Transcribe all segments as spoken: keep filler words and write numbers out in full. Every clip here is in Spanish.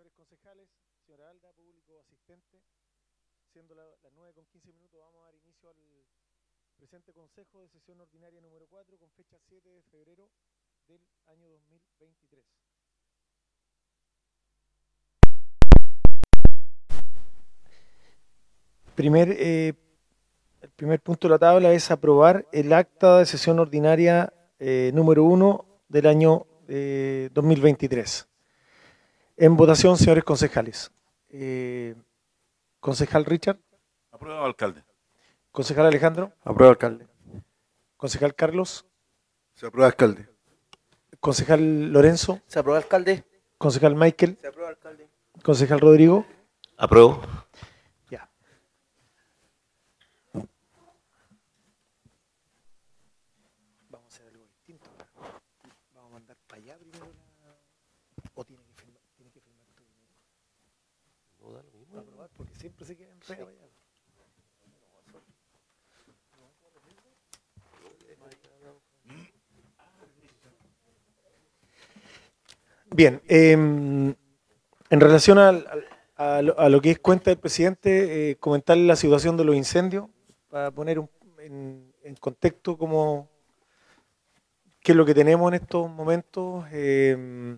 señores concejales, señora Alda, público asistente, siendo la, las nueve con quince minutos, vamos a dar inicio al presente Consejo de Sesión Ordinaria número cuatro con fecha siete de febrero del año dos mil veintitrés. Primer, eh, el primer punto de la tabla es aprobar el acta de sesión ordinaria eh, número uno del año eh, dos mil veintitrés. En votación, señores concejales. Eh, concejal Richard. Aprueba, alcalde. Concejal Alejandro. Aprueba, alcalde. Concejal Carlos. Se aprueba, alcalde. Concejal Lorenzo. Se aprueba, alcalde. Concejal Michael. Se aprueba, alcalde. Concejal Rodrigo. Apruebo. Ya. Vamos a hacer algo distinto. Vamos a mandar para allá primero la... o tiene que firmar, tiene que firmar tú primero. No da lo mismo. Para aprobar, porque siempre se queda en pega allá. Bien, eh, en relación al, al, a, lo, a lo que es cuenta del presidente, eh, comentarle la situación de los incendios, para poner un, en, en contexto como qué es lo que tenemos en estos momentos. Eh,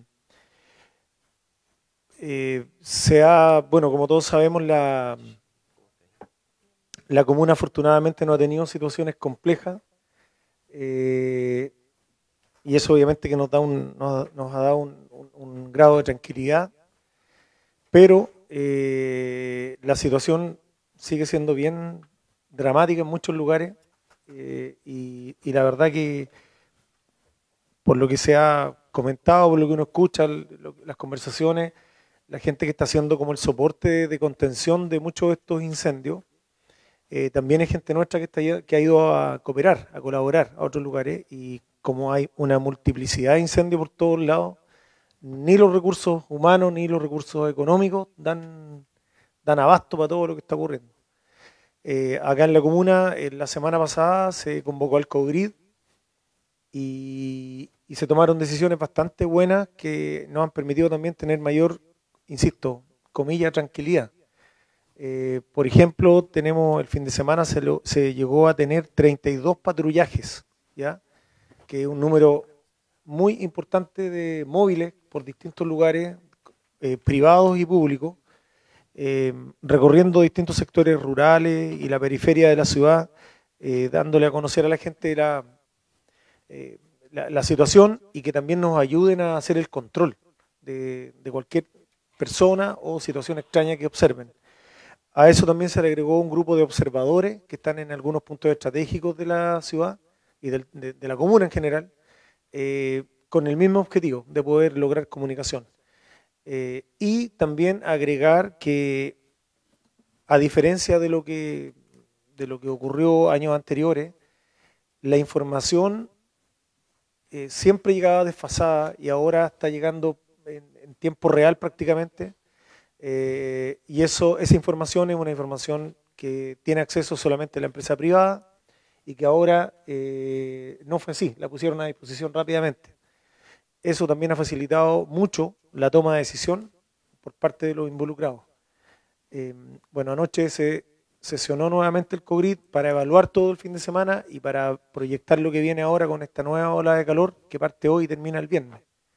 eh, se ha, bueno, como todos sabemos, la, la comuna afortunadamente no ha tenido situaciones complejas, eh, y eso obviamente que nos, da un, nos, nos ha dado un, un, un grado de tranquilidad, pero eh, la situación sigue siendo bien dramática en muchos lugares, eh, y, y la verdad que por lo que se ha comentado, por lo que uno escucha, lo, las conversaciones, la gente que está haciendo como el soporte de, de contención de muchos de estos incendios, eh, también es gente nuestra que, está, que ha ido a cooperar, a colaborar a otros lugares, y como hay una multiplicidad de incendios por todos lados, ni los recursos humanos ni los recursos económicos dan, dan abasto para todo lo que está ocurriendo. Eh, acá en la comuna, en la semana pasada se convocó al COGRID y, y se tomaron decisiones bastante buenas que nos han permitido también tener mayor, insisto, comilla, tranquilidad. Eh, por ejemplo, tenemos el fin de semana se, lo, se llegó a tener treinta y dos patrullajes, ¿ya? Que es un número muy importante de móviles por distintos lugares, eh, privados y públicos, eh, recorriendo distintos sectores rurales y la periferia de la ciudad, eh, dándole a conocer a la gente la, eh, la, la situación, y que también nos ayuden a hacer el control de, de cualquier persona o situación extraña que observen. A eso también se le agregó un grupo de observadores que están en algunos puntos estratégicos de la ciudad y de, de, de la comuna en general, eh, con el mismo objetivo de poder lograr comunicación. Eh, y también agregar que, a diferencia de lo que, de lo que ocurrió años anteriores, la información eh, siempre llegaba desfasada y ahora está llegando en, en tiempo real prácticamente. Eh, y eso, esa información es una información que tiene acceso solamente la empresa privada y que ahora eh, no fue así, la pusieron a disposición rápidamente. Eso también ha facilitado mucho la toma de decisión por parte de los involucrados. Eh, bueno, anoche se sesionó nuevamente el COGRID para evaluar todo el fin de semana y para proyectar lo que viene ahora con esta nueva ola de calor que parte hoy y termina el viernes.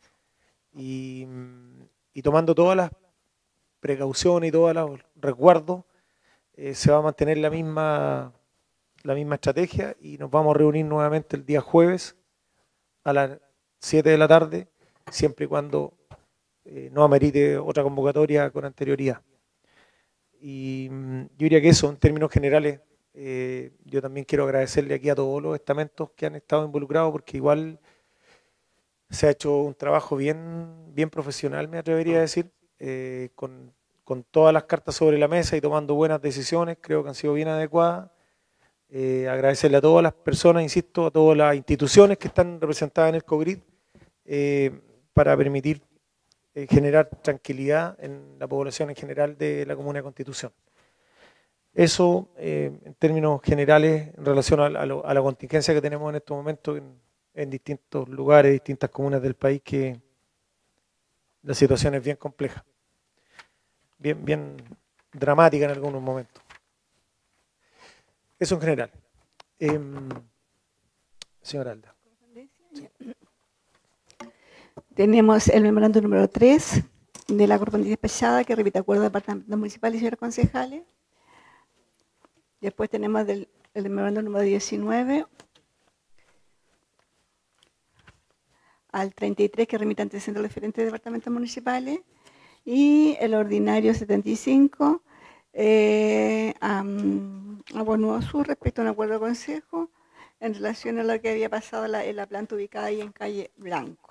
Y, y tomando todas las precauciones y todos los resguardos, eh, se va a mantener la misma, la misma estrategia, y nos vamos a reunir nuevamente el día jueves a las siete de la tarde, siempre y cuando eh, no amerite otra convocatoria con anterioridad. Y yo diría que eso, en términos generales, eh, yo también quiero agradecerle aquí a todos los estamentos que han estado involucrados, porque igual se ha hecho un trabajo bien, bien profesional, me atrevería a decir, eh, con, con todas las cartas sobre la mesa y tomando buenas decisiones, creo que han sido bien adecuadas. Eh, agradecerle a todas las personas, insisto, a todas las instituciones que están representadas en el COGRID, eh, para permitir eh, generar tranquilidad en la población en general de la Comuna de Constitución. Eso, eh, en términos generales, en relación a, a, lo, a la contingencia que tenemos en estos momentos en, en distintos lugares, distintas comunas del país, que la situación es bien compleja. bien, bien dramática en algunos momentos. Eso en general. Eh, señora Alda. Sí. Tenemos el memorando número tres de la correspondencia despachada que repite acuerdo de departamentos municipales y señores concejales. Después tenemos del, el memorando número diecinueve al treinta y tres que remite ante el centro de diferentes departamentos municipales. Y el ordinario setenta y cinco eh, a, a Bonnuo Sur respecto a un acuerdo de consejo en relación a lo que había pasado en la, en la planta ubicada ahí en calle Blanco.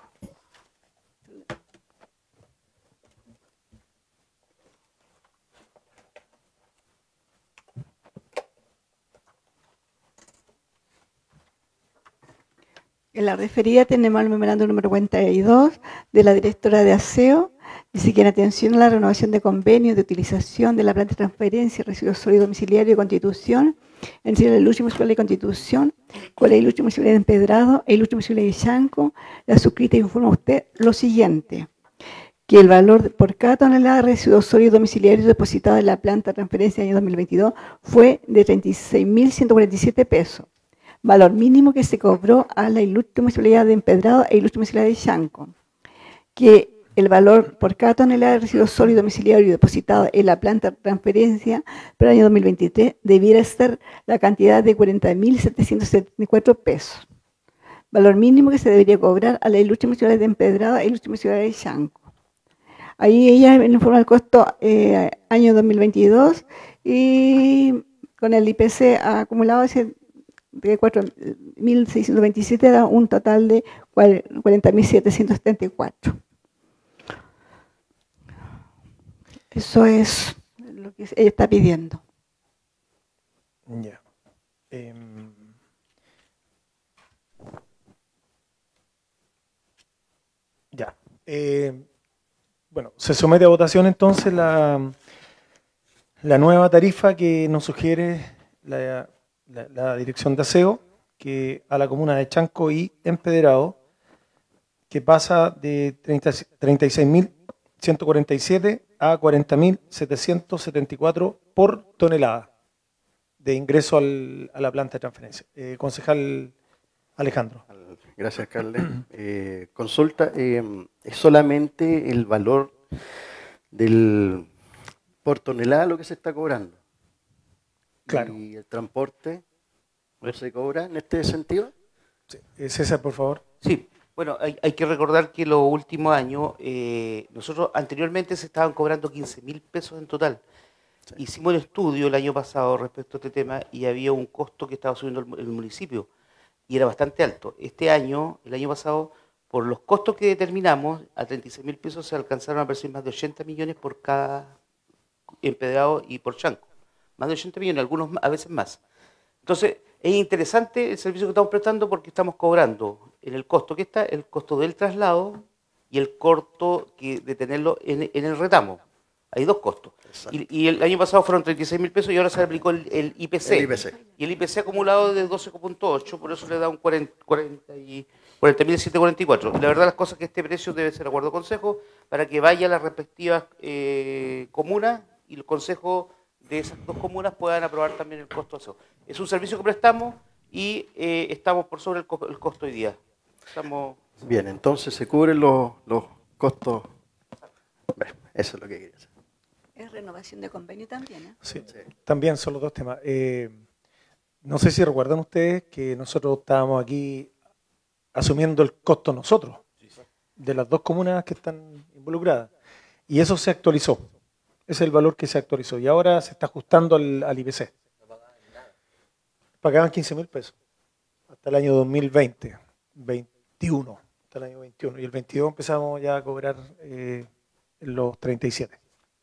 En la referida tenemos el memorando número cuarenta y dos de la directora de aseo. Dice que en atención a la renovación de convenios de utilización de la planta de transferencia, residuos sólidos domiciliario y Constitución, en el Ilustre Municipal de Constitución, con la Ilustre Municipal de Empedrado e Ilustre Municipal de Chanco, la suscrita informa a usted lo siguiente: que el valor por cada tonelada de residuos sólidos domiciliarios depositado en la planta de transferencia del año dos mil veintidós fue de treinta y seis mil ciento cuarenta y siete pesos, valor mínimo que se cobró a la Ilustre Municipalidad de Empedrado e Ilustre Municipalidad de Chanco, que el valor por cada tonelada de residuos sólidos domiciliarios depositado en la planta de transferencia para el año dos mil veintitrés debiera ser la cantidad de cuarenta mil setecientos setenta y cuatro pesos, valor mínimo que se debería cobrar a la Ilustre Municipalidad de Empedrado e Ilustre Municipalidad de Chanco. Ahí ella informa el costo eh, año dos mil veintidós y con el I P C acumulado ese de cuatro mil seiscientos veintisiete da un total de cuarenta mil setecientos setenta y cuatro. Eso es lo que ella está pidiendo. Ya. Eh, ya. Eh, bueno, se somete a votación entonces la, la nueva tarifa que nos sugiere la, la, la Dirección de Aseo, que a la comuna de Chanco y Empedrado, que pasa de treinta y seis mil ciento cuarenta y siete a cuarenta mil setecientos setenta y cuatro por tonelada de ingreso al, a la planta de transferencia. Eh, concejal Alejandro. Gracias, alcalde. Eh, consulta, eh, ¿es solamente el valor del por tonelada lo que se está cobrando? Claro. ¿Y el transporte no se cobra en este sentido? Sí. César, por favor. Sí, bueno, hay, hay que recordar que los últimos años, eh, nosotros anteriormente se estaban cobrando quince mil pesos en total. Sí. Hicimos el estudio el año pasado respecto a este tema y había un costo que estaba subiendo el, el municipio y era bastante alto. Este año, el año pasado, por los costos que determinamos, a treinta y seis mil pesos se alcanzaron a percibir más de ochenta millones por cada empedrado y por Chanco. Más de ochenta millones, algunos a veces más. Entonces, es interesante el servicio que estamos prestando porque estamos cobrando en el costo que está, el costo del traslado y el costo que de tenerlo en, en el retamo. Hay dos costos. Y, y el año pasado fueron treinta y seis mil pesos y ahora se aplicó el, el I P C. El I P C. Y el I P C acumulado de doce punto ocho, por eso le da un cuarenta mil setecientos cuarenta y cuatro. Y la verdad las cosas es que este precio debe ser acuerdo consejo para que vaya a las respectivas eh, comunas y el consejo de esas dos comunas puedan aprobar también el costo de eso. Es un servicio que prestamos y eh, estamos por sobre el, co el costo hoy día. Estamos... Bien, entonces se cubren los, los costos. Bueno, eso es lo que quería hacer. Es renovación de convenio también, ¿eh? Sí, sí. También son los dos temas. Eh, no sé si recuerdan ustedes que nosotros estábamos aquí asumiendo el costo nosotros, de las dos comunas que están involucradas. Y eso se actualizó. Ese es el valor que se actualizó. Y ahora se está ajustando al, al I P C. Pagaban quince mil pesos hasta el año dos mil veinte, veintiuno, hasta el año veintiuno. Y el veintidós empezamos ya a cobrar eh, los treinta y siete.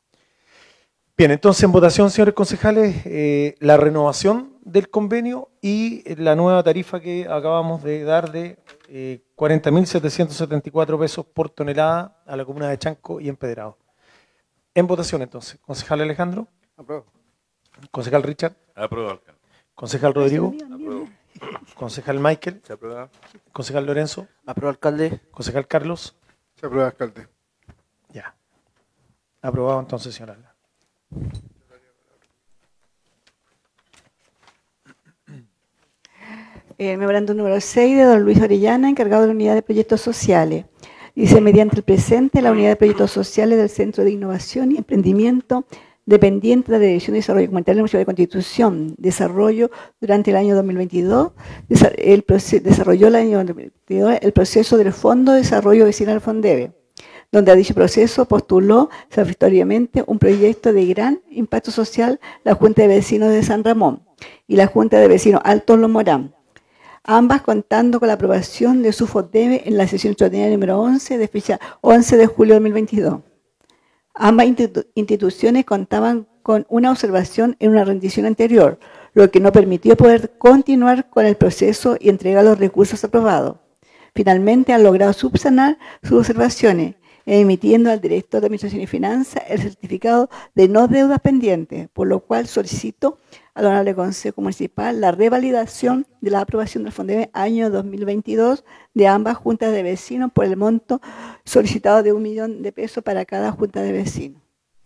Bien, entonces en votación, señores concejales, eh, la renovación del convenio y la nueva tarifa que acabamos de dar de eh, cuarenta mil setecientos setenta y cuatro pesos por tonelada a la comuna de Chanco y Empedrado. En votación entonces, concejal Alejandro. Apruebo. Concejal Richard. Apruebo, alcalde. Concejal Rodrigo. Apruebo. Concejal Michael. Se aprueba. Concejal Lorenzo. Apruebo, alcalde. Concejal Carlos. Se aprueba, alcalde. Ya. Aprobado entonces, señor Alda. El memorándum número seis de don Luis Orellana, encargado de la Unidad de Proyectos Sociales. Dice, mediante el presente, la Unidad de Proyectos Sociales del Centro de Innovación y Emprendimiento, dependiente de la Dirección de Desarrollo Comunitario de la Universidad de Constitución, desarrollo durante el año dos mil veintidós, el desarrolló el año dos mil veintidós el proceso del Fondo de Desarrollo Vecinal FONDEVE, donde a dicho proceso postuló satisfactoriamente un proyecto de gran impacto social la Junta de Vecinos de San Ramón y la Junta de Vecinos Alto Los Morán, ambas contando con la aprobación de su FONDEVE en la sesión extraordinaria número once de fecha once de julio de dos mil veintidós. Ambas instituciones contaban con una observación en una rendición anterior, lo que no permitió poder continuar con el proceso y entregar los recursos aprobados. Finalmente han logrado subsanar sus observaciones, emitiendo al director de Administración y Finanzas el certificado de no deudas pendientes, por lo cual solicito al Honorable Consejo Municipal la revalidación de la aprobación del FONDEVE año dos mil veintidós de ambas juntas de vecinos por el monto solicitado de un millón de pesos para cada junta de vecinos.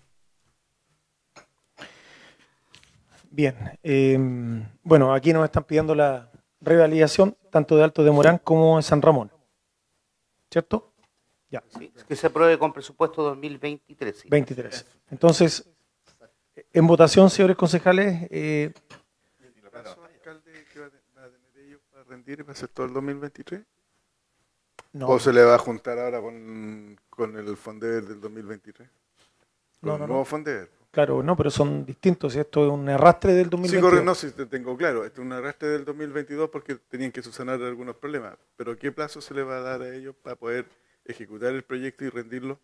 Bien, eh, bueno, aquí nos están pidiendo la revalidación tanto de Alto de Morán como de San Ramón, ¿cierto? Ya. Sí, que se apruebe con presupuesto dos mil veintitrés. Sí. veintitrés. Entonces, en votación, señores concejales. Eh, ¿Y el plazo, alcalde, que va a tener ellos para rendir va a ser todo el dos mil veintitrés? no, ¿O se le va a juntar ahora con, con el FONDEVER del dos mil veintitrés? ¿Con No, el no, nuevo no. FONDEVER? Claro, no, pero son distintos. Esto es un arrastre del dos mil veintidós. Sí, corre, no, sí, te tengo claro. Esto es un arrastre del dos mil veintidós porque tenían que subsanar algunos problemas. Pero ¿qué plazo se le va a dar a ellos para poder ejecutar el proyecto y rendirlo?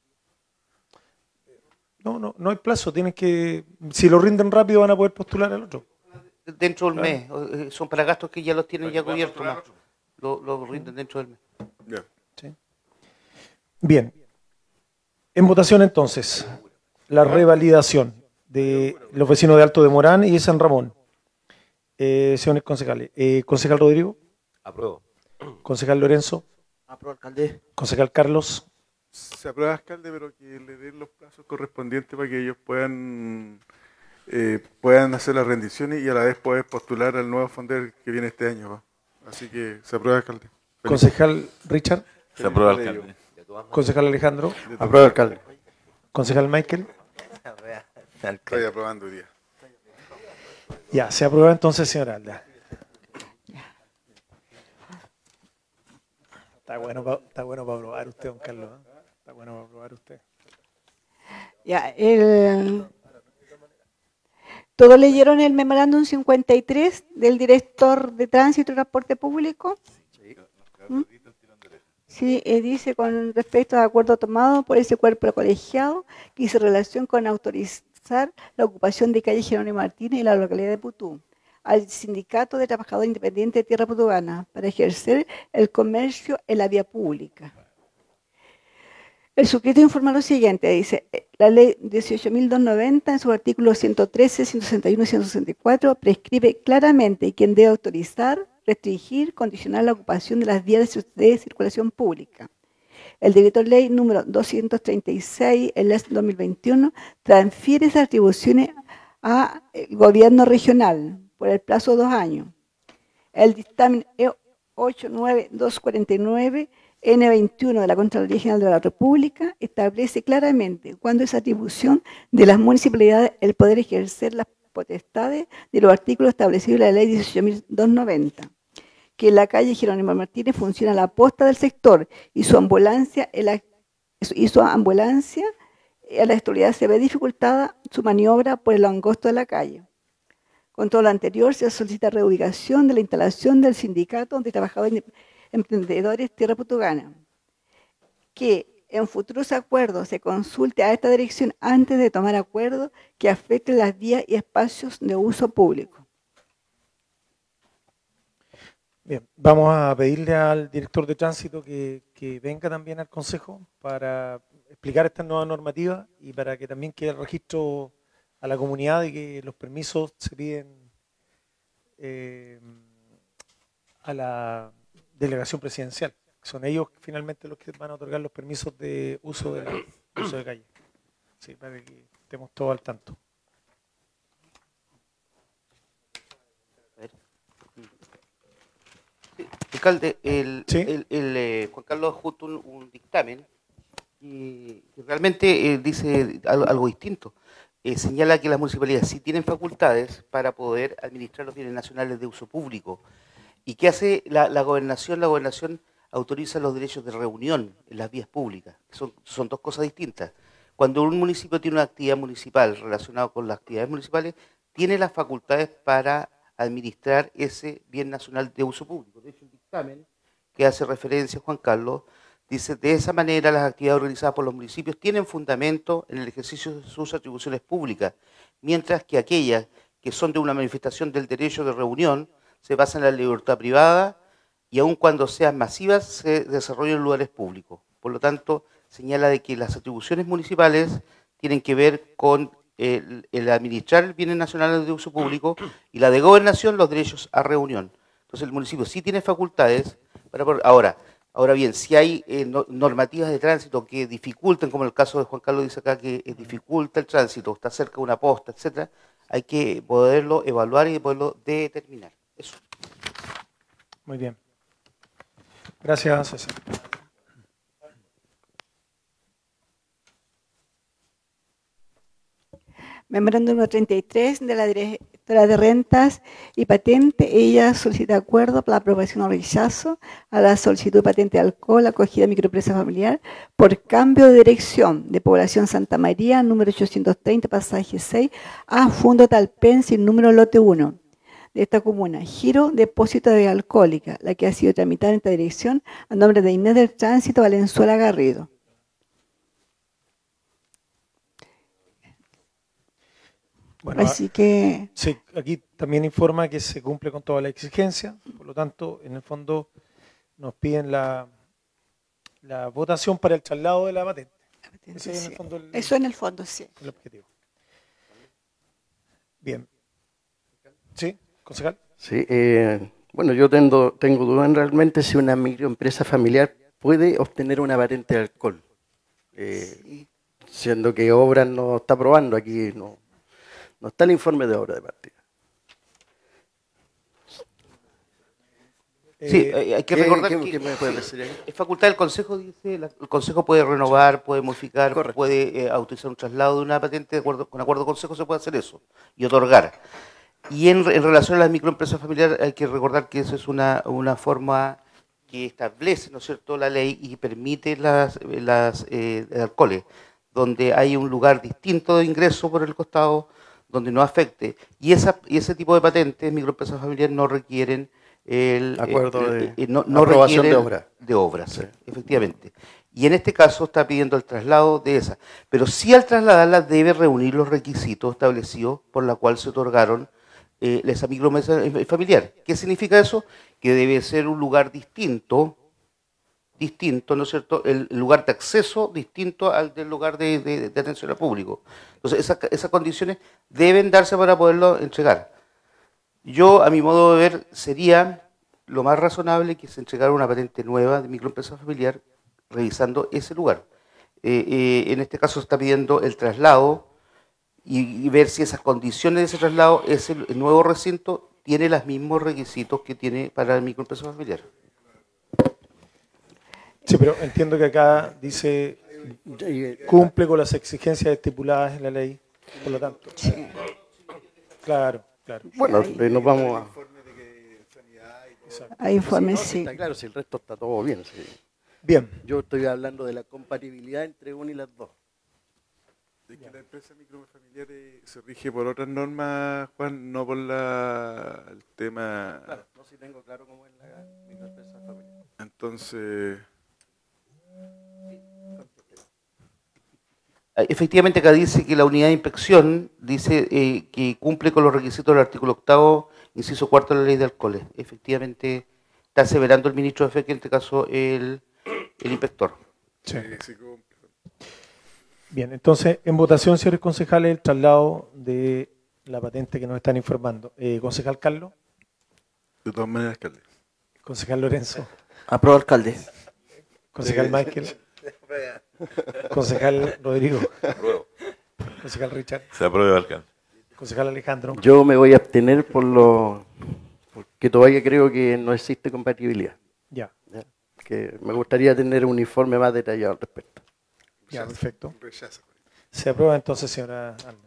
No, no, no hay plazo. Tienen que, si lo rinden rápido, van a poder postular al otro. Dentro del Claro. mes, eh, son para gastos que ya los tienen ya cubiertos más. Lo, lo rinden dentro del mes. Ya. ¿Sí? Bien. En votación entonces, la revalidación de los vecinos de Alto de Morán y de San Ramón. Eh, señores concejales. Eh, concejal Rodrigo. Apruebo. Concejal Lorenzo. Apruebo, alcalde. Concejal Carlos. Se aprueba, alcalde, pero que le den los plazos correspondientes para que ellos puedan eh, puedan hacer las rendiciones y a la vez poder postular al nuevo FONDEVER que viene este año. ¿va? Así que se aprueba, alcalde. Feliz. Concejal Richard. Se aprueba, alcalde. Concejal Alejandro. Apruebo, alcalde. Concejal Michael. Estoy aprobando hoy día. Ya, se aprueba entonces, señora Alda. Está bueno para está bueno para probar usted, don Carlos. ¿eh? Está bueno para probar usted. Ya, el... ¿Todos leyeron el memorándum cincuenta y tres del director de Tránsito y Transporte Público? ¿Mm? Sí, eh, dice con respecto al acuerdo tomado por ese cuerpo colegiado que hizo relación con autorizar la ocupación de calle Jerónimo Martínez en la localidad de Putú al Sindicato de Trabajadores Independientes de Tierra Putugana para ejercer el comercio en la vía pública. El suscrito informa lo siguiente, dice, la ley dieciocho mil doscientos noventa en sus artículos ciento trece, ciento sesenta y uno y ciento sesenta y cuatro prescribe claramente quién debe autorizar, restringir, condicionar la ocupación de las vías de circulación pública. El decreto ley número doscientos treinta y seis, el dos mil veintiuno, transfiere esas atribuciones al gobierno regional por el plazo de dos años. El dictamen E ocho nueve dos cuatro nueve N veintiuno de la Contraloría General de la República establece claramente cuándo es atribución de las municipalidades el poder ejercer las potestades de los artículos establecidos en la ley dieciocho mil doscientos noventa, que en la calle Jerónimo Martínez funciona la posta del sector y su ambulancia en la, y su ambulancia en la actualidad se ve dificultada su maniobra por el angosto de la calle. Con todo lo anterior, se solicita reubicación de la instalación del sindicato de trabajadores emprendedores Tierra Putugana, que en futuros acuerdos se consulte a esta dirección antes de tomar acuerdos que afecten las vías y espacios de uso público. Bien, vamos a pedirle al director de tránsito que, que venga también al Consejo para explicar esta nueva normativa y para que también quede el registro a la comunidad de que los permisos se piden eh, a la delegación presidencial. Son ellos finalmente los que van a otorgar los permisos de uso de, uso de calle. Sí, para que estemos todos al tanto. alcalde, el, Sí. el, el, eh, Juan Carlos adjuntó un, un dictamen y que realmente eh, dice algo, algo distinto. Eh, señala que las municipalidades sí tienen facultades para poder administrar los bienes nacionales de uso público. ¿Y qué hace la, la gobernación? La gobernación autoriza los derechos de reunión en las vías públicas. Son, son dos cosas distintas. Cuando un municipio tiene una actividad municipal relacionada con las actividades municipales, tiene las facultades para administrar ese bien nacional de uso público. De hecho, el dictamen que hace referencia Juan Carlos dice, de esa manera las actividades organizadas por los municipios tienen fundamento en el ejercicio de sus atribuciones públicas, mientras que aquellas que son de una manifestación del derecho de reunión se basan en la libertad privada y aun cuando sean masivas se desarrollan en lugares públicos. Por lo tanto, señala de que las atribuciones municipales tienen que ver con el, el administrar bienes nacionales de uso público y la de gobernación los derechos a reunión. Entonces el municipio sí tiene facultades para poder, ahora, ahora bien, si hay eh, no, normativas de tránsito que dificultan, como el caso de Juan Carlos dice acá, que eh, dificulta el tránsito, está cerca de una posta, etcétera, hay que poderlo evaluar y poderlo determinar. Eso. Muy bien. Gracias, César. Memorándum número treinta y tres de la directora de Rentas y Patente. Ella solicita acuerdo para la aprobación o rechazo a la solicitud de patente de alcohol acogida microempresa familiar por cambio de dirección de Población Santa María, número ochocientos treinta, pasaje seis, a Fundo Talpense, número lote uno de esta comuna. Giro depósito de alcohólica, la que ha sido tramitada en esta dirección a nombre de Inés del Tránsito Valenzuela Garrido. Bueno, Así que sí, aquí también informa que se cumple con toda la exigencia, por lo tanto, en el fondo nos piden la, la votación para el traslado de la patente. Ese es en el fondo el, eso en el fondo, sí. el objetivo. Bien. ¿Sí, concejal? Sí, eh, bueno, yo tengo, tengo duda en realmente si una microempresa familiar puede obtener una patente de alcohol, eh, Sí. siendo que obras no está aprobando aquí, no, no está el informe de obra de partida. Sí, Eh, eh, hay que ¿qué- recordar qué- que qué me puede sí, decir ahí? es facultad del Consejo, dice, la- el Consejo puede renovar, puede modificar, Correcto. puede eh, autorizar un traslado de una patente, de acuerdo, con acuerdo del Consejo se puede hacer eso y otorgar. Y en, en relación a las microempresas familiares hay que recordar que eso es una, una forma que establece, ¿no es cierto?, la ley y permite las, las eh, alcoholes, donde hay un lugar distinto de ingreso por el costado, donde no afecte. Y, esa, y ese tipo de patentes, microempresas familiares, no requieren el Acuerdo el- de el- no, no aprobación de requieren obra. de obras, Sí. efectivamente. Y en este caso está pidiendo el traslado de esa. Pero sí al trasladarla debe reunir los requisitos establecidos por la cual se otorgaron eh, esa microempresa familiar. ¿Qué significa eso? Que debe ser un lugar distinto, distinto, ¿no es cierto? El, el lugar de acceso distinto al del lugar de, de- de atención al público. Entonces, esa- esas condiciones deben darse para poderlo entregar. Yo, a mi modo de ver, sería lo más razonable que se entregara una patente nueva de microempresa familiar revisando ese lugar. Eh, eh, en este caso se está pidiendo el traslado y, y ver si esas condiciones de ese traslado, ese el nuevo recinto, tiene los mismos requisitos que tiene para la microempresa familiar. sí, pero entiendo que acá dice cumple con las exigencias estipuladas en la ley, por lo tanto. Claro, claro. Bueno, eh, nos vamos a... Hay informes, No, sí. está claro, si el resto está todo bien. Sí. Bien, Yo estoy hablando de la compatibilidad entre una y las dos. De que la empresa microfamiliar eh, se rige por otras normas, Juan, no por la, el tema. Claro, no si tengo claro cómo es la microempresa familiar. Entonces, Ah, efectivamente, acá dice que la unidad de inspección dice eh, que cumple con los requisitos del artículo octavo, inciso cuarto de la ley de alcoholes. Efectivamente, está aseverando el ministro de F E C, en este caso el, el inspector. sí. eh, sí cumple. Bien, entonces, en votación, señores concejales, el traslado de la patente que nos están informando. Eh, concejal Carlos, De todas maneras, alcalde. concejal Lorenzo, Aprobado, alcalde. concejal Michael, concejal Rodrigo, concejal Richard, Se aprueba, alcalde. concejal Alejandro. Yo me voy a abstener por lo porque todavía creo que no existe compatibilidad. que me gustaría tener un informe más detallado al respecto. Ya, perfecto. Rechazo. Se aprueba entonces, señora Alda.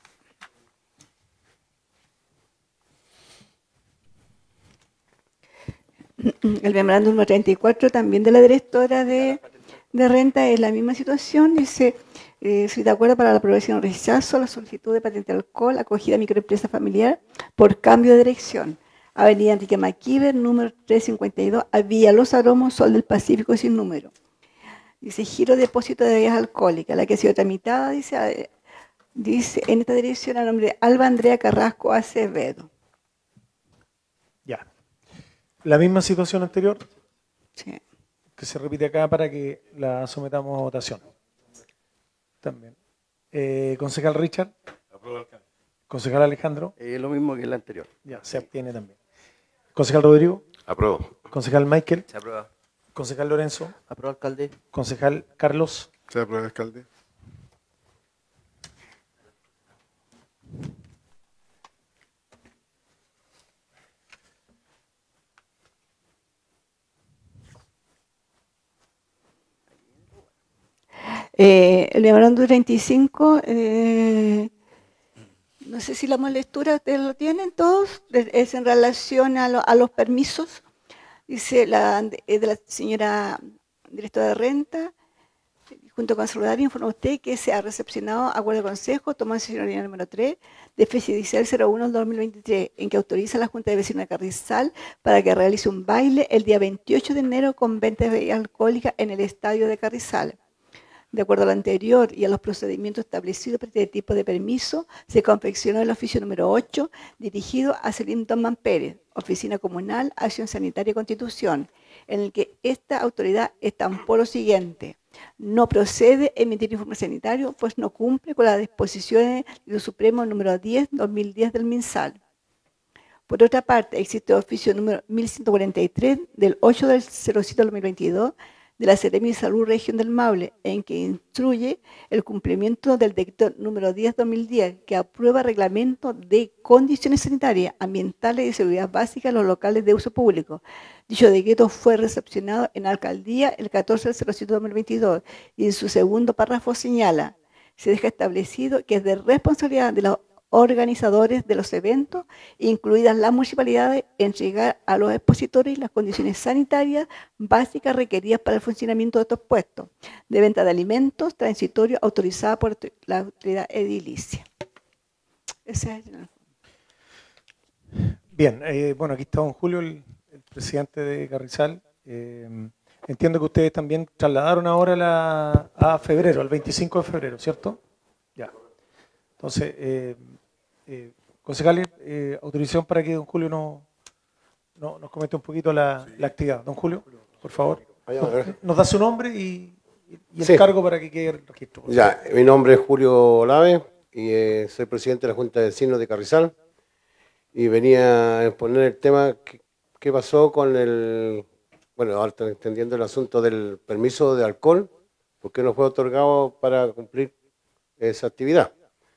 El memorándum número treinta y cuatro, también de la directora de, de renta, es la misma situación. Dice, eh, estoy de acuerdo para la aprobación o rechazo a la solicitud de patente de alcohol, acogida a microempresa familiar, por cambio de dirección. Avenida Enrique Maquiver, número trescientos cincuenta y dos, a Villa Los Aromos, Sol del Pacífico, sin número. Dice, giro depósito de bebidas alcohólicas, la que ha sido tramitada, dice, dice en esta dirección a nombre de Alba Andrea Carrasco Acevedo. Ya. La misma situación anterior Sí. que se repite acá para que la sometamos a votación. También. Eh, concejal Richard. Concejal Alejandro. Eh, lo mismo que el anterior. Ya, se abstiene también. Concejal Rodrigo. Apruebo. Concejal Michael. Se aprueba. Concejal Lorenzo. Aprueba, alcalde. Concejal Carlos. Se aprueba, alcalde. Eh, el memorándum treinta y cinco, eh, no sé si la más lectura ustedes lo tienen todos, es en relación a, lo, a los permisos. Dice la, es de la señora directora de renta, junto con secretario, informa usted que se ha recepcionado acuerdo de consejo, toma decisión ordinaria número tres, de fecha judicial cero uno del dos mil veintitrés, en que autoriza a la Junta de Vecinos de Carrizal para que realice un baile el día veintiocho de enero con venta de bebidas alcohólicas en el estadio de Carrizal. De acuerdo a lo anterior y a los procedimientos establecidos para este tipo de permiso, se confeccionó el oficio número ocho, dirigido a Celine Tomán Pérez, Oficina Comunal, Acción Sanitaria y Constitución, en el que esta autoridad estampó lo siguiente: no procede emitir informe sanitario, pues no cumple con las disposiciones del Supremo número diez dos mil diez del MinSal. Por otra parte, existe el oficio número mil ciento cuarenta y tres del ocho del cero siete del dos mil veintidós, de la Seremi de Salud Región del Maule, en que instruye el cumplimiento del decreto número diez barra dos mil diez, que aprueba reglamento de condiciones sanitarias, ambientales y de seguridad básica en los locales de uso público. Dicho decreto fue recepcionado en la alcaldía el catorce del cero siete del dos mil veintidós y en su segundo párrafo señala, se deja establecido que es de responsabilidad de los organizadores de los eventos, incluidas las municipalidades, entregar a los expositores las condiciones sanitarias básicas requeridas para el funcionamiento de estos puestos de venta de alimentos transitorios autorizadas por la autoridad edilicia. Ese es el... Bien, eh, bueno, aquí está don Julio, el, el presidente de Carrizal. Eh, entiendo que ustedes también trasladaron ahora la, a febrero, al veinticinco de febrero, ¿cierto? Ya. Entonces, eh, eh, concejales, eh, autorización para que don Julio no, no, nos comente un poquito la, la actividad. Don Julio, por favor, nos, nos da su nombre y, y el Sí. cargo para que quede el registro. por Ya, mi nombre es Julio Olave y eh, soy presidente de la Junta de Vecinos de Carrizal y venía a exponer el tema que, que pasó con el, bueno, ahora están entendiendo el asunto del permiso de alcohol, porque no fue otorgado para cumplir esa actividad.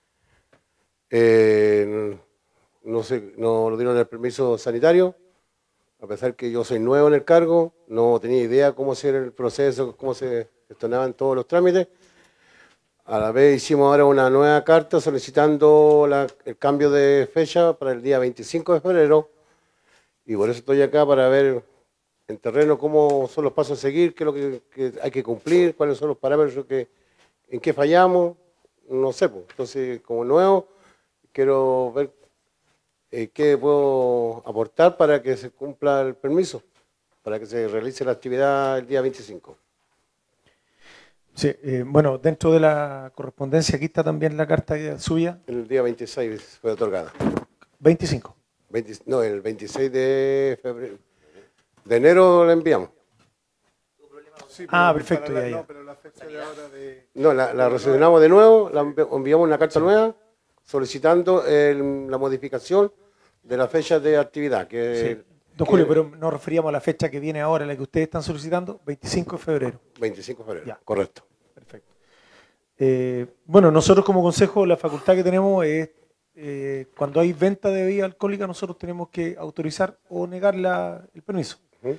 Eh, no, se, no lo dieron el permiso sanitario, a pesar que yo soy nuevo en el cargo, no tenía idea cómo hacer el proceso, cómo se gestionaban todos los trámites. A la vez hicimos ahora una nueva carta solicitando la, el cambio de fecha para el día veinticinco de febrero y por eso estoy acá para ver en terreno cómo son los pasos a seguir, qué es lo que, que hay que cumplir, cuáles son los parámetros, que, en qué fallamos, no sé. Pues. Entonces, como nuevo, quiero ver eh, qué puedo aportar para que se cumpla el permiso, para que se realice la actividad el día veinticinco. Sí, eh, bueno, dentro de la correspondencia aquí está también la carta suya. El día veintiséis fue otorgada. veinticinco. veinte, no, el veintiséis de febrero. De enero la enviamos. Sí, Ah, pero perfecto, para la- ya, ya. No, pero la fecha de ahora de... No, la, la recepcionamos de nuevo, la envi- enviamos una carta nueva solicitando el- la modificación de la fecha de actividad. Que, Sí. Don que- Julio, pero nos referíamos a la fecha que viene ahora, la que ustedes están solicitando, veinticinco de febrero. veinticinco de febrero, Ya. correcto. Perfecto. Eh, bueno, nosotros como consejo, la facultad que tenemos es, eh, cuando hay venta de bebida alcohólica, nosotros tenemos que autorizar o negar la- el permiso. Ujú.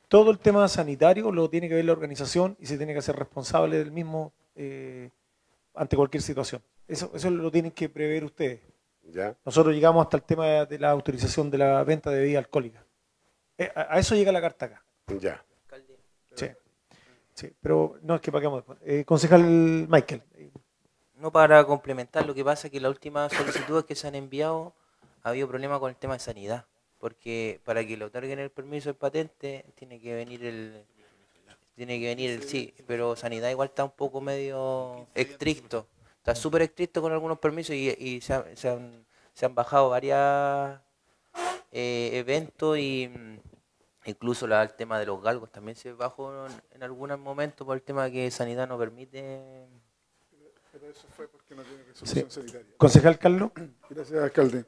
todo el tema sanitario lo tiene que ver la organización y se tiene que hacer responsable del mismo eh, ante cualquier situación. Eso, eso lo tienen que prever ustedes. Ya. Nosotros llegamos hasta el tema de la autorización de la venta de bebidas alcohólicas. Eh, a, a eso llega la carta acá. Ya. Sí, sí, pero no es que paguemos después. Eh, concejal Michael. No, para complementar, lo que pasa es que las últimas solicitudes que se han enviado ha habido problemas con el tema de sanidad, porque para que le otorguen el permiso del patente tiene que venir el tiene que venir el sí, pero sanidad igual está un poco medio estricto, está súper estricto con algunos permisos y, y se, ha- se han, se han bajado varios eh, eventos y mm, incluso la- el tema de los galgos también se bajó en, en algunos momentos por el tema de que sanidad no permite. Pero eso fue porque no tiene resolución Sí. sanitaria. Concejal Carlos. Gracias, alcalde.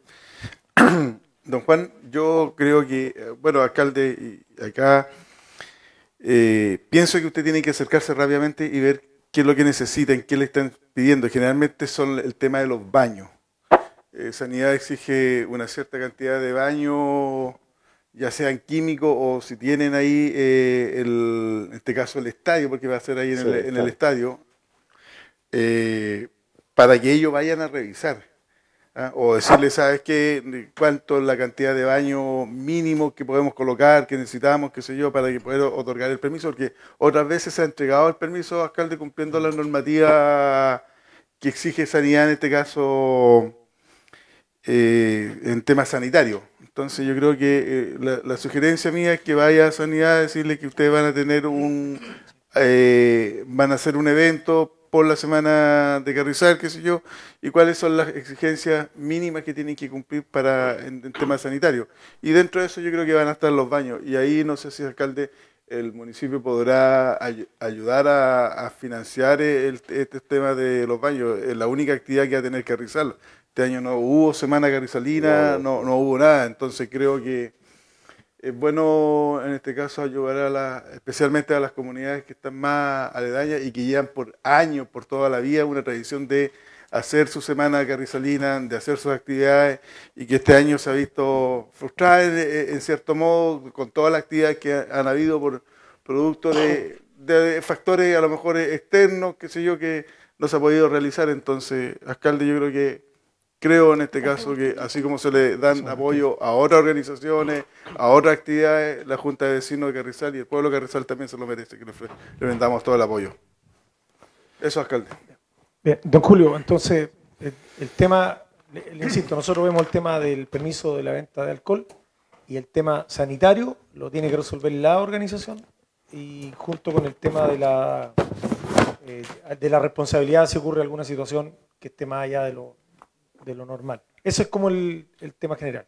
Don Juan, yo creo que, eh, bueno, alcalde, y acá eh, pienso que usted tiene que acercarse rápidamente y ver qué es lo que necesitan, qué le están pidiendo. Generalmente son el tema de los baños. Eh, Sanidad exige una cierta cantidad de baños, ya sean químicos o si tienen ahí, eh, el, en este caso, el estadio, porque va a ser ahí en, Sí, el, en el claro. estadio, eh, para que ellos vayan a revisar. ¿Ah? O decirle, ¿sabes qué? ¿Cuánto es la cantidad de baño mínimo que podemos colocar, que necesitamos, qué sé yo, para que poder otorgar el permiso? Porque otras veces se ha entregado el permiso, alcalde, cumpliendo la normativa que exige sanidad, en este caso, eh, en temas sanitarios. Entonces yo creo que eh, la, la sugerencia mía es que vaya a sanidad a decirle que ustedes van a tener un, eh, van a hacer un evento por la semana de Carrizal, qué sé yo, y cuáles son las exigencias mínimas que tienen que cumplir para en, en temas sanitarios. Y dentro de eso yo creo que van a estar los baños. Y ahí no sé si, alcalde, el municipio podrá ay- ayudar a, a financiar el, este tema de los baños. Es la única actividad que va a tener Carrizal. Este año no hubo semana carrizalina, no, no hubo nada. Entonces creo que es bueno en este caso ayudar a la, especialmente a las comunidades que están más aledañas y que llevan por años, por toda la vida, una tradición de hacer su semana carrizalina, de hacer sus actividades y que este año se ha visto frustrada en, en cierto modo con todas las actividades que han habido por producto de, de factores a lo mejor externos, qué sé yo, que no se ha podido realizar. Entonces, alcalde, yo creo que Creo en este caso que así como se le dan apoyo a otras organizaciones, a otras actividades, la Junta de Vecinos de Carrizal y el pueblo de Carrizal también se lo merece, que le, ofre- le brindamos todo el apoyo. Eso, alcalde. Bien, don Julio, entonces, el, el tema, le, le insisto, nosotros vemos el tema del permiso de la venta de alcohol y el tema sanitario lo tiene que resolver la organización y junto con el tema de la, eh, de la responsabilidad si ocurre alguna situación que esté más allá de lo, de lo normal. Eso es como el, el tema general.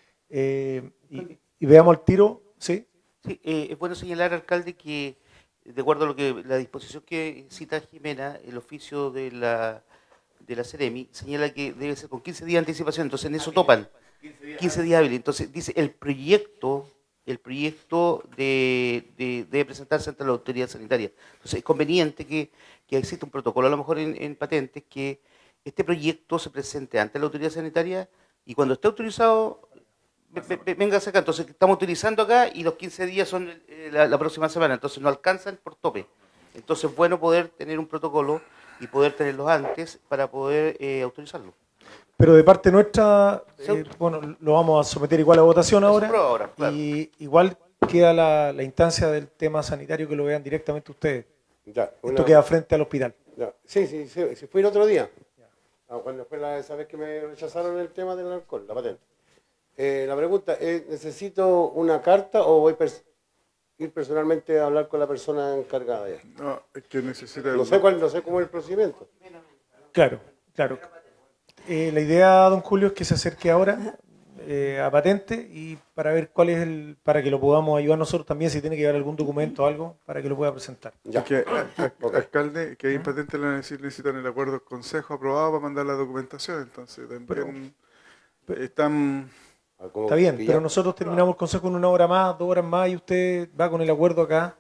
Eh, y, y veamos el tiro, ¿sí? Sí, eh, es bueno señalar, alcalde, que de acuerdo a lo que la disposición que cita Jimena, el oficio de la de la Ceremi señala que debe ser con quince días de anticipación, entonces en eso topan, quince días hábiles. Entonces dice el proyecto, el proyecto de, de- debe presentarse ante la autoridad sanitaria. Entonces es conveniente que, que exista un protocolo, a lo mejor en, en patentes, que este proyecto se presente ante la autoridad sanitaria y cuando esté autorizado ve- ve- venga acá. Entonces estamos utilizando acá y los quince días son eh, la, la próxima semana, entonces no alcanzan por tope. Entonces es bueno poder tener un protocolo y poder tenerlos antes para poder eh, autorizarlo. Pero de parte nuestra, Se eh, bueno, lo vamos a someter igual a votación Se ahora. aprueba ahora, claro. Y igual queda la, la instancia del tema sanitario que lo vean directamente ustedes. Ya, Esto una- queda frente al hospital. ya. Sí, sí, sí, sí, fui el otro día. Ah, cuando fue la, esa vez que me rechazaron el tema del alcohol, la patente. Eh, la pregunta es, ¿necesito una carta o voy pers- ir personalmente a hablar con la persona encargada ya? No, es que necesita... el- No sé, cuál, no sé cómo es el procedimiento. Claro, claro. Eh, la idea, don Julio, es que se acerque ahora eh, a patente y para ver cuál es el, para que lo podamos ayudar nosotros también, si tiene que llevar algún documento o algo, para que lo pueda presentar. Ya. Es que, a- a- Ok. alcalde, que hay patentes le van a decir, necesitan el acuerdo del consejo aprobado para mandar la documentación, entonces también están... Ah, como Está bien, que ya- pero nosotros terminamos el consejo en una hora más, dos horas más, y usted va con el acuerdo acá.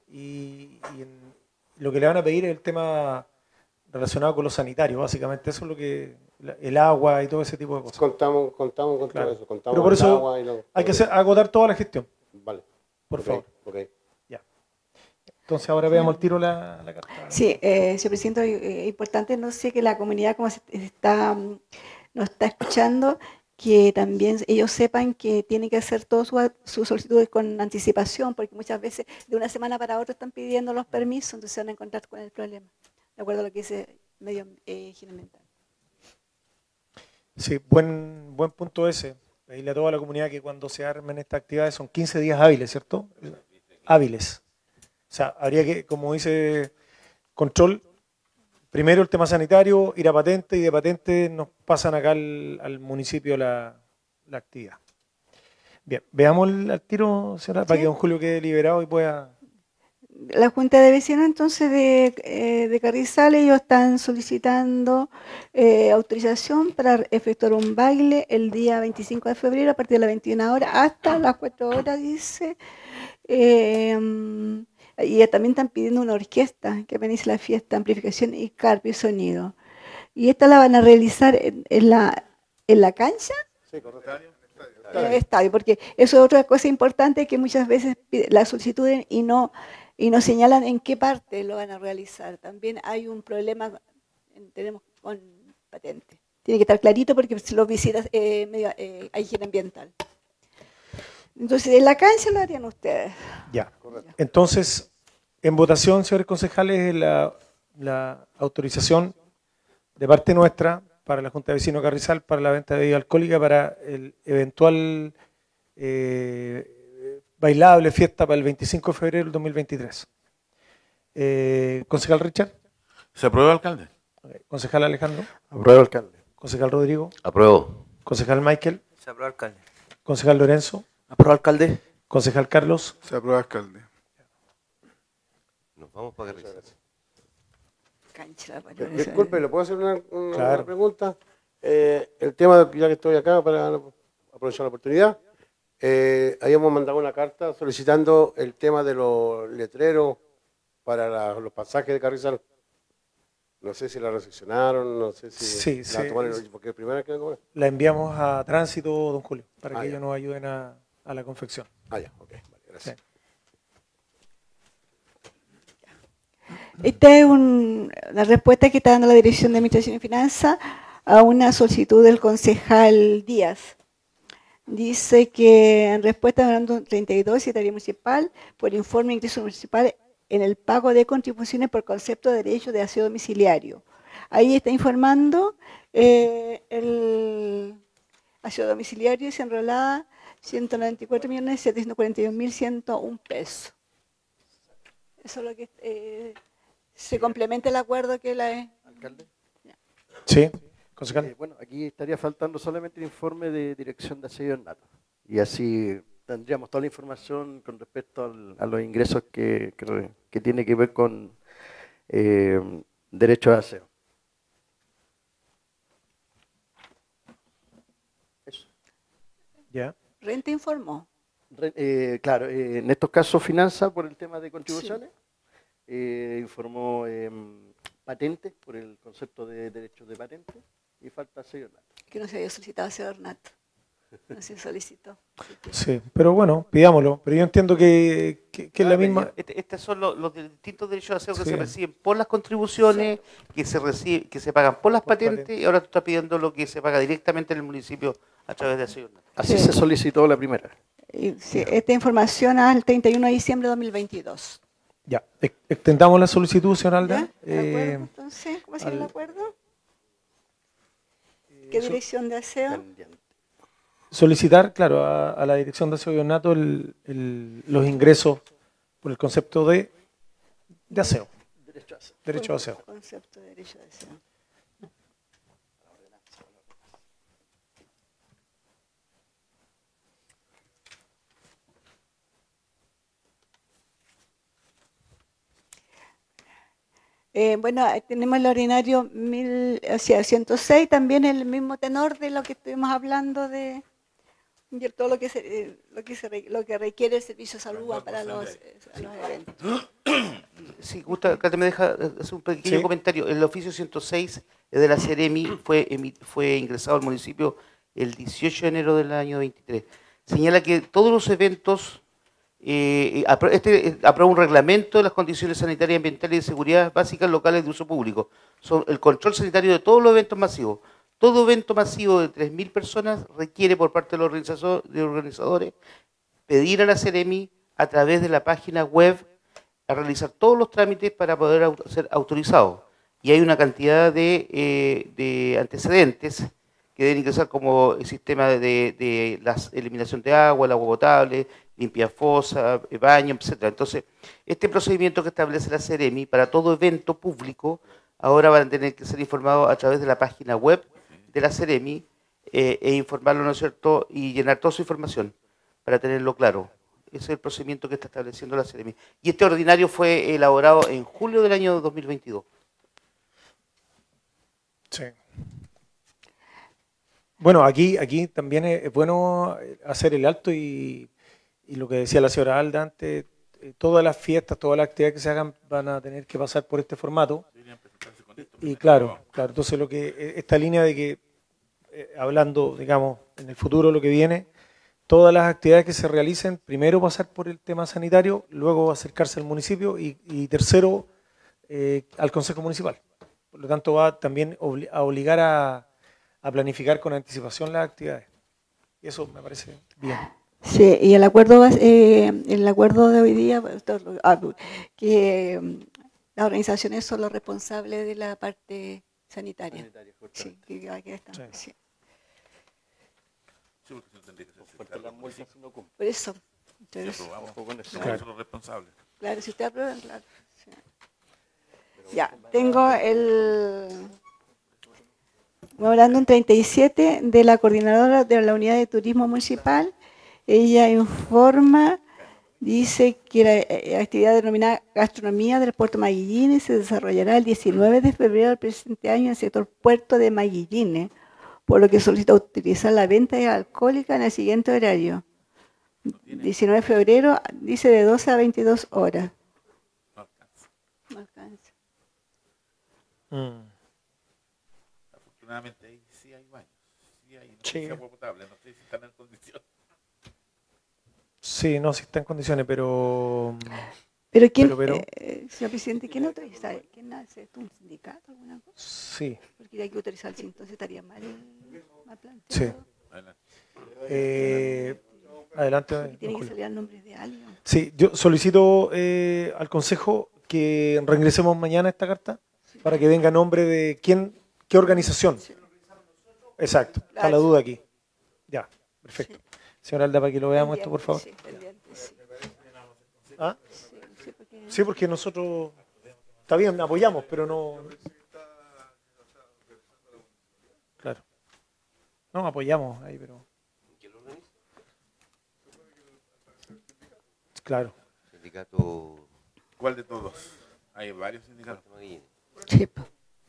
Y, y en- lo que le van a pedir es el tema relacionado con lo sanitario, básicamente. Eso es lo que. la- el agua y todo ese tipo de cosas. Contamos, contamos con Claro. todo eso. Contamos Pero por el eso agua y lo- hay que hacer, agotar toda la gestión, Vale. por Ok, favor. ok. Entonces ahora veamos el tiro la, la carta. Sí, eh, señor presidente, es eh, importante, no sé, que la comunidad como se está, mm, nos está escuchando, que también ellos sepan que tienen que hacer todas sus sus solicitudes con anticipación, porque muchas veces de una semana para otra están pidiendo los permisos, entonces se van a encontrar con el problema, de acuerdo a lo que dice medio eh, higiene ambiental. Sí, buen, buen punto ese. Pedirle a toda la comunidad que cuando se armen estas actividades son quince días hábiles, ¿cierto? Hábiles. O sea, habría que, como dice Control, primero el tema sanitario, ir a patente, y de patente nos pasan acá al, al municipio la, la actividad. Bien, veamos el, al tiro, señora, para Sí. que don Julio quede liberado y pueda... La Junta de Vecinos entonces de, eh, de Carrizal, ellos están solicitando eh, autorización para efectuar un baile el día veinticinco de febrero a partir de las veintiuna horas hasta las cuatro horas, dice. Eh, y también están pidiendo una orquesta que organice la fiesta, amplificación y carpio y sonido. Y esta la van a realizar en, en, la, en la cancha. Sí, correcto. En el estadio, porque eso es otra cosa importante que muchas veces la soliciten y no, y no señalan en qué parte lo van a realizar. También hay un problema, tenemos con patente. Tiene que estar clarito porque si lo visitas eh, medio, eh, hay higiene ambiental. Entonces, en la cancha lo harían ustedes. Ya. Entonces, en votación, señores concejales, la, la autorización de parte nuestra para la Junta de Vecinos de Carrizal para la venta de bebida alcohólica para el eventual eh, bailable fiesta para el veinticinco de febrero del dos mil veintitrés. Eh, concejal Richard. ¿Se aprueba, alcalde? Okay. Concejal Alejandro. Apruebo, alcalde. Concejal Rodrigo. Apruebo. Concejal Michael. Se aprueba, alcalde. Concejal Lorenzo. Apruebo, alcalde. Concejal Carlos. Se aprueba, alcalde. Nos vamos para Carrizal. Cancha, Eh, Disculpe, ¿le puedo hacer una, una- Claro. una pregunta? Eh, el tema, ya que estoy acá para aprovechar la oportunidad, eh, habíamos mandado una carta solicitando el tema de los letreros para la- los pasajes de Carrizal. No sé si la recepcionaron, no sé si Sí, la sí. tomaron, porque es primera vez que me cobran. La enviamos a tránsito, don Julio, para Ah, que ya. ellos nos ayuden a, a la confección. Ah, ya, ok, vale, gracias. Sí. Esta es un- una respuesta que está dando la Dirección de Administración y Finanzas a una solicitud del concejal Díaz. Dice que en respuesta al memorando treinta y dos, Secretaría Municipal, por informe de ingreso municipal en el pago de contribuciones por concepto de derecho de aseo domiciliario. Ahí está informando eh, el aseo domiciliario y se enrolada ciento noventa y cuatro millones setecientos cuarenta y un mil ciento uno pesos. Eso es lo que eh, se complementa el acuerdo que la... Alcalde. Sí, concejal. Eh, bueno, aquí estaría faltando solamente el informe de dirección de aseo nato. Y así tendríamos toda la información con respecto al- a los ingresos que, que, re- que tiene que ver con eh, derecho de aseo. Eso. Ya. Renta informó. Re- eh, claro, eh, en estos casos finanza por el tema de contribuciones, eh, informó eh, patente por el concepto de derechos de patente y falta aseo nato. Que no se había solicitado ese ornato. No se solicitó. Así que- Sí, pero bueno, pidámoslo. Pero yo entiendo que, que, que es la misma... Este- Estos son los, los distintos derechos de aseo que Sí. se reciben por las contribuciones, que se recibe, que se pagan por las Por patentes, patentes. y ahora tú estás pidiendo lo que se paga directamente en el municipio a través de aseo. Así Sí. se solicitó la primera. y, sí, esta información al treinta y uno de diciembre de dos mil veintidós. Ya, ex- extendamos la solicitud, señor Alda. ¿Ya? ¿De acuerdo? Eh, Entonces, ¿cómo se llama al- el acuerdo? ¿Qué dirección de aseo? Pendiente. solicitar, claro, a, a la Dirección de Aseo y Ornato el- el- los ingresos por el concepto de, de aseo, Derecho a aseo. derecho a aseo. Concepto de derecho de aseo. Eh, bueno, eh, tenemos el ordinario mil, o sea, ciento seis, también el mismo tenor de lo que estuvimos hablando de, de todo lo que, se, eh, lo, que se re- lo que requiere el servicio de salud para los, eh, los eventos. Si gusta, alcalde, me deja eh, hacer un pequeño Sí. comentario. El oficio ciento seis de la Seremi fue, emi- fue ingresado al municipio el dieciocho de enero del año veintitrés. Señala que todos los eventos eh, apro- este eh, aprueba un reglamento de las condiciones sanitarias, ambientales y de seguridad básicas locales de uso público. Son el control sanitario de todos los eventos masivos. Todo evento masivo de tres mil personas requiere por parte de los organizazo- de organizadores pedir a la Seremi a través de la página web a realizar todos los trámites para poder au- ser autorizados. Y hay una cantidad de, eh, de antecedentes que deben ingresar como el sistema de, de la eliminación de agua, el agua potable, limpia fosa, eh, baño, etcétera. Entonces, este procedimiento que establece la Seremi para todo evento público, ahora van a tener que ser informados a través de la página web de la Seremi eh, e informarlo, ¿no es cierto?, y llenar toda su información para tenerlo claro. Ese es el procedimiento que está estableciendo la Seremi. Y este ordinario fue elaborado en julio del año dos mil veintidós. Sí. Bueno, aquí, aquí también es, es bueno hacer el alto y, y lo que decía la señora Alda antes, eh, todas las fiestas, todas las actividades que se hagan van a tener que pasar por este formato. Y claro, claro, entonces lo que eh, esta línea de que, eh, hablando, digamos, en el futuro lo que viene, todas las actividades que se realicen, primero pasar por el tema sanitario, luego acercarse al municipio y, y tercero, eh, al Consejo Municipal. Por lo tanto, va también obli- a obligar a, a planificar con anticipación las actividades. Y eso me parece bien. Sí, y el acuerdo, va- eh, el acuerdo de hoy día, pues, esto es lo- ah, que mm, las organizaciones son los responsables de la parte sanitaria. Sanitaria, Sí, justamente. que aquí están, Sí. sí. Sí, porque si no tendría que ser Fuerte central, las multas si no cumple. Por eso. Si Entonces, aprobamos, Ojo con eso. somos Claro. nosotros responsables. claro, si usted aprueba, claro. Sí. Ya, tengo el memorándum treinta y siete de la coordinadora de la unidad de turismo municipal. Ella informa, dice que la eh, actividad denominada gastronomía del puerto Maguillines se desarrollará el diecinueve de febrero del presente año en el sector puerto de Maguillines, por lo que solicita utilizar la venta de alcohólica en el siguiente horario. diecinueve de febrero, dice de doce a veintidós horas. No alcanza. No alcanza. Mm. Afortunadamente ahí sí hay baños. Sí hay no Sí. sé si agua potable. No sé si están en condiciones. Sí, no, sí está en condiciones, pero... Pero quién, Pero, pero- eh, señor presidente, ¿quién autoriza? ¿Quién hace esto? ¿Un sindicato? ¿Alguna cosa? Sí. Porque hay que autorizar el cinto, entonces estaría mal, mal planteado. Sí. Adelante. Eh, adelante. Porque tiene don que Julio. salir al nombre de alguien. Sí, yo solicito eh, al Consejo que reingresemos mañana esta carta para que venga a nombre de quién, qué organización. Exacto, está la duda aquí. Ya, perfecto. Señora Alda, para que lo veamos esto, por favor. Sí, pendiente, sí. ¿Ah? Sí, sí, porque- Sí, porque nosotros, está bien, apoyamos, pero no... Claro. No, apoyamos ahí, pero... Claro. Sindicato ¿Cuál de todos? Hay varios sindicatos. Maguillines. Sí, po.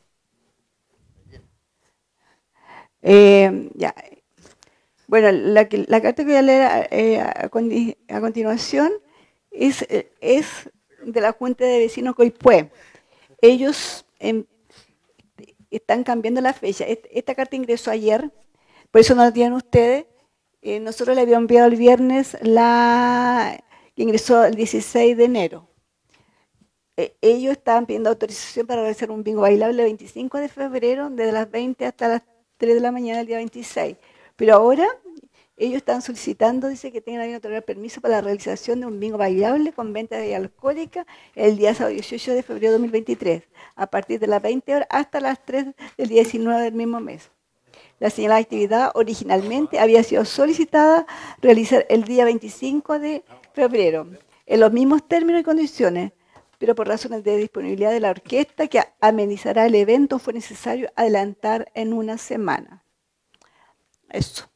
Eh, ya. Bueno, la, que- la carta que voy a leer eh, a, condi- a continuación es, eh, es de la Junta de Vecinos Coipue. Ellos em, están cambiando la fecha. Est- Esta carta ingresó ayer, por eso no la tienen ustedes. Eh, nosotros le habíamos enviado el viernes la que ingresó el dieciséis de enero. Eh, ellos estaban pidiendo autorización para realizar un bingo bailable el veinticinco de febrero, desde las veinte hasta las tres de la mañana del día veintiséis. Pero ahora ellos están solicitando, dice que tengan que otorgar permiso para la realización de un bingo bailable con venta de bebida alcohólica el día sábado dieciocho de febrero de dos mil veintitrés, a partir de las veinte horas hasta las tres del día diecinueve del mismo mes. La señalada actividad originalmente había sido solicitada realizar el día veinticinco de febrero, en los mismos términos y condiciones, pero por razones de disponibilidad de la orquesta que amenizará el evento fue necesario adelantar en una semana. Eso.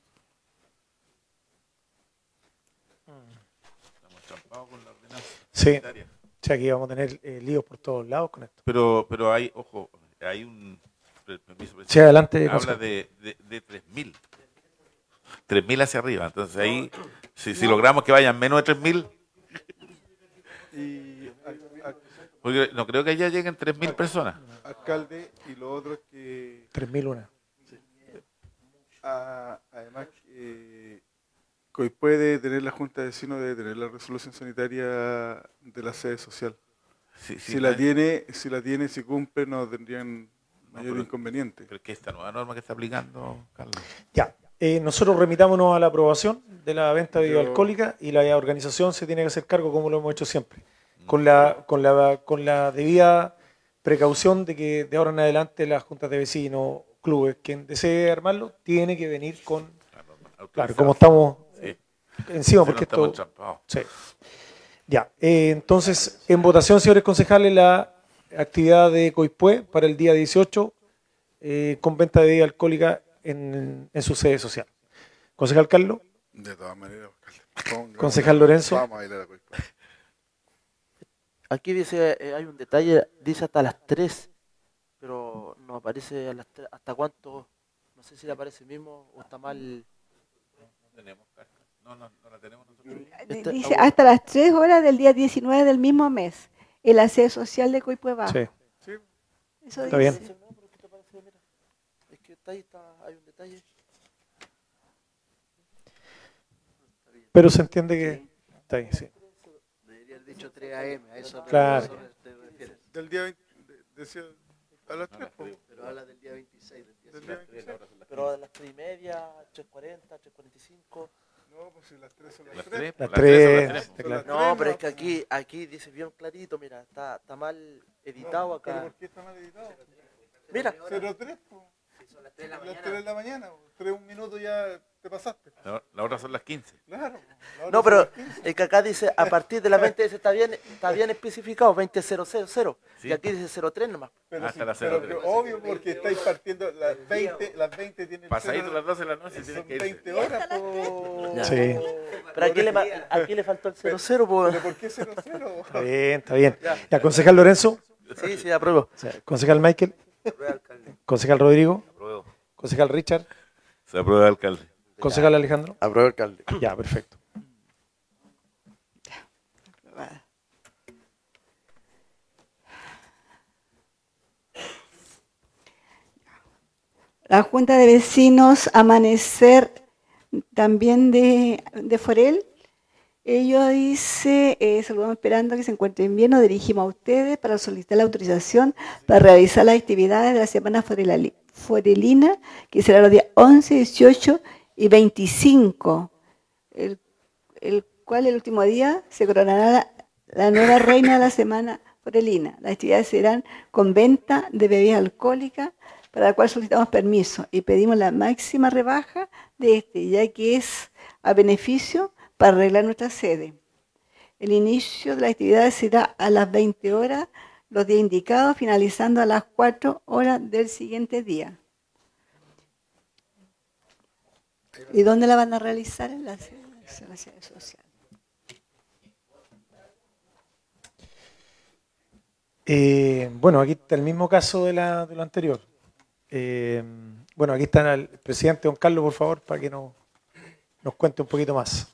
Estamos champados con la ordenanza Sí, sanitaria. o sea, aquí vamos a tener eh, líos por todos lados con esto. Pero, pero hay, ojo, hay un per- permiso. Sí, adelante, Habla consejero. de, de, de tres mil. tres mil hacia arriba. Entonces ahí, si, si logramos que vayan menos de tres mil, Y al- al- porque no creo que allá lleguen tres mil personas. alcalde, y lo otro es que tres mil uno. ah, además eh, Coipue debe tener, la Junta de Vecinos debe tener la resolución sanitaria de la sede social. Sí, sí, Si la no, tiene, si la tiene, si cumple, no tendrían no, mayor pero- inconveniente. Pero es que esta nueva norma que está aplicando, Carlos. Ya, eh, nosotros remitámonos a la aprobación de la venta de bebida Yo- alcohólica y la organización se tiene que hacer cargo como lo hemos hecho siempre, con la, con la, con la debida precaución de que de ahora en adelante las juntas de vecinos, clubes, quien desee armarlo, tiene que venir con, La norma claro, autorizada. como estamos Sí. eh, encima, Si porque no estamos esto... entrampados. Sí. Ya, eh, entonces, en votación, señores concejales, la actividad de Coipue para el día dieciocho, eh, con venta de bebida alcohólica en, en su sede social. Concejal Carlos, De todas maneras, alcalde. Ponga- Concejal Lorenzo. Vamos a bailar a Coipue. Aquí dice, eh, hay un detalle, dice hasta las tres, pero no aparece a las tres, hasta cuánto, no sé si le aparece mismo o está mal. No tenemos carta. No, no, no la tenemos nosotros. Este- Dice hasta las tres horas del día diecinueve del mismo mes, en la sede social de Coipue Bajo. sí, Sí, Eso Está dice. bien. No, pero ¿qué te parece? Mira, es que está ahí, está, hay un detalle. pero se entiende que está ahí, sí. Debería haber dicho tres a eme, a eso, Claro. a eso te refieres. del día veinte, de- decía a las tres, po. Pero habla del día veintiséis, del día Del siguiente. día veintiséis. Pero a las tres y media, tres cuarenta, tres cuarenta y cinco. No, pues si las tres son las Las tres. tres, Las las tres son las tres, tres. está claro. No, pero es que aquí, aquí dice bien clarito, mira, está, está mal editado ¿Pero acá. por qué está mal editado? Mira, cero tres, po. Las tres de la mañana. po. Tres, un minuto ya te pasaste. La, la otra son las quince. Claro. la otra no, son pero las quince. es que acá dice a partir de las veinte, ese está bien, está bien especificado, veinte cero cero cero. Sí. Y aquí dice cero tres nomás. Pero, hasta sí, las pero cero tres. que obvio porque estáis partiendo las veinte, las veinte tienen Pasadito cero- las doce de la noche tienen son que irse. veinte horas, po. Ya. Sí. Pero aquí le, ma- aquí le faltó el cero cero, pues. ¿Pero por qué cero cero? Está bien, está bien. Ya, concejal Lorenzo, Sí, sí, apruebo. o sea, concejal Michael, concejal Rodrigo, Apruebo. concejal Richard, Se aprueba, alcalde. concejal Alejandro. Aprueba, alcalde. Ya, perfecto. La Junta de Vecinos Amanecer también de, de Forel. Ellos dice, eh, saludamos esperando que se encuentren bien, nos dirigimos a ustedes para solicitar la autorización para realizar las actividades de la Semana Forelali- Forelina, que será los días once, dieciocho y veinticinco, el, el cual el último día se coronará la, la nueva reina de la Semana Forelina. Las actividades serán con venta de bebidas alcohólicas, para la cual solicitamos permiso y pedimos la máxima rebaja de este, ya que es a beneficio para arreglar nuestra sede. El inicio de la actividad será a las veinte horas, los días indicados, finalizando a las cuatro horas del siguiente día. ¿Y dónde la van a realizar? En la sede, en la sede social. Eh, bueno, aquí está el mismo caso de, la, de lo anterior. Eh, bueno, aquí está el presidente don Carlos, por favor, para que nos, nos cuente un poquito más.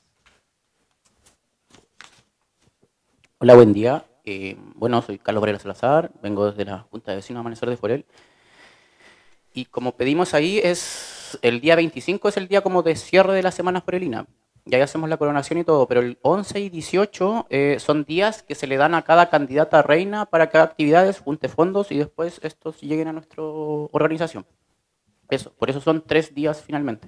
Hola, buen día. Eh, bueno, soy Carlos Varela Salazar, vengo desde la Junta de Vecinos Amanecer de Forel. Y como pedimos ahí, es el día veinticinco es el día como de cierre de la Semana Forelina. Y ahí hacemos la coronación y todo, pero el once y dieciocho eh, son días que se le dan a cada candidata a reina para que haga actividades, junte fondos y después estos lleguen a nuestra organización. Eso, por eso son tres días finalmente.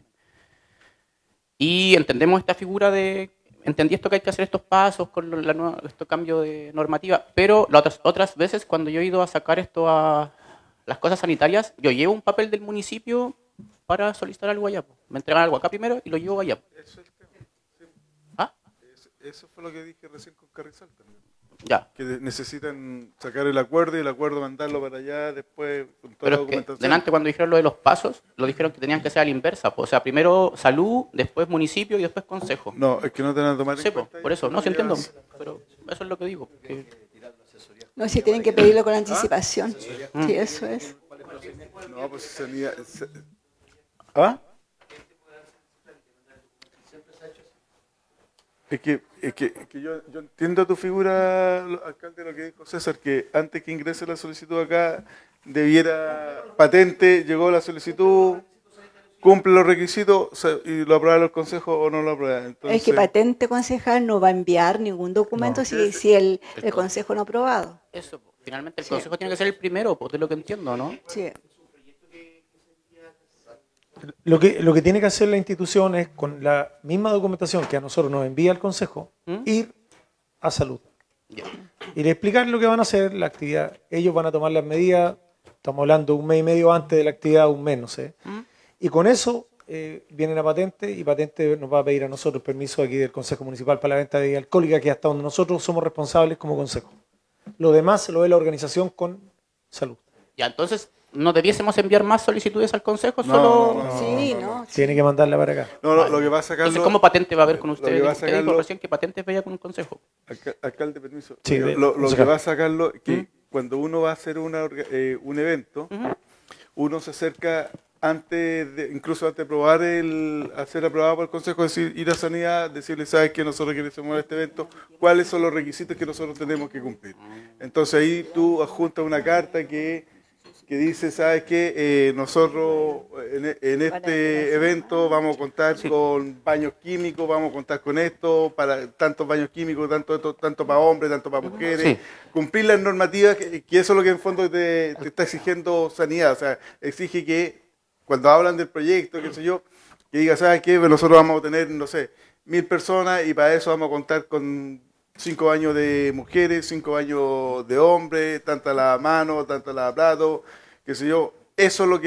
Y entendemos esta figura de... Entendí esto que hay que hacer estos pasos con la nueva, este cambio de normativa, pero las otras, otras veces cuando yo he ido a sacar esto a las cosas sanitarias, yo llevo un papel del municipio para solicitar algo allá. Me entregan algo acá primero y lo llevo allá. Eso es el tema. Sí. ¿Ah? Eso, eso fue lo que dije recién con Carrizal también. Ya. Que de- necesitan sacar el acuerdo y el acuerdo mandarlo para allá después con toda Pero la es que documentación. delante cuando dijeron lo de los pasos, lo dijeron que tenían que ser a la inversa. pues, O sea, primero salud, después municipio y después consejo. No, es que no te van a tomar Sí, en pues, cuenta. por eso, no, sí se entiendo. Pero eso es lo que digo. que- No, si tienen que pedirlo con anticipación. Sí, eso es. No, pues se niega- se- ¿Ah? Es que, es que, es que yo, yo entiendo tu figura, lo- alcalde, lo que dijo César, que antes que ingrese la solicitud acá, debiera patente, llegó la solicitud, cumple los requisitos se- y lo aprueba el consejo o no lo aprueba. Entonces, Es que patente concejal no va a enviar ningún documento No. si, si el, el consejo no ha aprobado. Eso, po. Finalmente el Sí. consejo tiene que ser el primero, pues de lo que entiendo, ¿no? Sí. Lo que, lo que tiene que hacer la institución es, con la misma documentación que a nosotros nos envía el consejo, ¿Mm? ir a salud. Ya. Y le explicar lo que van a hacer, la actividad. Ellos van a tomar las medidas, estamos hablando un mes y medio antes de la actividad, un mes, no sé. ¿Mm? Y con eso eh, vienen a Patente y Patente nos va a pedir a nosotros permiso aquí del Consejo Municipal para la venta de bebida alcohólica, que es hasta donde nosotros somos responsables como consejo. Lo demás se lo ve la organización con salud. Ya, entonces, ¿no debiésemos enviar más solicitudes al consejo? No, Solo... no, no. Sí, ¿no? Tiene que mandarla para acá. no, lo, lo que pasa, Entonces, Carlos, ¿cómo Patente va a ver con lo ustedes? que va a Usted dijo sacarlo- recién que Patente veía con un consejo. alca- alcalde, permiso. Sí, Lo- de- lo, lo que concejal. va a sacarlo que ¿Mm? cuando uno va a hacer una, orga- eh, un evento, Ujú. uno se acerca antes de, incluso antes de probar el, hacer aprobado por el consejo, decir, ir a sanidad, decirle, sabes que nosotros queremos este evento, cuáles son los requisitos que nosotros tenemos que cumplir. Entonces ahí tú adjuntas una carta que, que dice, sabes que nosotros en, en este evento vamos a contar con baños químicos, vamos a contar con esto, para tantos baños químicos, tanto, esto, tanto para hombres, tanto para mujeres, Sí. cumplir las normativas, que, que eso es lo que en fondo te, te está exigiendo sanidad, o sea, exige que cuando hablan del proyecto, qué sé yo, que diga, ¿sabes qué? Pues nosotros vamos a tener, no sé, mil personas y para eso vamos a contar con cinco baños de mujeres, cinco baños de hombres, tanta la mano, tanta la plato, qué sé yo. Eso es lo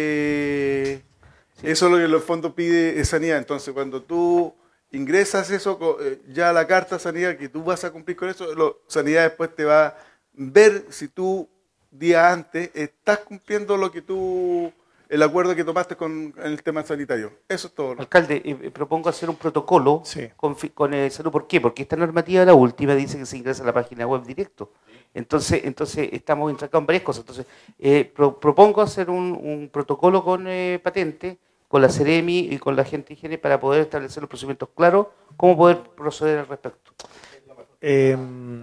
que, eso es lo que en el fondo pide sanidad. Entonces, cuando tú ingresas eso, co- eh, ya la carta sanidad, que tú vas a cumplir con eso, lo- sanidad después te va a ver si tú, día antes, estás cumpliendo lo que tú, el acuerdo que tomaste con en el tema sanitario. Eso es todo. Alcalde, eh, eh, propongo hacer un protocolo Sí. con, fi- con eh, salud. ¿Por qué? Porque esta normativa, la última, dice que se ingresa a la página web directo. Entonces, entonces estamos entrancados en varias cosas. Entonces, eh, pro- propongo hacer un, un protocolo con eh, Patente, con la Ceremi y con la gente de higiene para poder establecer los procedimientos claros, cómo poder proceder al respecto. Eh,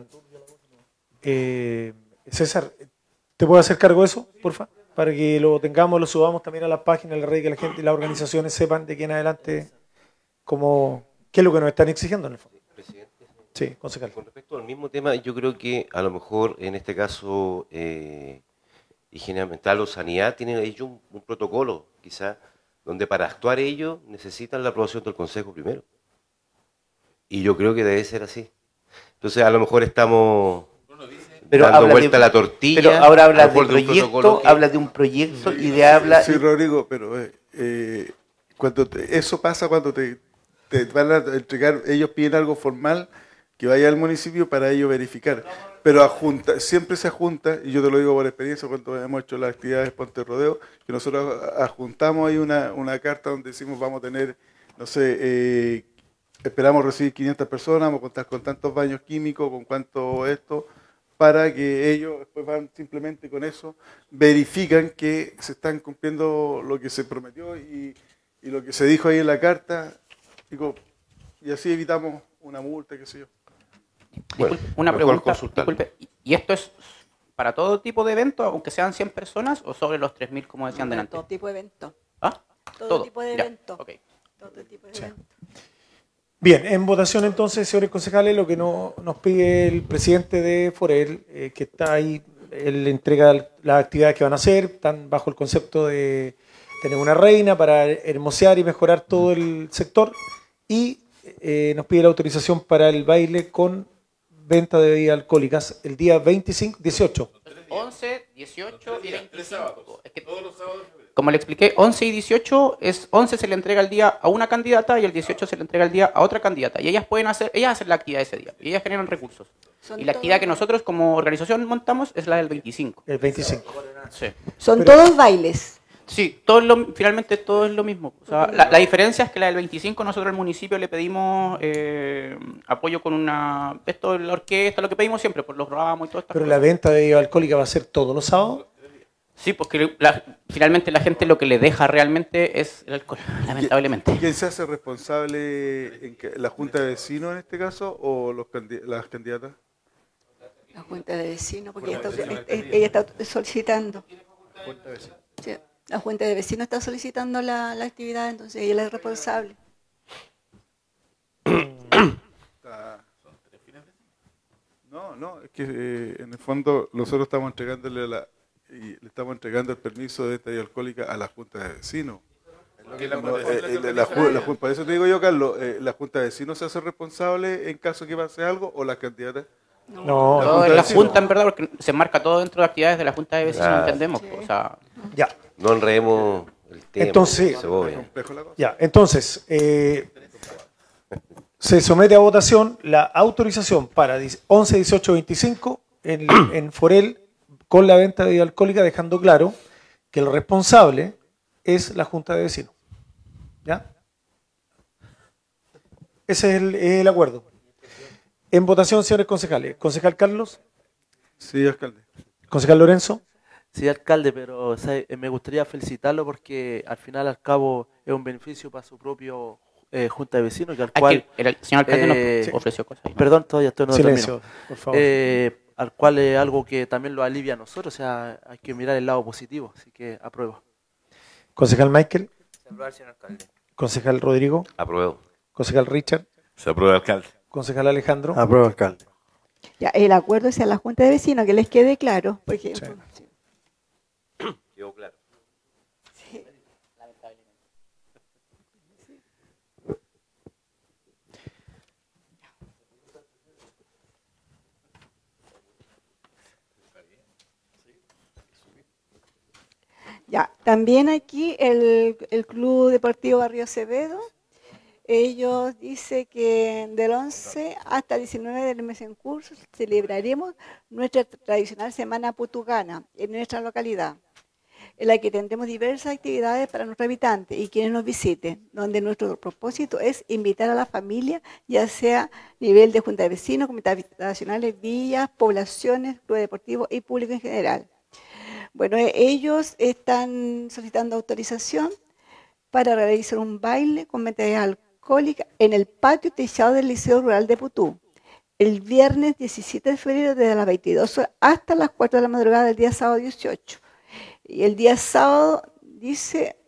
eh, César, ¿te puedo hacer cargo de eso, porfa? Para que lo tengamos, lo subamos también a la página, a la red, que la gente y las organizaciones sepan de aquí en adelante cómo, qué es lo que nos están exigiendo en el fondo. Presidente, Sí, concejal. con respecto al mismo tema, yo creo que a lo mejor en este caso eh, higiene ambiental o sanidad tienen ellos un, un protocolo, quizás, donde para actuar ellos necesitan la aprobación del Consejo primero. Y yo creo que debe ser así. Entonces a lo mejor estamos Pero dando habla vuelta de- a la tortilla. Pero ahora a habla lo de mejor de un protocolo proyecto, que- habla de un proyecto y de habla... Sí, Rodrigo, pero eh, eh, cuando te- eso pasa cuando te, te van a entregar, ellos piden algo formal que vaya al municipio para ellos verificar. Pero adjunta, siempre se adjunta, y yo te lo digo por experiencia cuando hemos hecho las actividades Ponte Rodeo, que nosotros adjuntamos ahí una, una carta donde decimos vamos a tener, no sé, eh, esperamos recibir quinientas personas, vamos a contar con tantos baños químicos, con cuánto esto, para que ellos después van simplemente con eso, verifican que se están cumpliendo lo que se prometió y, y lo que se dijo ahí en la carta, digo, y así evitamos una multa, qué sé yo. Bueno, Disculpe, una mejor pregunta, consultarlo. disculpe, ¿y esto es para todo tipo de evento, aunque sean cien personas, o sobre los tres mil como decían delante? Todo tipo de evento. ¿Ah? Todo, tipo de ya, evento. ok. Todo tipo de evento. Bien, en votación entonces, señores concejales, lo que no- nos pide el presidente de Forel, eh, que está ahí, él entrega las actividades que van a hacer, están bajo el concepto de tener una reina para hermosear y mejorar todo el sector, y eh, nos pide la autorización para el baile con venta de bebidas alcohólicas el día veinticinco, dieciocho. once, dieciocho y veinticinco. Es que, como le expliqué, once y dieciocho, es once se le entrega el día a una candidata y el dieciocho se le entrega el día a otra candidata. Y ellas pueden hacer, ellas hacen la actividad ese día, y ellas generan recursos. Son Y la actividad todos- que nosotros como organización montamos es la del veinticinco. El veinticinco. Sí. Son Pero- todos bailes. Sí, todo es lo, finalmente todo es lo mismo. O sea, la, la diferencia es que la del veinticinco nosotros al municipio le pedimos eh, apoyo con una... Esto, la orquesta, lo que pedimos siempre, por los ramos y todo esto. Pero la venta de bebida alcohólica va a ser todos los sábados. Sí, porque la- finalmente la gente lo que le deja realmente es el alcohol, lamentablemente. ¿Quién se hace responsable? En que- ¿La Junta de Vecinos en este caso o los candi- las candidatas? La Junta de Vecinos, porque ella está, eh, ella está solicitando. Sí. La Junta de Vecinos está solicitando la, la actividad, entonces ella es responsable. No, no, es que eh, en el fondo nosotros estamos entregándole la, y le estamos entregando el permiso de venta alcohólica a la Junta de Vecinos. No, eh, eh, la, la, la, por eso te digo yo, Carlos, eh, ¿la Junta de Vecinos se hace responsable en caso que pase algo o las candidatas? No, no la, la Junta en verdad, porque se marca todo dentro de actividades de la Junta de Vecinos, ah, entendemos. Sí. O sea, ya. No enredemos el tema. Entonces, ya, entonces eh, se somete a votación la autorización para once, dieciocho, veinticinco en, en Forel con la venta de bebida alcohólica, dejando claro que el responsable es la Junta de Vecinos. ¿Ya? Ese es el, el acuerdo. En votación, señores concejales. Concejal Carlos. Sí, alcalde. Concejal Lorenzo. Sí, alcalde, pero o sea, me gustaría felicitarlo porque al final, al cabo, es un beneficio para su propio eh, Junta de Vecinos. Que al cual, el señor alcalde eh, nos ofreció cosas. Ahí. Perdón, todavía estoy no Silencio, por favor. Eh, al cual es algo que también lo alivia a nosotros, o sea, hay que mirar el lado positivo, así que apruebo. Concejal Michael. Se aprueba, señor alcalde. Concejal Rodrigo. Apruebo. Concejal Richard. Se aprueba, alcalde. Concejal Alejandro. Apruebo, alcalde. Ya, el acuerdo es a la Junta de Vecinos, que les quede claro. Porque, sí. Sí. Quedó claro. Sí. Ya, también aquí el, el Club Deportivo Barrio Acevedo, ellos dicen que del once hasta el diecinueve del mes en curso celebraremos nuestra tradicional Semana Putugana en nuestra localidad, en la que tendremos diversas actividades para nuestros habitantes y quienes nos visiten, donde nuestro propósito es invitar a la familia, ya sea a nivel de Junta de Vecinos, comités habitacionales, villas, poblaciones, club deportivo y público en general. Bueno, ellos están solicitando autorización para realizar un baile con bebidas alcohólicas en el patio techado del Liceo Rural de Putú, el viernes diecisiete de febrero desde las veintidós horas hasta las cuatro de la madrugada del día sábado dieciocho. Y el día sábado dice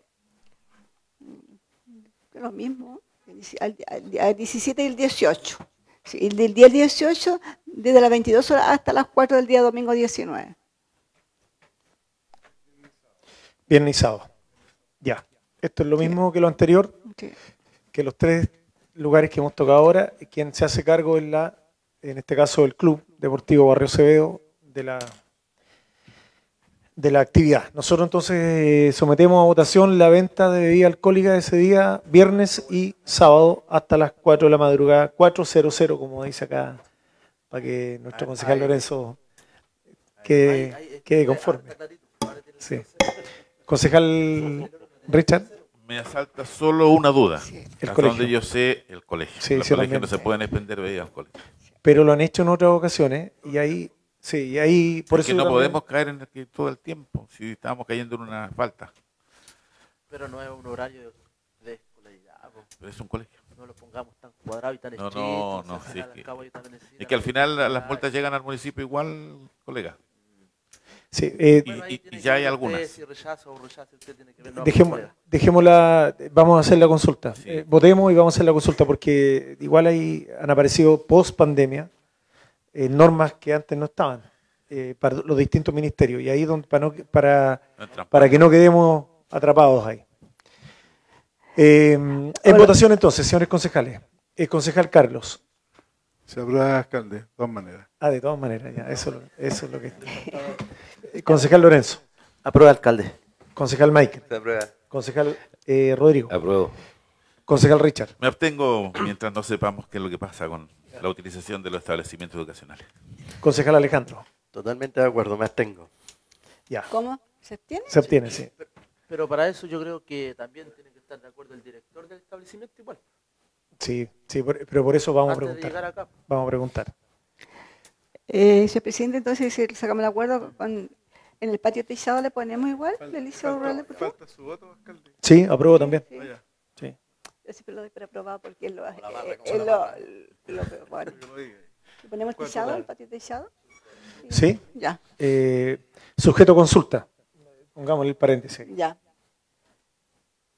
lo mismo, el diecisiete y el dieciocho. Sí, el del día dieciocho desde las veintidós horas hasta las cuatro del día domingo diecinueve. Viernes y sábado. Ya. Esto es lo mismo que lo anterior, Sí. que los tres lugares que hemos tocado ahora. Quien se hace cargo es la, en este caso, el Club Deportivo Barrio Acevedo de la, de la actividad. Nosotros entonces eh, sometemos a votación la venta de bebida alcohólica ese día, viernes y sábado, hasta las cuatro de la madrugada, cuatro cero cero, como dice acá, para que nuestro concejal Lorenzo quede, quede conforme. Sí. Concejal Richard. Me asalta solo una duda. El Hasta colegio. donde yo sé, el colegio. Sí, Los sí, colegios también. no se pueden expender bebidas alcohólicas. Pero lo han hecho en otras ocasiones y ahí, sí, y ahí, por Porque eso no yo también- podemos caer en el que todo el tiempo, si estamos cayendo en una falta. Pero no es un horario de escolaridad, po. Pero es un colegio. No lo pongamos tan cuadrado y tan No, estricto. no, o sea, no, al sí, es final, que- al cabo, ellos también necesitan Es que al final las actividades. multas llegan al municipio igual, colega. Sí, eh, Y, Bueno, ahí y- tiene y que ya hay ver usted algunas. Si rechaza o rechaza, usted tiene que ver, no, dejemos, colega. dejémosla, vamos a hacer la consulta. Sí. Eh, votemos y vamos a hacer la consulta porque igual ahí han aparecido post pandemia eh, normas que antes no estaban eh, para los distintos ministerios y ahí donde, para, no- para, para que no quedemos atrapados ahí. Eh, en Hola. votación entonces, señores concejales. El concejal Carlos. Se aprueba, alcalde, de todas maneras. Ah, de todas maneras, ya, eso, lo- eso es lo que está. Eh, Concejal Lorenzo. Aprueba, alcalde. Concejal Michael. Se aprueba. Concejal eh, Rodrigo. Apruebo. Concejal Richard. Me abstengo mientras no sepamos qué es lo que pasa con la utilización de los establecimientos educacionales. Concejal Alejandro. Totalmente de acuerdo, me abstengo. Ya. ¿Cómo? ¿Se obtiene? Se obtiene, sí. Pero para eso yo creo que también tiene que estar de acuerdo el director del establecimiento igual. Sí, sí, por- pero por eso vamos a Antes de preguntar. llegar acá. Vamos a preguntar. Eh, señor presidente, entonces si sacamos el acuerdo con, en el patio techado le ponemos igual, del Liceo Rural de Putú. Falta su voto, alcalde. Sí, apruebo también. Sí. Vaya, Sí. Yo siempre lo doy por aprobado porque él lo hace. la barra, eh, como él la lo, barra. lo- bueno. que lo diga. ¿Le ponemos el ¿Cuál techado, total? el patio techado? Sí. Ya, Eh, sujeto a consulta. Pongámosle el paréntesis. ya.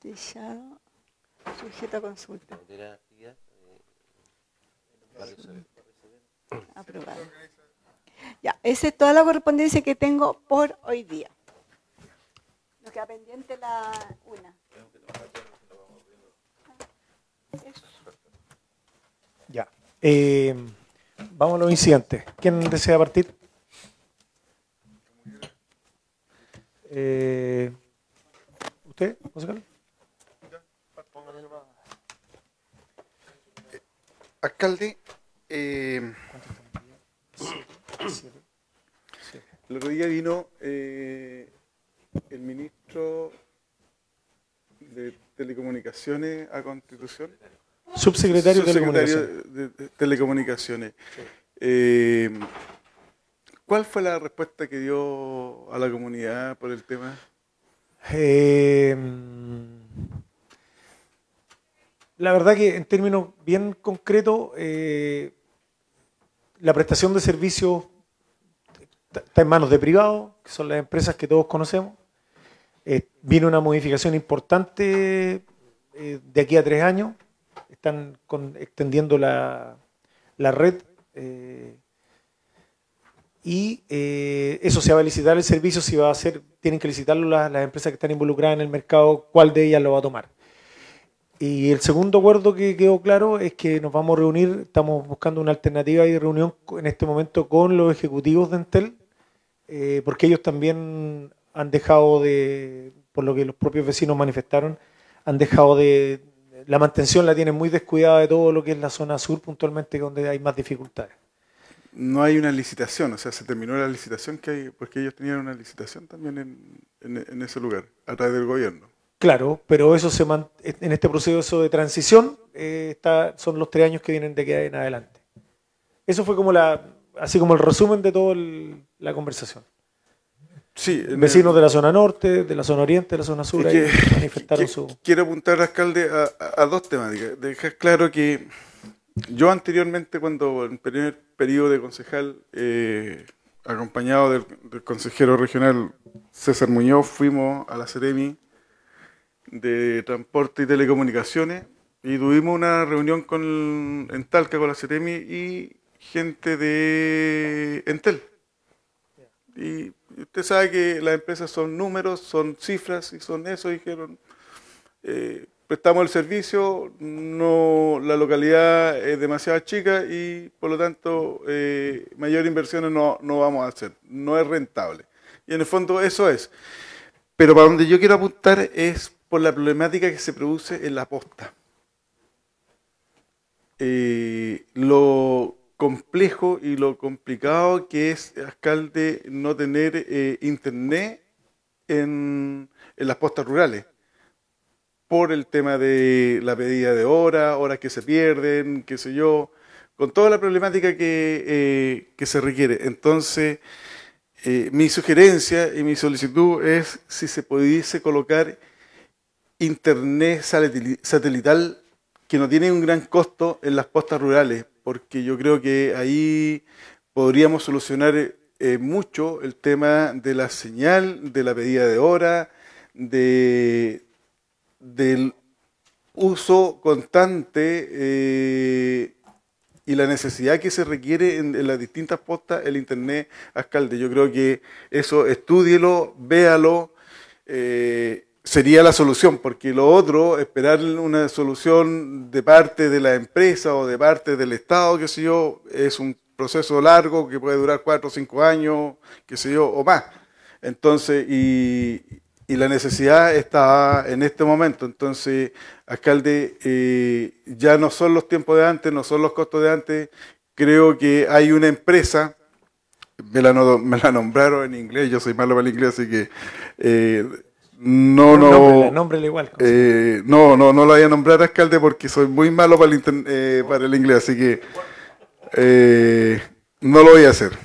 Tellado, sujeto a consulta. Aprobado. Ya, esa es toda la correspondencia que tengo por hoy día. Nos queda pendiente la una. Eso. Ya. Eh, vamos a los incidentes. ¿Quién desea partir? Eh, ¿Usted, José Carlos? Alcalde, eh, el otro día vino eh, el ministro de Telecomunicaciones a Constitución. Subsecretario, Subsecretario de Telecomunicaciones. de, de Telecomunicaciones. Sí. Eh, ¿Cuál fue la respuesta que dio a la comunidad por el tema? Eh, la verdad que en términos bien concretos, eh, la prestación de servicios está en manos de privados, que son las empresas que todos conocemos. Eh, vino una modificación importante eh, de aquí a tres años. Están con, extendiendo la, la red eh, y eh, eso se va a licitar el servicio, si va a hacer, tienen que licitarlo las, las empresas que están involucradas en el mercado, cuál de ellas lo va a tomar. Y el segundo acuerdo que quedó claro es que nos vamos a reunir, estamos buscando una alternativa de reunión en este momento con los ejecutivos de Entel, eh, porque ellos también han dejado de, por lo que los propios vecinos manifestaron, han dejado de, la mantención la tienen muy descuidada de todo lo que es la zona sur puntualmente, donde hay más dificultades. No hay una licitación, o sea, se terminó la licitación que hay, porque ellos tenían una licitación también en, en, en ese lugar, a través del gobierno. Claro, pero eso se man, en este proceso de transición eh, está, son los tres años que vienen de aquí en adelante. Eso fue como la, así como el resumen de toda la conversación. Sí, vecinos el, de la zona norte, de la zona oriente, de la zona sur, que, ahí manifestaron que, su... Quiero apuntar, alcalde, a, a dos temáticas. Dejar claro que yo anteriormente, cuando en el primer periodo de concejal, eh, acompañado del, del consejero regional César Muñoz, fuimos a la Ceremi de Transporte y Telecomunicaciones y tuvimos una reunión con, en Talca con la Ceremi y gente de Entel. Y usted sabe que las empresas son números, son cifras y son eso, dijeron, eh, prestamos el servicio, no, la localidad es demasiado chica y por lo tanto eh, mayor inversiones no, no vamos a hacer, no es rentable. Y en el fondo eso es. Pero para donde yo quiero apuntar es por la problemática que se produce en la posta. Eh, lo complejo y lo complicado que es, alcalde, no tener eh, internet en, en las postas rurales, por el tema de la pedida de horas, horas que se pierden, qué sé yo, con toda la problemática que, eh, que se requiere. Entonces, eh, mi sugerencia y mi solicitud es si se pudiese colocar internet satelital que no tiene un gran costo en las postas rurales, porque yo creo que ahí podríamos solucionar eh, mucho el tema de la señal, de la pedida de hora, de, del uso constante eh, y la necesidad que se requiere en, en las distintas postas el internet, alcalde. Yo creo que eso estúdielo, véalo, eh, sería la solución, porque lo otro, esperar una solución de parte de la empresa o de parte del Estado, qué sé yo, es un proceso largo que puede durar cuatro o cinco años, qué sé yo, o más. Entonces, y, y la necesidad está en este momento. Entonces, alcalde, eh, ya no son los tiempos de antes, no son los costos de antes. Creo que hay una empresa, me la, no, me la nombraron en inglés, yo soy malo para el inglés, así que... Eh, No, no, nómbrele, nómbrele igual. Eh, no, no, no lo voy a nombrar, alcalde, porque soy muy malo para el, eh, para el inglés, así que eh, no lo voy a hacer.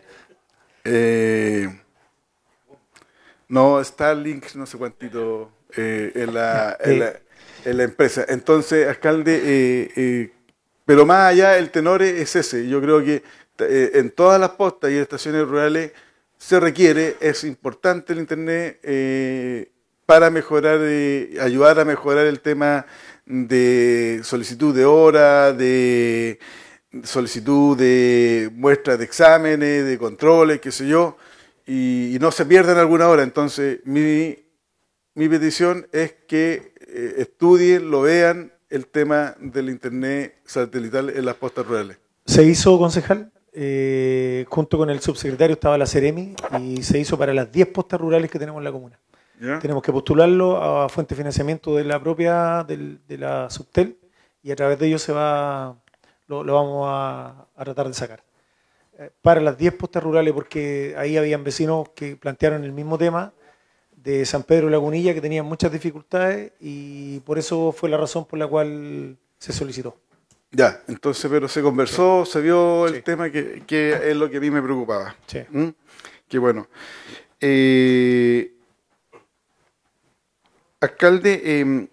Eh, no, Starlink, no sé cuántito, eh, en, la, en, la, en la empresa. Entonces, alcalde, eh, eh, pero más allá, el tenor es ese. Yo creo que eh, en todas las postas y estaciones rurales se requiere, es importante el internet, eh, para mejorar, eh, ayudar a mejorar el tema de solicitud de hora, de solicitud de muestras de exámenes, de controles, qué sé yo, y, y no se pierdan alguna hora. Entonces, mi, mi petición es que eh, estudien, lo vean, el tema del internet satelital en las postas rurales. Se hizo, concejal, eh, junto con el subsecretario estaba la Ceremi, y se hizo para las diez postas rurales que tenemos en la comuna. ¿Ya? Tenemos que postularlo a fuente de financiamiento de la propia, del, de la Subtel, y a través de ello se va, lo, lo vamos a, a tratar de sacar. Eh, para las diez postas rurales, porque ahí habían vecinos que plantearon el mismo tema de San Pedro Lagunilla, que tenían muchas dificultades, y por eso fue la razón por la cual se solicitó. Ya, entonces, pero se conversó, sí. Se vio el sí. tema que, que es lo que a mí me preocupaba. Sí. ¿Mm? Que bueno. Eh, alcalde, eh,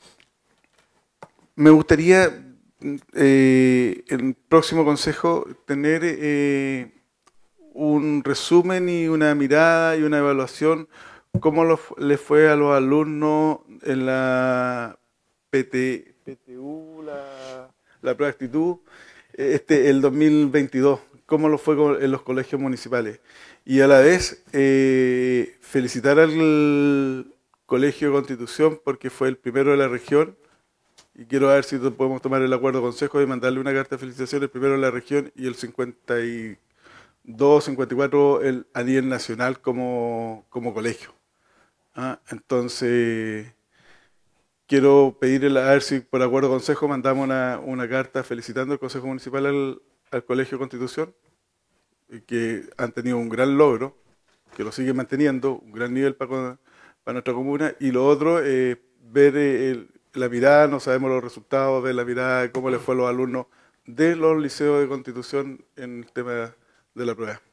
me gustaría eh, en el próximo consejo tener eh, un resumen y una mirada y una evaluación cómo lo, le fue a los alumnos en la P T, P T U, la, la prueba de actitud, este, el dos mil veintidós, cómo lo fue en los colegios municipales. Y a la vez eh, felicitar al Colegio de Constitución porque fue el primero de la región, y quiero ver si podemos tomar el acuerdo consejo y mandarle una carta de felicitación, el primero de la región y el cincuenta y dos, cincuenta y cuatro el, a nivel nacional como, como colegio. ¿Ah? Entonces, quiero pedirle a ver si por acuerdo consejo mandamos una, una carta felicitando al Consejo Municipal al, al Colegio de Constitución, que han tenido un gran logro, que lo siguen manteniendo, un gran nivel para, para nuestra comuna, y lo otro, eh, ver eh, el, la mirada, no sabemos los resultados, ver la mirada de cómo les fue a los alumnos de los liceos de Constitución en el tema de la prueba.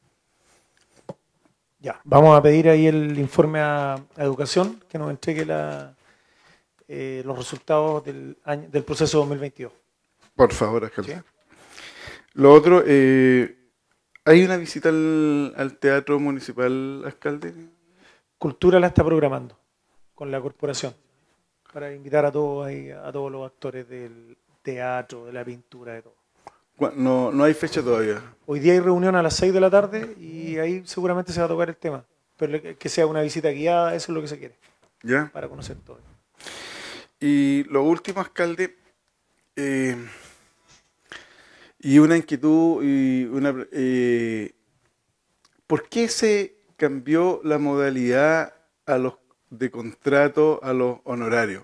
Ya, vamos a pedir ahí el informe a, a Educación, que nos entregue la, eh, los resultados del, año, del proceso dos mil veintidós. Por favor, alcalde. ¿Sí? Lo otro, eh, ¿hay una visita al, al Teatro Municipal, alcalde? Cultura la está programando con la corporación para invitar a todos, ahí, a todos los actores del teatro, de la pintura, de todo. No, no hay fecha todavía. Hoy día hay reunión a las seis de la tarde y ahí seguramente se va a tocar el tema. Pero que sea una visita guiada, eso es lo que se quiere. ¿Ya? Para conocer todo. Y lo último, alcalde, eh, y una inquietud, y una, eh, ¿por qué se cambió la modalidad a los de contrato a los honorarios?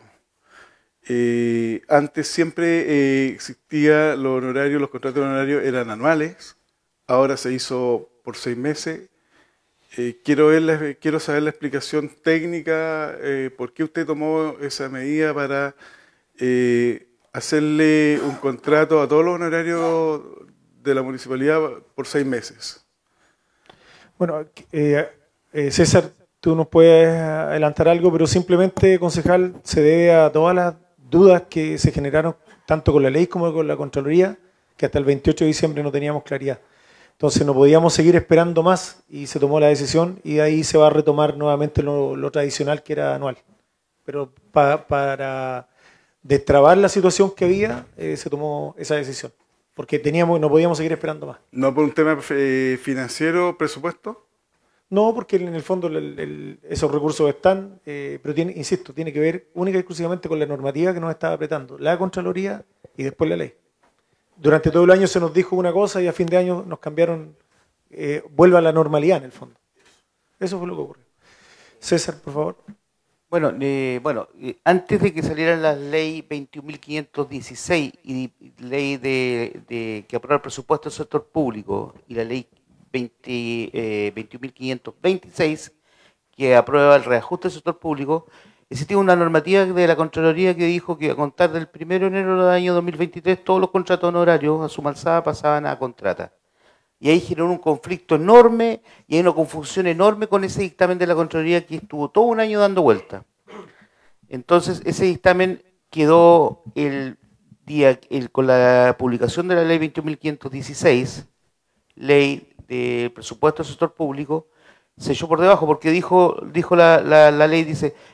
Eh, antes siempre eh, existía los honorarios, los contratos honorarios eran anuales, ahora se hizo por seis meses. Eh, quiero, ver la, quiero saber la explicación técnica, eh, por qué usted tomó esa medida para eh, hacerle un contrato a todos los honorarios de la municipalidad por seis meses. Bueno, eh, eh, César, tú nos puedes adelantar algo, pero simplemente, concejal, se debe a todas las dudas que se generaron tanto con la ley como con la Contraloría, que hasta el veintiocho de diciembre no teníamos claridad. Entonces no podíamos seguir esperando más y se tomó la decisión y de ahí se va a retomar nuevamente lo, lo tradicional que era anual. Pero pa, para destrabar la situación que había, eh, se tomó esa decisión, porque teníamos, no podíamos seguir esperando más. ¿No por un tema eh, financiero, presupuesto? No, porque en el fondo el, el, esos recursos están, eh, pero tiene, insisto, tiene que ver única y exclusivamente con la normativa que nos estaba apretando, la Contraloría y después la ley. Durante todo el año se nos dijo una cosa y a fin de año nos cambiaron, eh, vuelve a la normalidad en el fondo. Eso fue lo que ocurrió. César, por favor. Bueno, eh, bueno eh, antes de que salieran la ley veintiún mil quinientos dieciséis y ley de, de que aprueba el presupuesto del sector público y la ley veintiún mil quinientos veintiséis que aprueba el reajuste del sector público, existía una normativa de la Contraloría que dijo que a contar del primero de enero del año dos mil veintitrés todos los contratos honorarios a suma alzada pasaban a contrata. Y ahí generó un conflicto enorme y hay una confusión enorme con ese dictamen de la Contraloría que estuvo todo un año dando vuelta. Entonces ese dictamen quedó el día el, con la publicación de la ley veintiún mil quinientos dieciséis, ley del presupuesto del sector público, se echó por debajo porque dijo, dijo la, la, la ley, dice,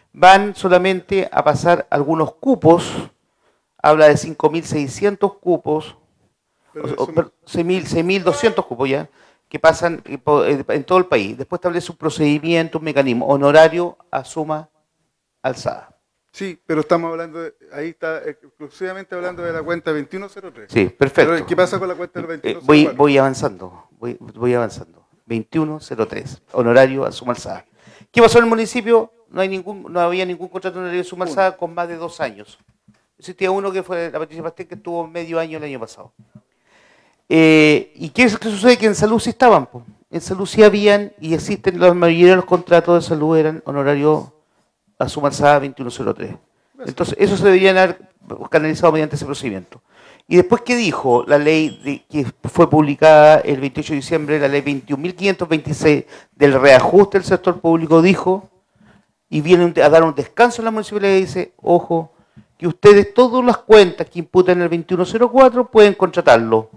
van solamente a pasar algunos cupos, habla de cinco mil seiscientos cupos, seis mil doscientos cupos ya, que pasan en todo el país. Después establece un procedimiento, un mecanismo, honorario a suma alzada. Sí, pero estamos hablando, de, ahí está exclusivamente hablando de la cuenta veintiuno cero tres. Sí, perfecto. Pero, ¿qué pasa con la cuenta del veintiuno cero cuatro? Voy, voy avanzando, voy, voy avanzando. veintiuno cero tres, honorario a suma alzada. ¿Qué pasó en el municipio? No, hay ningún, no había ningún contrato honorario de suma alzada con más de dos años. Existía uno que fue la Patricia Pastel, que estuvo medio año el año pasado. Eh, ¿Y qué, qué sucede? Que en salud sí estaban. Po. En salud sí habían y existen, la mayoría de los contratos de salud eran honorarios a suma alzada veintiuno cero tres. Entonces, eso se deberían haber canalizado mediante ese procedimiento. Y después, ¿qué dijo la ley de, que fue publicada el veintiocho de diciembre, la ley veintiún mil quinientos veintiséis del reajuste del sector público? Dijo, y viene a dar un descanso en la municipalidad y dice, ojo, que ustedes todas las cuentas que imputan el veintiuno cero cuatro pueden contratarlo.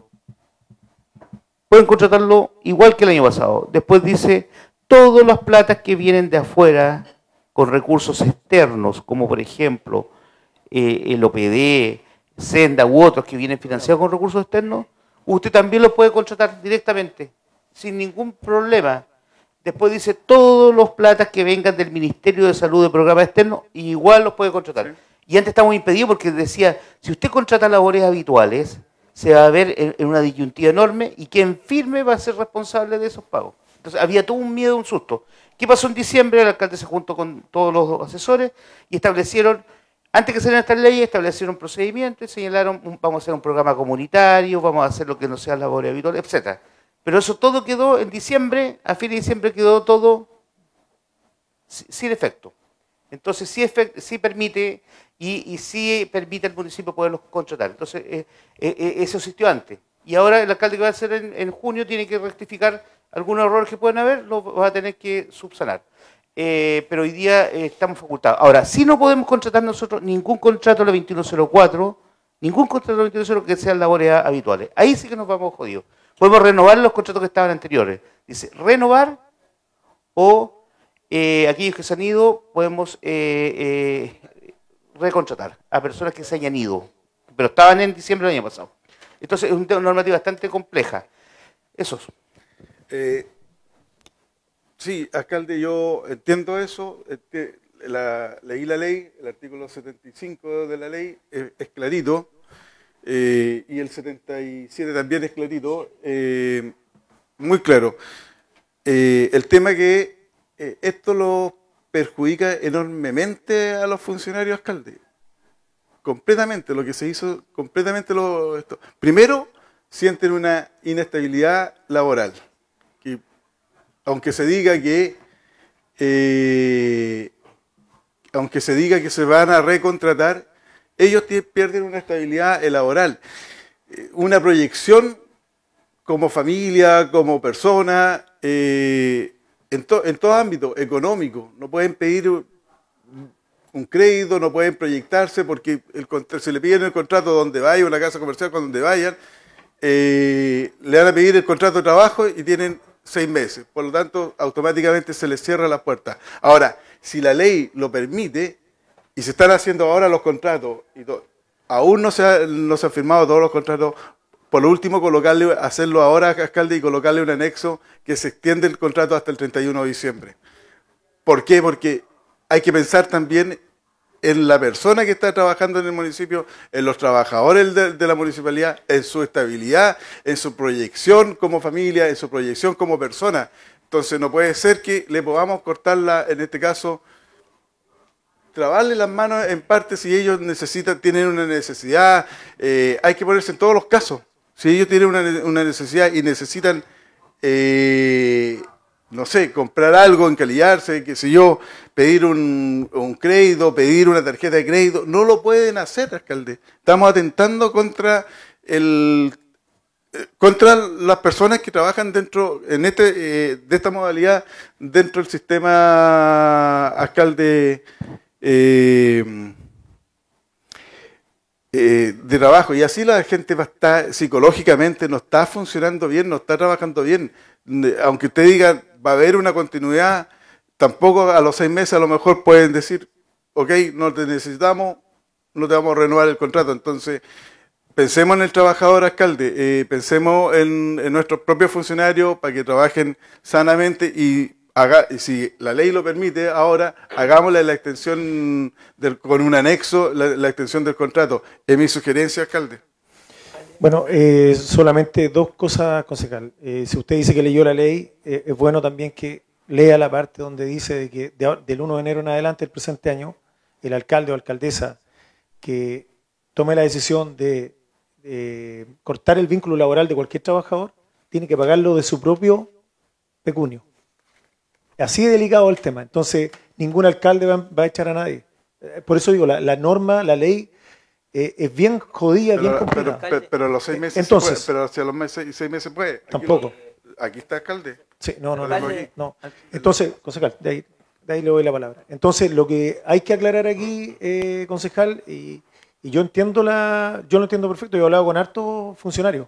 Pueden contratarlo igual que el año pasado. Después dice, todas las platas que vienen de afuera con recursos externos, como por ejemplo eh, el O P D, Senda u otros que vienen financiados con recursos externos, usted también los puede contratar directamente, sin ningún problema. Después dice, todos los platas que vengan del Ministerio de Salud de programas externos, igual los puede contratar. Sí. Y antes estábamos impedidos porque decía, si usted contrata labores habituales, se va a ver en, en una disyuntiva enorme y quien firme va a ser responsable de esos pagos. Entonces había todo un miedo, un susto. ¿Qué pasó en diciembre? El alcalde se juntó con todos los asesores y establecieron, antes que salieran estas leyes, establecieron procedimientos y señalaron, un, vamos a hacer un programa comunitario, vamos a hacer lo que no sea labores habituales, etcétera. Pero eso todo quedó en diciembre, a fin de diciembre quedó todo sin efecto. Entonces sí, efect, sí permite y, y sí permite al municipio poderlos contratar. Entonces eh, eh, eso existió antes. Y ahora el alcalde que va a hacer en, en junio tiene que rectificar algunos errores que pueden haber, los va a tener que subsanar. Eh, pero hoy día eh, estamos facultados. Ahora, sí no podemos contratar nosotros ningún contrato de la veintiuno cero cuatro, ningún contrato de la veintiuno cero que sean labores habituales. Ahí sí que nos vamos jodidos. Podemos renovar los contratos que estaban anteriores. Dice, renovar o eh, aquellos que se han ido, podemos eh, eh, recontratar a personas que se hayan ido, pero estaban en diciembre del año pasado. Entonces es una normativa bastante compleja. Eso es. Eh, sí, alcalde, yo entiendo eso. Este, la, leí la ley, el artículo setenta y cinco de la ley es, es clarito. Eh, y el setenta y siete también es clarito, eh, muy claro. Eh, el tema que eh, esto lo perjudica enormemente a los funcionarios alcaldes. Completamente, lo que se hizo, completamente lo... Esto. Primero, sienten una inestabilidad laboral. Que, aunque se diga que... Eh, aunque se diga que se van a recontratar, ellos pierden una estabilidad laboral, una proyección como familia, como persona, eh, en, to, en todo ámbito económico. No pueden pedir un crédito, no pueden proyectarse porque el, se le piden el contrato donde vaya, una casa comercial con donde vayan, eh, le van a pedir el contrato de trabajo y tienen seis meses. Por lo tanto, automáticamente se les cierran las puertas. Ahora, si la ley lo permite, y se están haciendo ahora los contratos, y aún no se, ha, no se han firmado todos los contratos, por lo último colocarle, hacerlo ahora, alcalde, y colocarle un anexo que se extiende el contrato hasta el treinta y uno de diciembre. ¿Por qué? Porque hay que pensar también en la persona que está trabajando en el municipio, en los trabajadores de, de la municipalidad, en su estabilidad, en su proyección como familia, en su proyección como persona. Entonces no puede ser que le podamos cortarla, en este caso, trabarle las manos en parte si ellos necesitan, tienen una necesidad, eh, hay que ponerse en todos los casos. Si ellos tienen una, una necesidad y necesitan, eh, no sé, comprar algo, encalillarse, qué sé yo, pedir un, un crédito, pedir una tarjeta de crédito, no lo pueden hacer, alcalde. Estamos atentando contra el contra las personas que trabajan dentro en este eh, de esta modalidad dentro del sistema, alcalde, Eh, eh, de trabajo, y así la gente va a estar psicológicamente, no está funcionando bien, no está trabajando bien. Aunque usted diga va a haber una continuidad, tampoco a los seis meses a lo mejor pueden decir ok, no te necesitamos, no te vamos a renovar el contrato. Entonces, pensemos en el trabajador, alcalde, eh, pensemos en, en nuestros propios funcionarios para que trabajen sanamente y, haga, y si la ley lo permite, ahora hagámosle la extensión del, con un anexo, la, la extensión del contrato. Es mi sugerencia, alcalde. Bueno, eh, solamente dos cosas, concejal. Eh, si usted dice que leyó la ley, eh, es bueno también que lea la parte donde dice de que de, del uno de enero en adelante del presente año, el alcalde o alcaldesa que tome la decisión de, de cortar el vínculo laboral de cualquier trabajador, tiene que pagarlo de su propio pecunio. Así de delicado el tema. Entonces, ningún alcalde va, va a echar a nadie. Por eso digo, la, la norma, la ley, eh, es bien jodida, pero, bien complicada. Pero, pero, pero a los seis meses Entonces, se puede, pero si a los meses, seis meses puede. Aquí tampoco. Lo, aquí está, alcalde. Sí, no, no, no, no. Entonces, concejal, de ahí, de ahí le doy la palabra. Entonces, lo que hay que aclarar aquí, eh, concejal, y, y yo entiendo la, yo lo entiendo perfecto, yo he hablado con hartos funcionarios,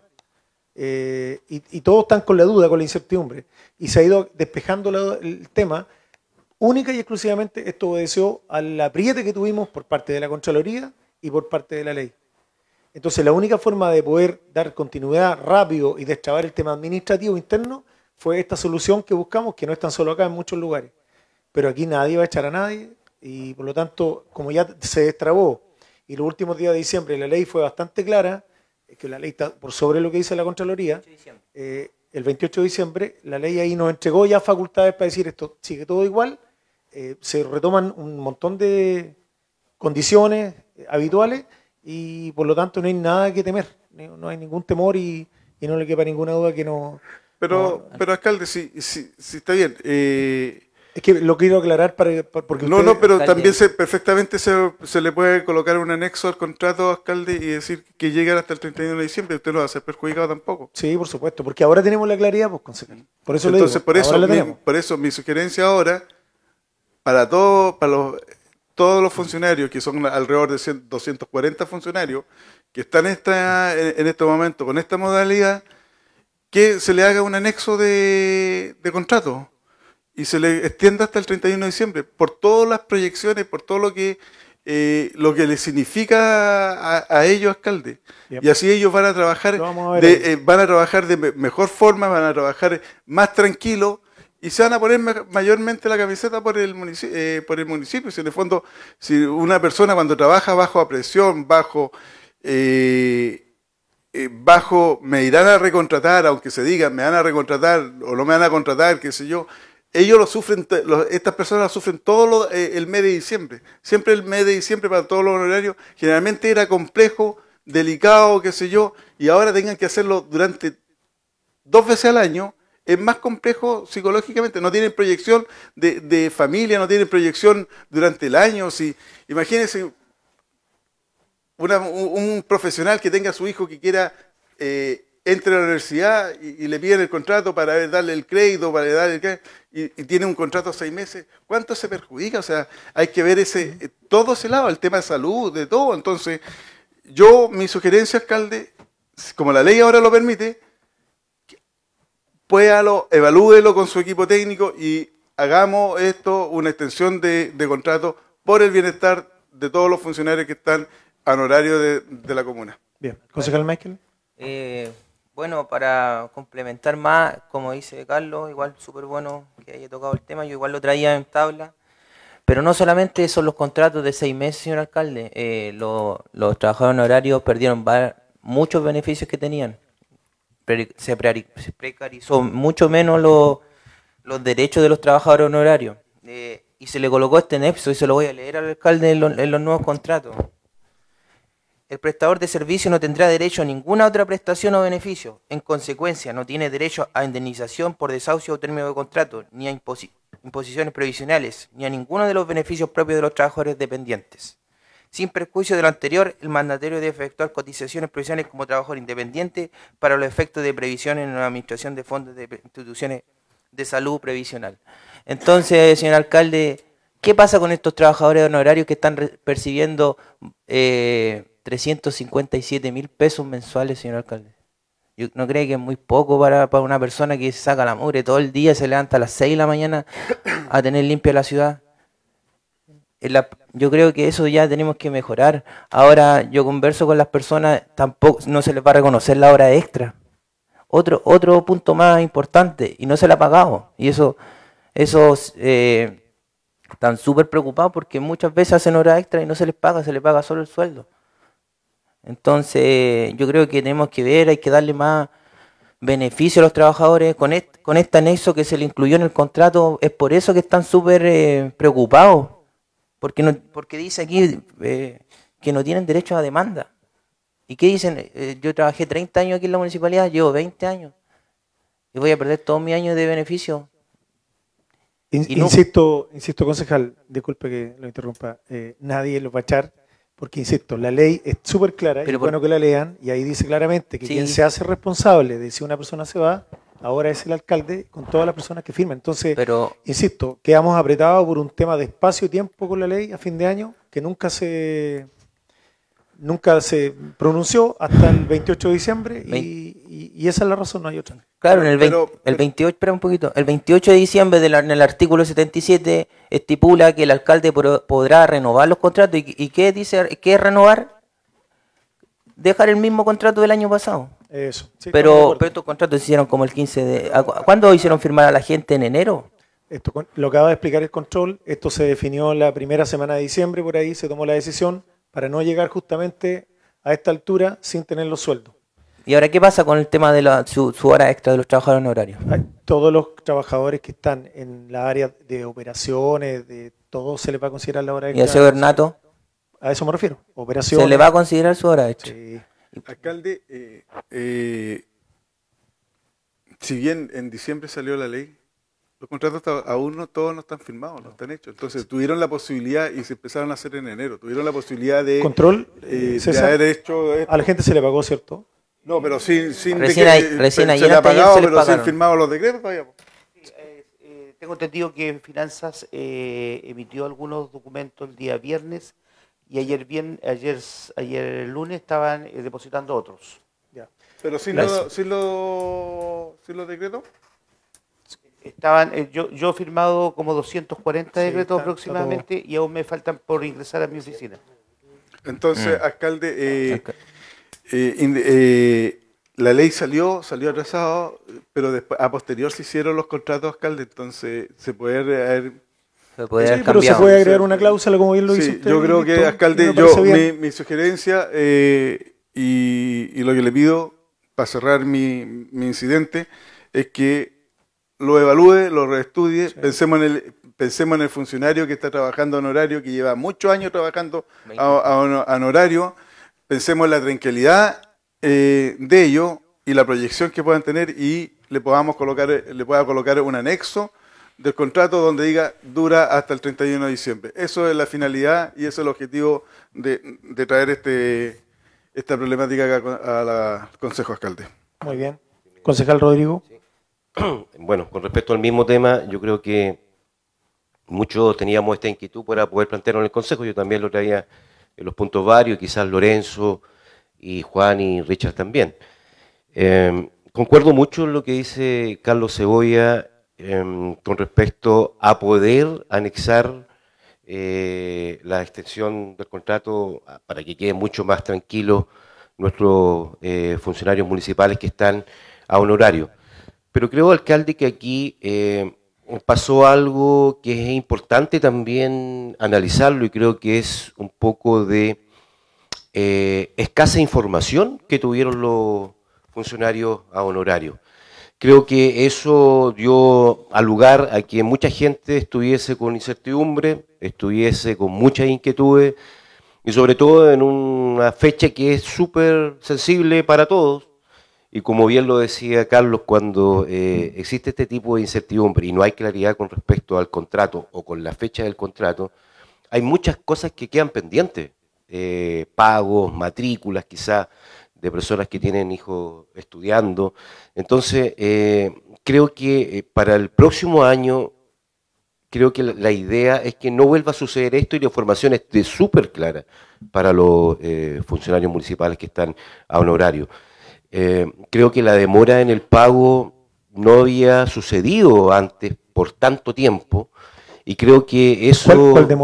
eh, y, y todos están con la duda, con la incertidumbre, y se ha ido despejando la, el tema. Única y exclusivamente esto obedeció al apriete que tuvimos por parte de la Contraloría y por parte de la ley. Entonces, la única forma de poder dar continuidad rápido y destrabar el tema administrativo interno fue esta solución que buscamos, que no es tan solo acá, en muchos lugares. Pero aquí nadie va a echar a nadie y, por lo tanto, como ya se destrabó y los últimos días de diciembre la ley fue bastante clara, que la ley está por sobre lo que dice la Contraloría, eh, el veintiocho de diciembre la ley ahí nos entregó ya facultades para decir esto sigue todo igual, eh, se retoman un montón de condiciones habituales y por lo tanto no hay nada que temer, no hay ningún temor y, y no le quepa ninguna duda que no... Pero, no, pero alcalde, si, si, si está bien. Eh, es que lo quiero aclarar para, para porque no, usted, no, pero alcalde, también se, perfectamente se, se le puede colocar un anexo al contrato, alcalde, y decir que lleguen hasta el treinta y uno de diciembre. Usted no va a ser perjudicado tampoco. Sí, por supuesto, porque ahora tenemos la claridad, pues, concejal. Por eso Entonces, le digo, por eso, ahora la mi, tenemos. por eso mi sugerencia ahora, para, todo, para los, todos los funcionarios, que son alrededor de cien, doscientos cuarenta funcionarios, que están esta, en, en este momento con esta modalidad, que se le haga un anexo de, de contrato y se le extienda hasta el treinta y uno de diciembre, por todas las proyecciones, por todo lo que eh, lo que le significa a, a ellos, alcalde. Yep. Y así ellos van a trabajar a de, eh, van a trabajar de mejor forma, van a trabajar más tranquilos y se van a poner mayormente la camiseta por el municipio, eh, por el municipio. Si en el fondo, si una persona cuando trabaja bajo presión, bajo eh, Eh, bajo, me irán a recontratar, aunque se diga, me van a recontratar o no me van a contratar, qué sé yo, ellos lo sufren, lo, estas personas lo sufren todo lo, eh, el mes de diciembre, siempre el mes de diciembre para todos los honorarios, generalmente era complejo, delicado, qué sé yo, y ahora tengan que hacerlo durante dos veces al año, es más complejo psicológicamente, no tienen proyección de, de familia, no tienen proyección durante el año, si, imagínense, Una, un, un profesional que tenga a su hijo que quiera eh, entre a la universidad y, y le piden el contrato para darle el crédito, para darle el crédito, y, y tiene un contrato a seis meses, ¿cuánto se perjudica? O sea, hay que ver ese todo ese lado, el tema de salud, de todo. Entonces, yo, mi sugerencia, alcalde, como la ley ahora lo permite, puédalo, evalúelo con su equipo técnico y hagamos esto una extensión de, de contrato por el bienestar de todos los funcionarios que están al horario de, de la comuna. Bien, concejal Michael. Eh, bueno, para complementar más, como dice Carlos, igual súper bueno que haya tocado el tema, yo igual lo traía en tabla, pero no solamente son los contratos de seis meses, señor alcalde, eh, lo, los trabajadores honorarios perdieron muchos beneficios que tenían, se precarizó mucho menos lo, los derechos de los trabajadores honorarios, eh, y se le colocó este nexo, y se lo voy a leer al alcalde en, lo, en los nuevos contratos. El prestador de servicio no tendrá derecho a ninguna otra prestación o beneficio. En consecuencia, no tiene derecho a indemnización por desahucio o término de contrato, ni a imposi imposiciones provisionales, ni a ninguno de los beneficios propios de los trabajadores dependientes. Sin perjuicio de lo anterior, el mandatario debe efectuar cotizaciones provisionales como trabajador independiente para los efectos de previsión en la administración de fondos de instituciones de salud previsional. Entonces, señor alcalde, ¿qué pasa con estos trabajadores honorarios que están percibiendo eh, trescientos cincuenta y siete mil pesos mensuales, señor alcalde? ¿Yo no cree que es muy poco para, para una persona que saca la mugre todo el día, se levanta a las seis de la mañana a tener limpia la ciudad? la- yo creo que eso ya tenemos que mejorar. Ahora yo converso con las personas, tampoco no se les va a reconocer la hora extra. Otro, otro punto más importante, y no se le ha pagado. Y eso, esos eh, están súper preocupados porque muchas veces hacen hora extra y no se les paga, se les paga solo el sueldo. Entonces, yo creo que tenemos que ver, hay que darle más beneficio a los trabajadores con este, con este anexo que se le incluyó en el contrato. Es por eso que están súper eh, preocupados, porque, no, porque dice aquí eh, que no tienen derecho a demanda. ¿Y qué dicen? Eh, yo trabajé treinta años aquí en la municipalidad, llevo veinte años, y voy a perder todos mis años de beneficio. In- Y no- insisto, insisto, concejal, disculpe que lo interrumpa, eh, nadie lo va a echar, porque insisto, la ley es súper clara, y Pero es por- bueno que la lean, y ahí dice claramente que Sí. quien se hace responsable de si una persona se va, ahora es el alcalde con todas las personas que firman. Entonces, Pero insisto, quedamos apretados por un tema de espacio y tiempo con la ley a fin de año, que nunca se nunca se pronunció hasta el veintiocho de diciembre, y, y- y esa es la razón, no hay otra. claro, en el, Pero- veinte el veintiocho, espera un poquito, el veintiocho de diciembre de la- en el artículo setenta y siete estipula que el alcalde pro- podrá renovar los contratos. ¿Y, y qué dice? ¿Qué es renovar? Dejar el mismo contrato del año pasado. Eso. sí, estamos de Pero, acuerdo. pero estos contratos se hicieron como el quince de... ¿a cu- ¿Cuándo hicieron firmar a la gente? ¿En enero? Esto con- lo acaba de explicar el control, esto se definió la primera semana de diciembre, por ahí se tomó la decisión para no llegar justamente a esta altura sin tener los sueldos. ¿Y ahora qué pasa con el tema de la, su, su hora extra de los trabajadores honorarios? Hay- Todos los trabajadores que están en la área de operaciones, de todo se les va a considerar la hora ¿Y al extra. señor Nato? A eso me refiero, operaciones. ¿Se le va a considerar su hora extra? Sí. Alcalde, eh, eh, si bien en diciembre salió la ley, los contratos hasta- aún no todos no están firmados, no están hechos. Entonces tuvieron la posibilidad y se empezaron a hacer en enero. Tuvieron la posibilidad de, Control, eh, de César, haber hecho esto. a la gente se le pagó, ¿cierto? No, pero sin, sin de Recién que- ahí- recién se ayer, le ha anteayer pagado, se le pero sin pagaron. firmado los decretos todavía. po. Eh, eh, tengo entendido que Finanzas eh, emitió algunos documentos el día viernes y ayer bien, ayer, ayer lunes estaban eh, depositando otros. Ya. Pero sin, Gracias. lo- sin, lo- sin los decretos. Estaban, eh, yo, yo he firmado como doscientos cuarenta Sí, decretos está- está aproximadamente y aún me faltan por ingresar a mi oficina. Entonces, Mm. alcalde, eh, Alca- eh, in- eh, la ley salió, salió atrasado, pero después, a posterior se hicieron los contratos, alcalde, entonces se puede haber... Se puede Sí, haber pero se cambiado. puede agregar una cláusula como bien lo Sí, hizo usted. yo creo y que, listo, alcalde, y me yo parece mi, bien. mi sugerencia eh, y, y lo que le pido para cerrar mi, mi incidente es que lo evalúe, lo reestudie, Sí. pensemos en el pensemos en el funcionario que está trabajando en horario, que lleva muchos años trabajando a, a- a honorario, pensemos en la tranquilidad eh, de ellos y la proyección que puedan tener y le podamos colocar, le pueda colocar un anexo del contrato donde diga dura hasta el treinta y uno de diciembre. Eso es la finalidad y eso es el objetivo de, de traer este esta problemática acá con- a la- al Consejo Alcalde. Muy bien. Concejal Rodrigo. Bueno, con respecto al mismo tema, yo creo que muchos teníamos esta inquietud para poder plantearlo en el Consejo. Yo también lo traía en los puntos varios, quizás Lorenzo y Juan y Richard también. Eh, concuerdo mucho en lo que dice Carlos Cebolla eh, con respecto a poder anexar eh, la extensión del contrato para que queden mucho más tranquilos nuestros eh, funcionarios municipales que están a honorario. Pero creo, alcalde, que aquí eh, pasó algo que es importante también analizarlo y creo que es un poco de eh, escasa información que tuvieron los funcionarios a honorario. Creo que eso dio al lugar a que mucha gente estuviese con incertidumbre, estuviese con muchas inquietudes y sobre todo en una fecha que es súper sensible para todos. Y como bien lo decía Carlos, cuando eh, existe este tipo de incertidumbre y no hay claridad con respecto al contrato o con la fecha del contrato, hay muchas cosas que quedan pendientes. Eh, pagos, matrículas quizás de personas que tienen hijos estudiando. Entonces, eh, creo que eh, para el próximo año, creo que la, la idea es que no vuelva a suceder esto y la información esté súper clara para los eh, funcionarios municipales que están a honorario. Eh, creo que la demora en el pago no había sucedido antes por tanto tiempo y creo que eso... ¿Cuál, cuál demora? ¿Cuál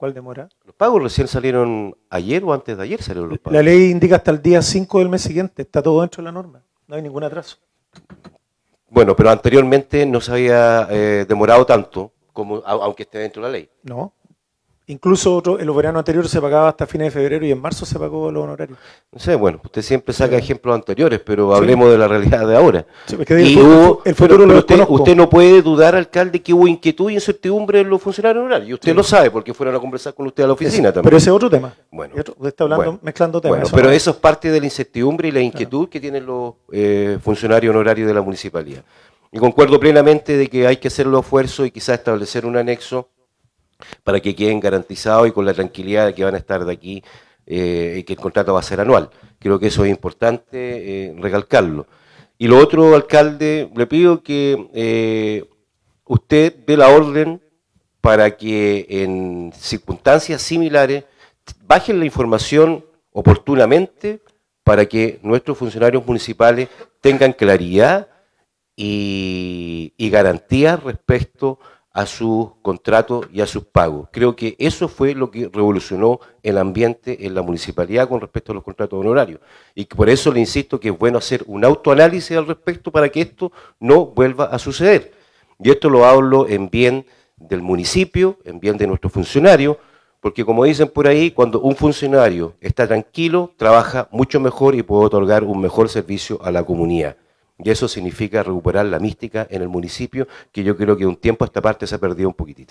¿Cuál demora? Los pagos recién salieron ayer o antes de ayer salieron los pagos. La ley indica hasta el día cinco del mes siguiente, está todo dentro de la norma, no hay ningún atraso. Bueno, pero anteriormente no se había eh, demorado tanto, como aunque esté dentro de la ley. No. Incluso otro, en los veranos anteriores se pagaba hasta fines de febrero y en marzo se pagó los honorarios. No sé, bueno, usted siempre saca Sí. ejemplos anteriores, pero Sí. hablemos de la realidad de ahora. Sí, es que el Y fu- hubo- el pero- futuro pero lo usted, desconozco. usted no puede dudar, alcalde, que hubo inquietud y incertidumbre en los funcionarios horarios. Y usted Sí. lo sabe porque fueron a conversar con usted a la oficina Es- también. Pero ese es otro tema. Bueno, Y otro- usted está hablando, bueno, mezclando temas. Bueno, eso pero no- eso es parte de la incertidumbre y la inquietud que tienen los eh, funcionarios honorarios de la municipalidad. Y concuerdo plenamente de que hay que hacer los esfuerzos y quizás establecer un anexo para que queden garantizados y con la tranquilidad de que van a estar de aquí eh, y que el contrato va a ser anual. Creo que eso es importante eh, recalcarlo. Y lo otro, alcalde, le pido que eh, usted dé la orden para que en circunstancias similares bajen la información oportunamente para que nuestros funcionarios municipales tengan claridad y, y garantías respecto a sus contratos y a sus pagos. Creo que eso fue lo que revolucionó el ambiente en la municipalidad con respecto a los contratos honorarios. Y por eso le insisto que es bueno hacer un autoanálisis al respecto para que esto no vuelva a suceder. Y esto lo hablo en bien del municipio, en bien de nuestros funcionarios, porque como dicen por ahí, cuando un funcionario está tranquilo, trabaja mucho mejor y puede otorgar un mejor servicio a la comunidad. Y eso significa recuperar la mística en el municipio, que yo creo que de un tiempo a esta parte se ha perdido un poquitito.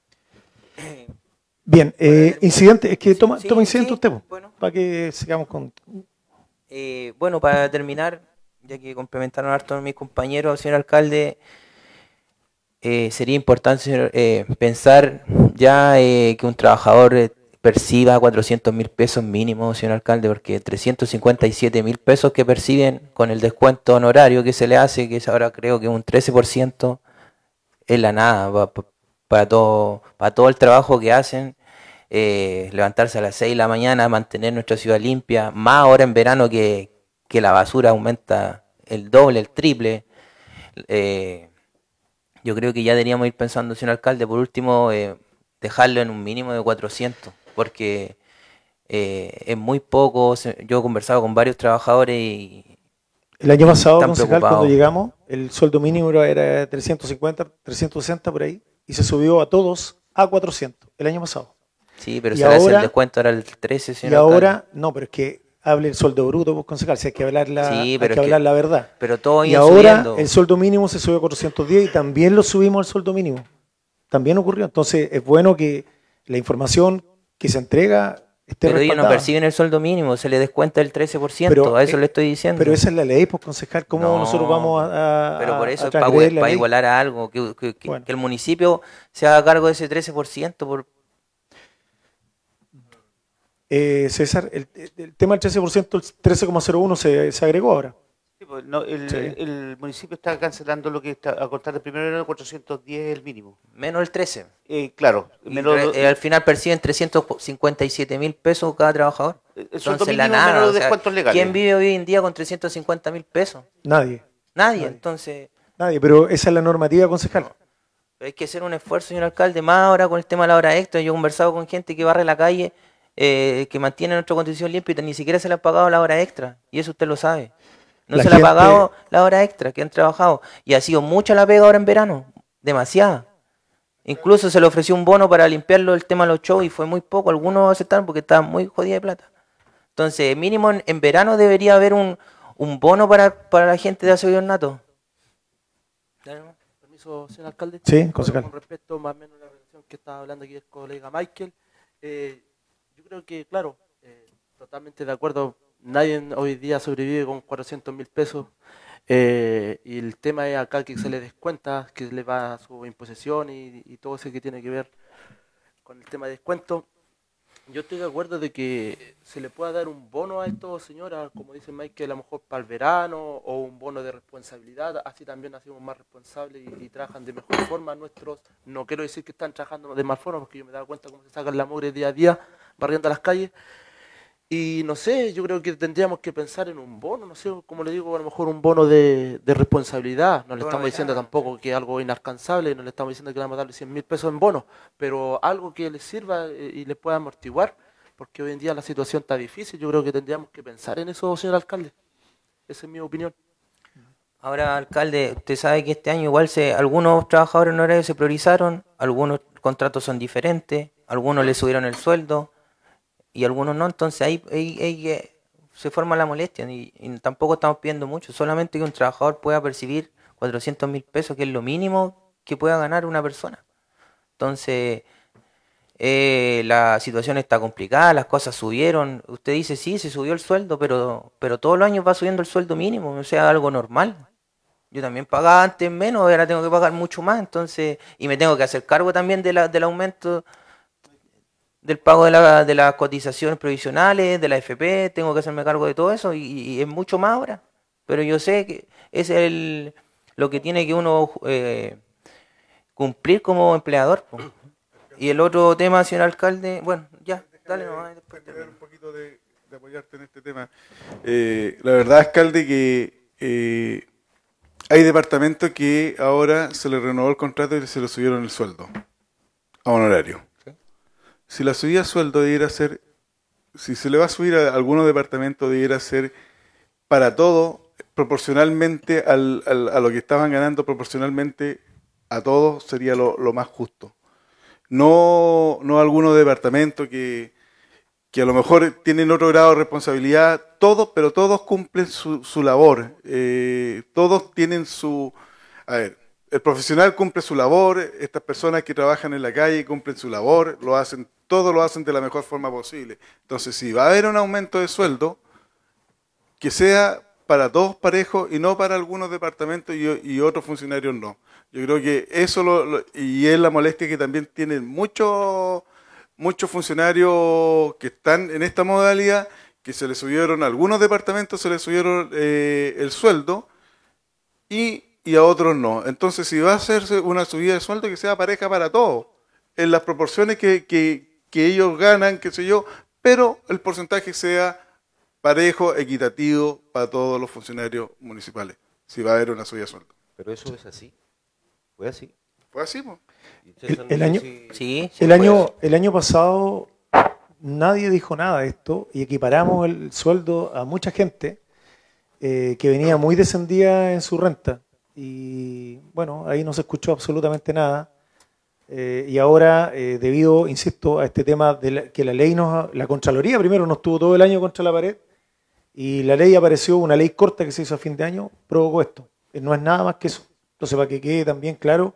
Bien, eh, incidente, es que toma, Sí, toma incidente sí, usted, po, bueno. para que sigamos con... Eh, bueno, para terminar, ya que complementaron harto mis compañeros, señor alcalde, eh, sería importante, señor, eh, pensar ya eh, que un trabajador eh, perciba cuatrocientos mil pesos mínimo, señor alcalde, porque trescientos cincuenta y siete mil pesos que perciben con el descuento honorario que se le hace, que es ahora creo que un trece por ciento, es la nada pa- pa- para todo, para todo el trabajo que hacen. Eh, levantarse a las seis de la mañana, mantener nuestra ciudad limpia, más ahora en verano que, que la basura aumenta el doble, el triple. Eh, yo creo que ya deberíamos ir pensando, señor alcalde, por último, eh, dejarlo en un mínimo de cuatrocientos, porque eh, es muy poco. Se- Yo he conversado con varios trabajadores y El año pasado, están concejal, cuando preocupados. llegamos, el sueldo mínimo era- era trescientos cincuenta, trescientos sesenta por ahí, y se subió a todos a cuatrocientos el año pasado. Sí, pero Y se le hace el ahora- descuento ahora el trece, Y señor alcalde. ahora, no, pero es que hable el sueldo bruto, pues, concejal, si hay que hablar la, Sí, hay pero que es que- hablar la verdad. Pero todo Y iba ahora subiendo. el sueldo mínimo se subió a cuatrocientos diez y también lo subimos al sueldo mínimo. También ocurrió. Entonces es bueno que la información que se entrega esté Pero ellos no respaldada. perciben el sueldo mínimo, se les descuenta el trece por ciento, Pero, a eso eh, le estoy diciendo. Pero esa es la ley, pues, concejal. ¿Cómo No, nosotros vamos a, a- Pero por a eso es transgredir la para ley? igualar a algo, que, que- que- Bueno. que el municipio se haga cargo de ese trece por ciento. Por... Eh, César, el, el tema del trece por ciento, el trece coma cero uno se, se agregó ahora. Sí, pues, no, el, Sí. el municipio está cancelando lo que está a contar del primero de enero, cuatrocientos diez el mínimo. Menos el trece. Eh, claro, Y menos re- lo- eh, al final perciben trescientos cincuenta y siete mil pesos cada trabajador. el sueldo Entonces, la mínimo nada. menos los o sea, descuentos legales. ¿quién vive hoy en día con trescientos cincuenta mil pesos? Nadie. Nadie. Nadie. Entonces, Nadie, pero esa es la normativa, concejal. hay que hacer un esfuerzo, señor alcalde, más ahora con el tema de la hora extra. Yo he conversado con gente que barre la calle, eh, que mantiene nuestra condición limpia y ni siquiera se le ha pagado la hora extra. Y eso usted lo sabe. No La se le ha gente- pagado la hora extra que han trabajado. Y ha sido mucha la pega ahora en verano. Demasiada. Incluso se le ofreció un bono para limpiarlo el tema de los shows y fue muy poco. Algunos aceptaron porque estaban muy jodidos de plata. Entonces, mínimo en, en verano debería haber un, un bono para, para la gente de Aseo Nato. Permiso, señor alcalde. Sí, Bueno, concejal. Con respecto más o menos a la relación que estaba hablando aquí el colega Michael, eh, yo creo que, claro, eh, totalmente de acuerdo, nadie hoy día sobrevive con cuatrocientos mil pesos, eh, y el tema es acá que se le descuenta, que le va a su imposición y, y todo eso que tiene que ver con el tema de descuento. Yo estoy de acuerdo de que se le pueda dar un bono a estos señoras, como dice Mike, a lo mejor para el verano, o un bono de responsabilidad, así también hacemos más responsables y, y trabajan de mejor forma nuestros. No quiero decir que están trabajando de mal forma, porque yo me he dado cuenta cómo se sacan la mugre día a día, barriendo las calles. Y no sé, yo creo que tendríamos que pensar en un bono, no sé, como le digo, a lo mejor un bono de, de responsabilidad. No le Bono estamos de diciendo nada. tampoco que es algo inalcanzable, no le estamos diciendo que le vamos a darle cien mil pesos en bono, pero algo que les sirva eh, y les pueda amortiguar, porque hoy en día la situación está difícil. Yo creo que tendríamos que pensar en eso, señor alcalde. Esa es mi opinión. Ahora, alcalde, usted sabe que este año igual se, algunos trabajadores honorarios se priorizaron, algunos contratos son diferentes, algunos le subieron el sueldo y algunos no, entonces ahí, ahí- ahí, eh, se forma la molestia y, y tampoco estamos pidiendo mucho, solamente que un trabajador pueda percibir cuatrocientos mil pesos, que es lo mínimo que pueda ganar una persona. Entonces, eh, la situación está complicada, las cosas subieron. Usted dice, sí, se subió el sueldo, pero, pero todos los años va subiendo el sueldo mínimo, o sea, algo normal. Yo también pagaba antes menos, ahora tengo que pagar mucho más, entonces, y me tengo que hacer cargo también de la, del aumento del pago de, la, de las cotizaciones provisionales, de la F P, tengo que hacerme cargo de todo eso y, y es mucho más ahora. Pero yo sé que es el, lo que tiene que uno eh, cumplir como empleador, po. Y el otro tema, señor alcalde, bueno, ya, dale nomás, después termino. un poquito de, de apoyarte en este tema. Eh, la verdad, alcalde, que eh, hay departamentos que ahora se les renovó el contrato y se le subieron el sueldo a honorario. Si la subida de sueldo debiera ser, si se le va a subir a algunos departamentos, debiera ser para todo, proporcionalmente al, al- a lo que estaban ganando, proporcionalmente a todos sería lo, lo más justo. No, no algunos departamentos que, que a lo mejor tienen otro grado de responsabilidad, todos, pero todos cumplen su, su labor, eh, todos tienen su... A ver, el profesional cumple su labor, estas personas que trabajan en la calle cumplen su labor, lo hacen, todos lo hacen de la mejor forma posible. Entonces, si va a haber un aumento de sueldo, que sea para todos parejos y no para algunos departamentos y, y otros funcionarios no. Yo creo que eso lo, lo- y es la molestia que también tienen muchos muchos funcionarios que están en esta modalidad, que se les subieron, a algunos departamentos se les subieron eh, el sueldo y, y a otros no. Entonces, si va a hacerse una subida de sueldo, que sea pareja para todos, en las proporciones que, que, que ellos ganan, qué sé yo, pero el porcentaje sea parejo, equitativo para todos los funcionarios municipales, si va a haber una subida de sueldo. Pero eso es así. Fue así. Fue así, ¿no? Y César, El- el no sé año- si- Sí, sí El puede año, ser. el año pasado nadie dijo nada de esto y equiparamos el sueldo a mucha gente eh, que venía muy descendida en su renta. Y bueno, ahí no se escuchó absolutamente nada. Eh, y ahora, eh, debido, insisto, a este tema de la- que la ley nos, la Contraloría primero nos tuvo todo el año contra la pared y la ley apareció, una ley corta que se hizo a fin de año, provocó esto. Eh, no es nada más que eso. Entonces, para que quede también claro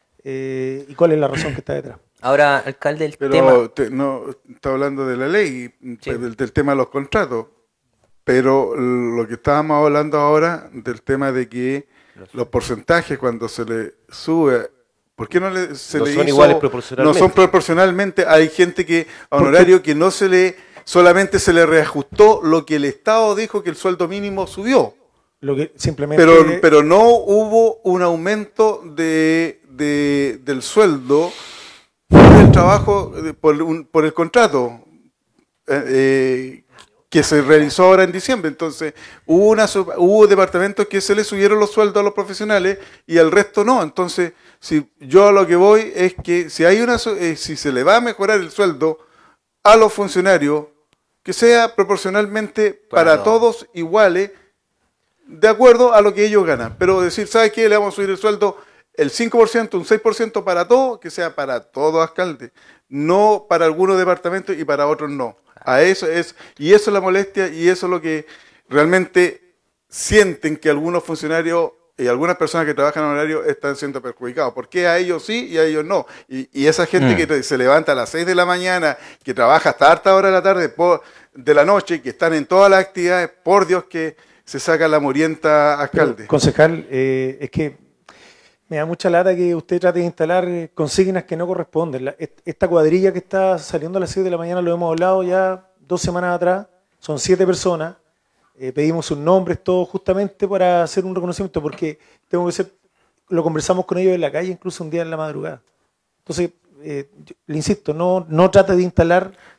eh, y cuál es la razón que está detrás. Ahora, alcalde, el Pero tema... te- no está hablando de la ley, Sí. del, del tema de los contratos. Pero lo que estábamos hablando ahora del tema de que los porcentajes cuando se le sube, ¿por qué no le, se No le son hizo- iguales proporcionalmente. No son proporcionalmente. Hay gente que a honorario que no se le, solamente se le reajustó lo que el Estado dijo que el sueldo mínimo subió. Lo que simplemente Pero, pero no hubo un aumento de, de- del sueldo por el trabajo, de- por, un- por el contrato eh, eh, que se realizó ahora en diciembre. Entonces, hubo, una, sub- hubo departamentos que se le subieron los sueldos a los profesionales y al resto no. Entonces, si yo a lo que voy es que si hay una su- eh, si se le va a mejorar el sueldo a los funcionarios, que sea proporcionalmente Para para todos iguales, de acuerdo a lo que ellos ganan. Pero decir, ¿sabes qué? Le vamos a subir el sueldo el cinco por ciento, un seis por ciento para todos, que sea para todos alcaldes, no para algunos departamentos y para otros no. A eso es, y eso es la molestia y eso es lo que realmente sienten que algunos funcionarios y algunas personas que trabajan en horario están siendo perjudicados. ¿Por qué a ellos sí y a ellos no? Y, y esa gente Mm. que te- se levanta a las seis de la mañana, que trabaja hasta harta hora de la tarde, por- de la noche, que están en todas las actividades, por Dios que se saca la murienta Pero, alcalde. concejal, eh, es que me da mucha lata que usted trate de instalar eh, consignas que no corresponden. La- est- esta cuadrilla que está saliendo a las seis de la mañana, lo hemos hablado ya dos semanas atrás, son siete personas, eh, pedimos sus nombres, todos justamente para hacer un reconocimiento, porque tengo que ser, lo conversamos con ellos en la calle, incluso un día en la madrugada. Entonces, eh, yo le insisto, no, no trate de instalar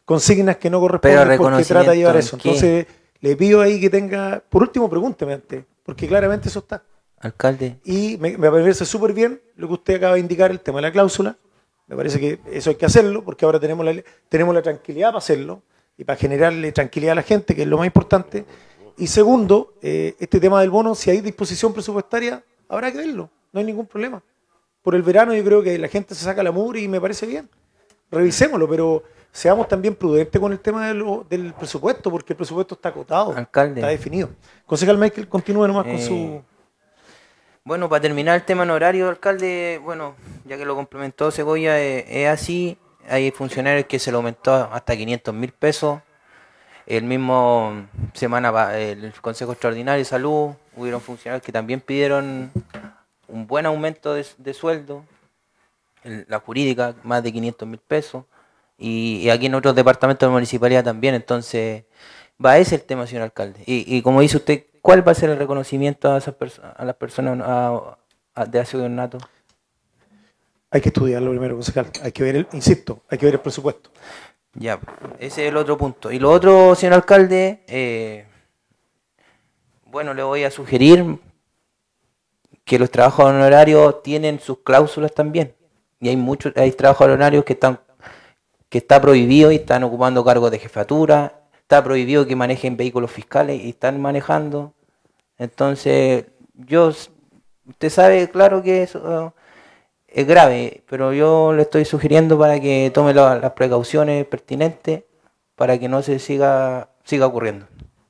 consignas que no corresponden porque reconocimiento trata de llevar ¿en eso. qué? Entonces, le pido ahí que tenga, por último, pregúnteme antes, porque claramente eso está. Alcalde. Y me, me parece súper bien lo que usted acaba de indicar, el tema de la cláusula. Me parece que eso hay que hacerlo, porque ahora tenemos la, tenemos la tranquilidad para hacerlo y para generarle tranquilidad a la gente, que es lo más importante. Y segundo, eh, este tema del bono, si hay disposición presupuestaria, habrá que verlo, no hay ningún problema. Por el verano yo creo que la gente se saca la mugre y me parece bien. Revisémoslo, pero seamos también prudentes con el tema de lo, del presupuesto, porque el presupuesto está acotado, Alcalde. está definido. Concejal Michael, continúe nomás con Eh, su... Bueno, para terminar el tema en horario, alcalde, bueno, ya que lo complementó Segovia, eh, es así. Hay funcionarios que se lo aumentó hasta quinientos mil pesos. El mismo semana, pa- el Consejo Extraordinario de Salud, hubieron funcionarios que también pidieron un buen aumento de, de sueldo. El- la jurídica, más de quinientos mil pesos. Y, y aquí en otros departamentos de municipalidad también. Entonces, va ese el tema, señor alcalde. Y, y como dice usted, ¿cuál va a ser el reconocimiento a, esas perso- a las personas a- a- de aseo nato? Hay que estudiarlo primero, concejal. Hay que ver, el, insisto, hay que ver el presupuesto. Ya, ese es el otro punto. Y lo otro, señor alcalde, eh, bueno, le voy a sugerir que los trabajadores honorarios tienen sus cláusulas también. Y hay muchos, hay trabajadores honorarios que están, que está prohibido y están ocupando cargos de jefatura, está prohibido que manejen vehículos fiscales y están manejando. Entonces, yo, usted sabe, claro que eso es grave, pero yo le estoy sugiriendo para que tome la- las precauciones pertinentes para que no se siga, siga ocurriendo.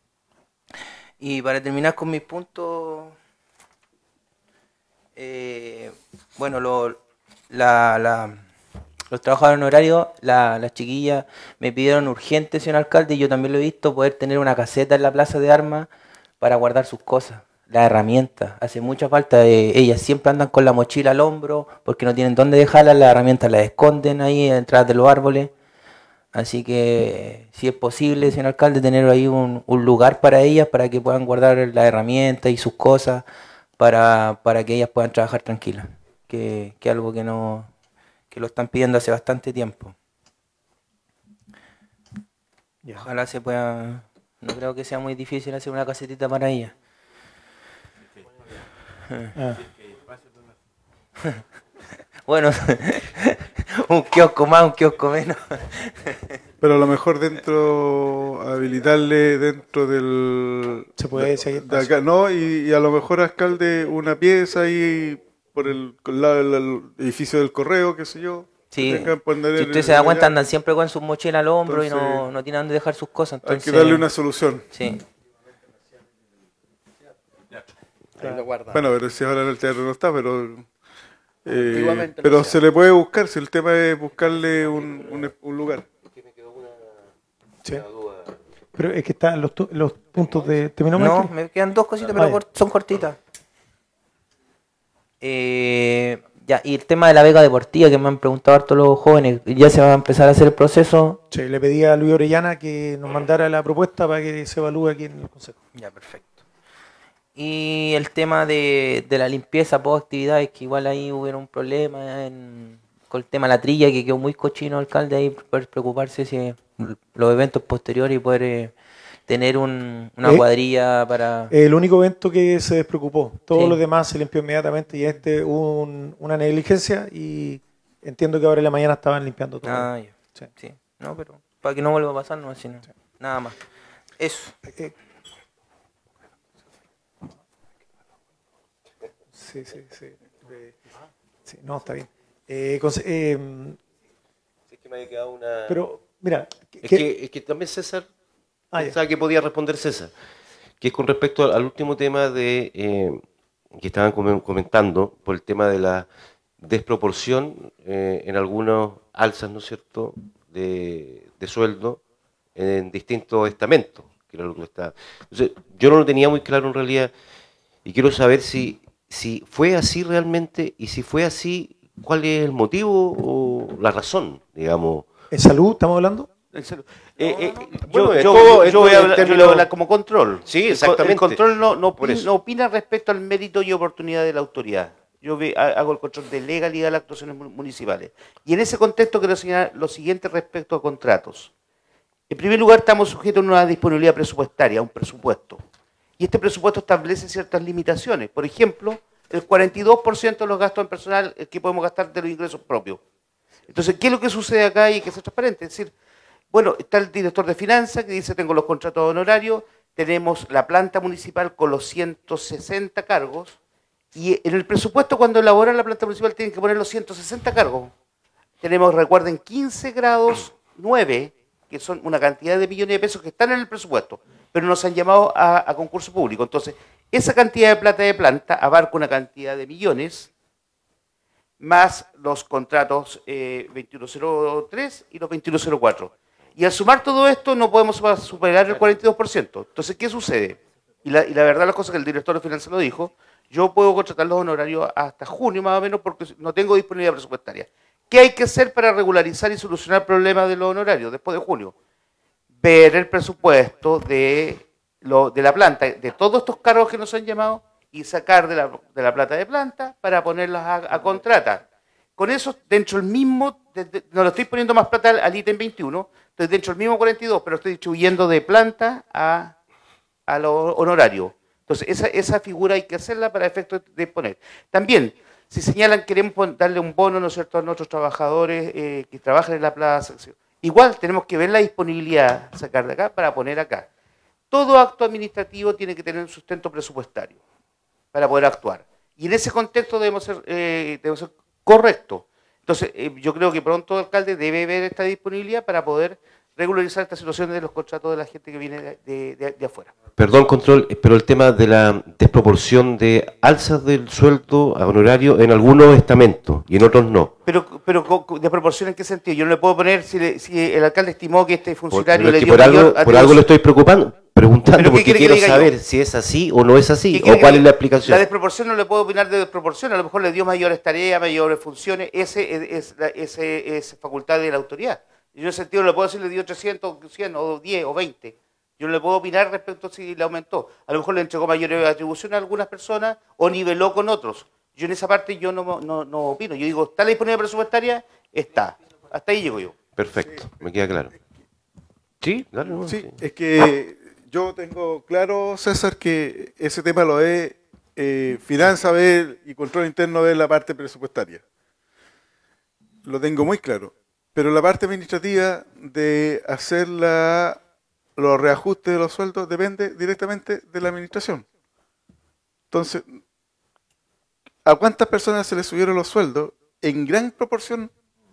Y para terminar con mis puntos, eh, bueno, lo- la, la- los trabajadores honorarios, la- las chiquillas me pidieron urgente, señor alcalde, y yo también lo he visto, poder tener una caseta en la plaza de armas para guardar sus cosas, las herramientas. Hace mucha falta, eh, ellas siempre andan con la mochila al hombro porque no tienen dónde dejarlas, las herramientas las esconden ahí detrás de los árboles. Así que, si es posible, señor alcalde, tener ahí un, un lugar para ellas, para que puedan guardar las herramientas y sus cosas, para, para que ellas puedan trabajar tranquilas, que que algo que no que lo están pidiendo hace bastante tiempo. Ya. Ojalá se pueda, no creo que sea muy difícil hacer una casetita para ellas. Ah. Bueno, un kiosco más, un kiosco menos. Pero a lo mejor dentro, habilitarle dentro del... Se puede de, seguir de acá, no, y, y a lo mejor alcalde una pieza ahí por el, con la- la- el edificio del correo, qué sé yo. Sí, que tengan poner si en- usted se da en cuenta, allá. andan siempre con su mochila al hombro y no, Entonces, no tienen dónde dejar sus cosas. Hay Entonces, que darle una solución. Sí. Ahí lo guardan. Bueno, pero si ahora en el teatro no está, pero... eh, Antiguamente pero lo se hacían. le puede buscar, si el tema es buscarle un, un, un lugar. Sí. Pero es que están los, tu- los puntos de... ¿Terminó, No, Michael? me quedan dos cositas, Ah, pero ya. cort- son cortitas. Eh, ya, y el tema de la beca deportiva que me han preguntado harto los jóvenes, ya se va a empezar a hacer el proceso. Sí, le pedí a Luis Orellana que nos mandara la propuesta para que se evalúe aquí en el Consejo. Ya, perfecto. Y el tema de, de la limpieza post actividades, que igual ahí hubo un problema en- con el tema de la trilla, que quedó muy cochino, alcalde, ahí poder preocuparse si los eventos posteriores y poder eh, tener un- una Eh, cuadrilla para... El único evento que se despreocupó, todos Sí. los demás se limpió inmediatamente y este hubo un- una negligencia y entiendo que ahora en la mañana estaban limpiando todo. Ah, ya. Sí. Sí. No, pero para que no vuelva a pasar, no, sino, nada más. Eso. Eh, Sí, sí, sí. Eh, sí, no, está bien. Eh, conse- eh, Es que me había quedado una... pero, mira, Es ¿qué- que, es que también César, Ah, ya. pensaba que podía responder César, que es con respecto al, al último tema de eh, que estaban comen- comentando, por el tema de la desproporción eh, en algunos alzas, ¿no es cierto?, de, de sueldo en distintos estamentos, que era lo que está. Entonces, yo no lo tenía muy claro en realidad, y quiero saber si, si fue así realmente, y si fue así, ¿cuál es el motivo o la razón, digamos? ¿En salud estamos hablando? En serio. Eh, eh, Bueno, yo, esto- yo- yo esto voy a en hablar, yo términos- le voy a hablar como control. Sí, El co- exactamente. El control no, no, Por opina, eso. no opina respecto al mérito y oportunidad de la autoridad. Yo ve- ha- hago el control de legalidad de las actuaciones mu- municipales. Y en ese contexto quiero señalar lo siguiente respecto a contratos. En primer lugar, estamos sujetos a una disponibilidad presupuestaria, a un presupuesto. Y este presupuesto establece ciertas limitaciones. Por ejemplo, el cuarenta y dos por ciento de los gastos en personal que podemos gastar de los ingresos propios. Entonces, ¿qué es lo que sucede acá? Y hay que ser transparente. Es decir, bueno, está el director de finanzas que dice tengo los contratos honorarios, tenemos la planta municipal con los ciento sesenta cargos, y en el presupuesto cuando elaboran la planta municipal tienen que poner los ciento sesenta cargos. Tenemos, recuerden, quince grados nueve, que son una cantidad de millones de pesos que están en el presupuesto, pero nos han llamado a, a concurso público. Entonces, esa cantidad de plata de planta abarca una cantidad de millones, más los contratos eh, veintiuno cero tres y los veintiuno cero cuatro. Y al sumar todo esto no podemos superar el cuarenta y dos por ciento. Entonces, ¿qué sucede? Y la, y la verdad, las cosas que el director de finanzas lo dijo, yo puedo contratar los honorarios hasta junio más o menos porque no tengo disponibilidad presupuestaria. ¿Qué hay que hacer para regularizar y solucionar el problema de los honorarios después de junio? Ver el presupuesto de, lo, de la planta, de todos estos cargos que nos han llamado, y sacar de la, de la plata de planta para ponerlas a, a contrata. Con eso, dentro del mismo, de, de, no le estoy poniendo más plata al, al ítem veintiuno, estoy dentro del mismo cuarenta y dos, pero estoy distribuyendo de planta a, a lo honorario. Entonces, esa, esa figura hay que hacerla para efectos de poner. También, si señalan queremos darle un bono, ¿no es cierto?, a nuestros trabajadores eh, que trabajan en la plaza, igual tenemos que ver la disponibilidad, sacar de acá para poner acá. Todo acto administrativo tiene que tener un sustento presupuestario para poder actuar. Y en ese contexto debemos ser, eh, debemos ser correctos. Entonces, eh, yo creo que pronto el alcalde debe ver esta disponibilidad para poder regularizar esta situación de los contratos de la gente que viene de, de, de, de afuera. Perdón, control, pero el tema de la desproporción de alzas del sueldo a honorario en algunos estamentos y en otros no. Pero, pero ¿desproporción en qué sentido? Yo no le puedo poner, si, le, si el alcalde estimó que este funcionario por, le que dio por algo, mayor por algo le estoy preocupando, preguntando porque quiero que saber yo? si es así o no es así, o cuál es la explicación. La desproporción no le puedo opinar de desproporción, a lo mejor le dio mayores tareas, mayores funciones, ese es, es, ese es facultad de la autoridad. Yo en ese sentido no le puedo decir le dio trescientos, cien o diez o veinte. Yo no le puedo opinar respecto a si le aumentó. A lo mejor le entregó mayores atribuciones a algunas personas o niveló con otros. Yo en esa parte yo no, no, no opino. Yo digo, ¿está la disponibilidad presupuestaria? Está. Hasta ahí llego yo. Perfecto, me queda claro. ¿Sí? Dale, no, sí, sí, es que yo tengo claro, César, que ese tema lo es eh, finanza ver y control interno ver la parte presupuestaria. Lo tengo muy claro. Pero la parte administrativa de hacer la, los reajustes de los sueldos depende directamente de la administración. Entonces, ¿a cuántas personas se les subieron los sueldos? En gran proporción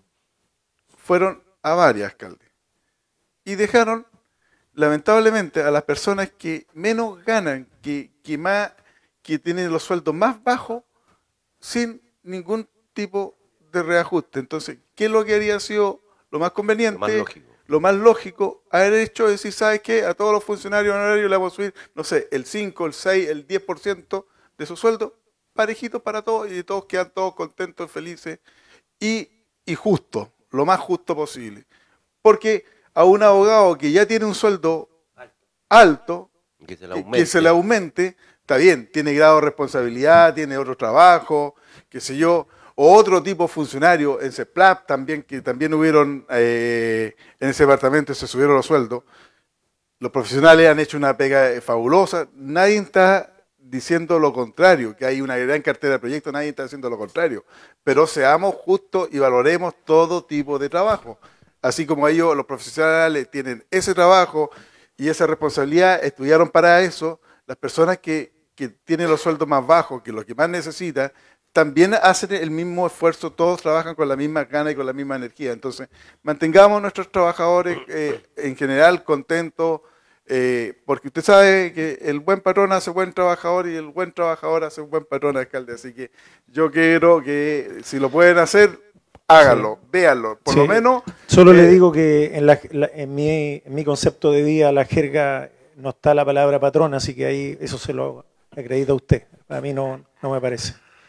fueron a varias alcaldes. Y dejaron, lamentablemente, a las personas que menos ganan, que, que, más, que tienen los sueldos más bajos, sin ningún tipo de reajuste. Entonces, ¿qué es lo que haría sido lo más conveniente? Lo más lógico. Lo más lógico, haber hecho es decir, ¿sabes qué? A todos los funcionarios honorarios le vamos a subir, no sé, el cinco, el seis, el diez por ciento de su sueldo, parejito para todos, y todos quedan todos contentos, felices, y, y justo, lo más justo posible. Porque a un abogado que ya tiene un sueldo alto, que se le aumente, que se le aumente está bien, tiene grado de responsabilidad, tiene otro trabajo, qué sé yo, o otro tipo de funcionario en CEPLAP también, que también hubieron eh, en ese departamento, se subieron los sueldos. Los profesionales han hecho una pega fabulosa, nadie está diciendo lo contrario, que hay una gran cartera de proyectos, nadie está diciendo lo contrario, pero seamos justos y valoremos todo tipo de trabajo. Así como ellos, los profesionales, tienen ese trabajo y esa responsabilidad, estudiaron para eso, las personas que, que tienen los sueldos más bajos, que los que más necesitan, también hacen el mismo esfuerzo, todos trabajan con la misma gana y con la misma energía. Entonces, mantengamos a nuestros trabajadores eh, en general contentos, eh, porque usted sabe que el buen patrón hace buen trabajador y el buen trabajador hace un buen patrón, alcalde. Así que yo quiero que si lo pueden hacer, háganlo, sí. Véanlo, por sí. lo menos. Solo eh, le digo que en, la, la, en, mi, en mi concepto de vida, la jerga, no está la palabra patrón, así que ahí eso se lo acredita a usted. A mí no, no me parece.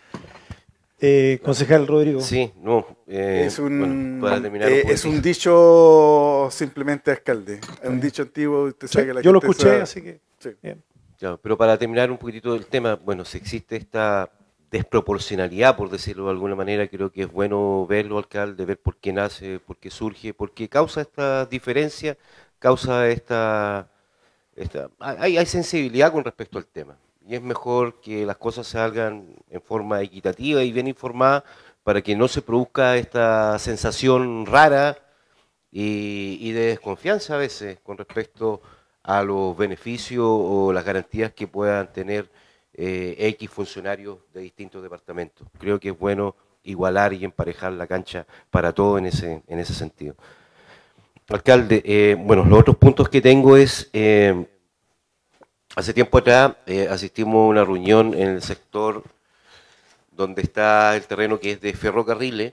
Eh, concejal Rodrigo. Sí, no. Eh, es un, bueno, para terminar eh, un es un dicho simplemente, alcalde. Es un dicho antiguo. Usted sabe sí, que la yo lo escuché, sabe. Así que. Sí. Bien. Ya, pero para terminar un poquitito del tema, bueno, si existe esta desproporcionalidad, por decirlo de alguna manera, creo que es bueno verlo, alcalde, ver por qué nace, por qué surge, por qué causa esta diferencia causa esta, esta hay, hay sensibilidad con respecto al tema. Y es mejor que las cosas se hagan en forma equitativa y bien informada para que no se produzca esta sensación rara y, y de desconfianza a veces con respecto a los beneficios o las garantías que puedan tener eh, X funcionarios de distintos departamentos. Creo que es bueno igualar y emparejar la cancha para todo en ese, en ese sentido. Alcalde, eh, bueno, los otros puntos que tengo es... Eh, Hace tiempo atrás eh, asistimos a una reunión en el sector donde está el terreno que es de ferrocarriles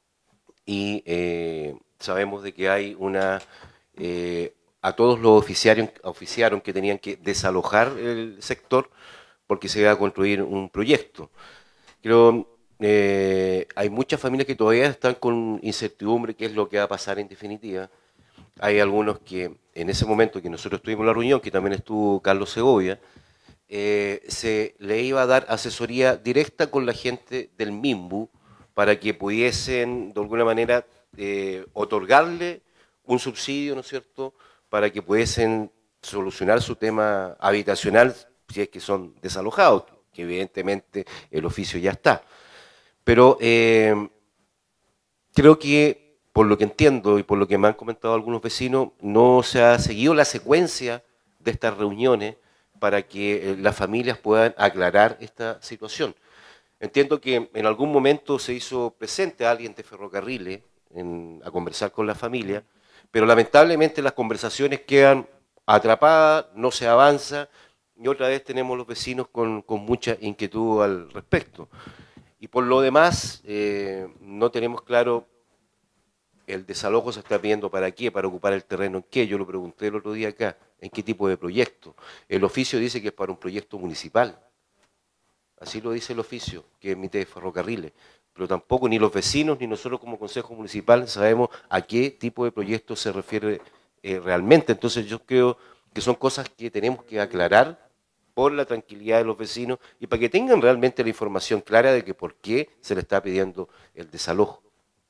y eh, sabemos de que hay una... Eh, a todos los oficiaron, oficiaron que tenían que desalojar el sector porque se iba a construir un proyecto. Creo eh, hay muchas familias que todavía están con incertidumbre qué es lo que va a pasar en definitiva. Hay algunos que en ese momento que nosotros estuvimos en la reunión, que también estuvo Carlos Segovia, eh, se le iba a dar asesoría directa con la gente del MIMBU para que pudiesen de alguna manera eh, otorgarle un subsidio, ¿no es cierto?, para que pudiesen solucionar su tema habitacional si es que son desalojados, que evidentemente el oficio ya está. Pero eh, creo que por lo que entiendo y por lo que me han comentado algunos vecinos, no se ha seguido la secuencia de estas reuniones para que las familias puedan aclarar esta situación. Entiendo que en algún momento se hizo presente a alguien de Ferrocarriles en, a conversar con la familia, pero lamentablemente las conversaciones quedan atrapadas, no se avanza, y otra vez tenemos los vecinos con, con mucha inquietud al respecto. Y por lo demás, eh, no tenemos claro... El desalojo se está pidiendo para qué, para ocupar el terreno en qué, yo lo pregunté el otro día acá, en qué tipo de proyecto. El oficio dice que es para un proyecto municipal, así lo dice el oficio que emite Ferrocarriles, pero tampoco ni los vecinos ni nosotros como Consejo Municipal sabemos a qué tipo de proyecto se refiere eh, realmente. Entonces yo creo que son cosas que tenemos que aclarar por la tranquilidad de los vecinos y para que tengan realmente la información clara de que por qué se le está pidiendo el desalojo.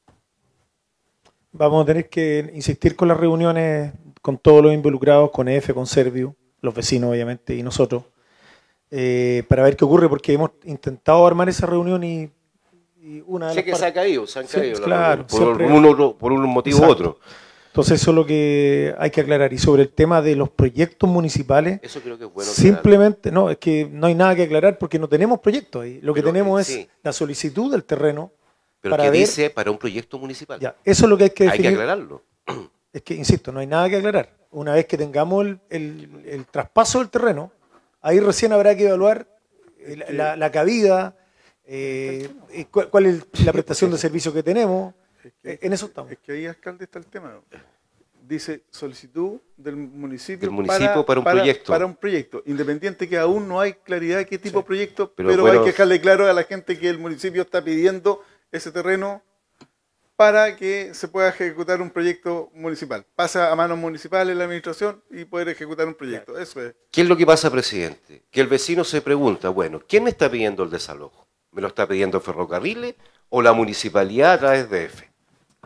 Vamos a tener que insistir con las reuniones con todos los involucrados, con E F, con Serviu, los vecinos obviamente y nosotros, eh, para ver qué ocurre, porque hemos intentado armar esa reunión y, y una de sé las que partes... se ha caído, se han Sí, caído claro, por, siempre... un otro, por un motivo u otro. Entonces eso es lo que hay que aclarar. Y sobre el tema de los proyectos municipales, eso creo que es bueno simplemente, no, es que no hay nada que aclarar porque no tenemos proyectos ahí. Lo que Pero, tenemos eh, es sí. la solicitud del terreno. Pero para que ver, dice para un proyecto municipal. Ya, eso es lo que hay que definir. Hay que aclararlo. Es que, insisto, no hay nada que aclarar. Una vez que tengamos el, el, el traspaso del terreno, ahí recién habrá que evaluar la, la, la cabida, eh, cuál, cuál es la prestación de servicio que tenemos. Es que, en eso estamos. Es que ahí, alcalde, está el tema. Dice solicitud del municipio, del municipio para, para un para, proyecto. Para un proyecto, independiente que aún no hay claridad de qué tipo sí. de proyecto, pero, pero bueno, hay que dejarle claro a la gente que el municipio está pidiendo ese terreno para que se pueda ejecutar un proyecto municipal. Pasa a manos municipales la administración y poder ejecutar un proyecto. Eso es. ¿Qué es lo que pasa, presidente? Que el vecino se pregunta, bueno, ¿quién me está pidiendo el desalojo? ¿Me lo está pidiendo Ferrocarriles o la municipalidad a través de E F E?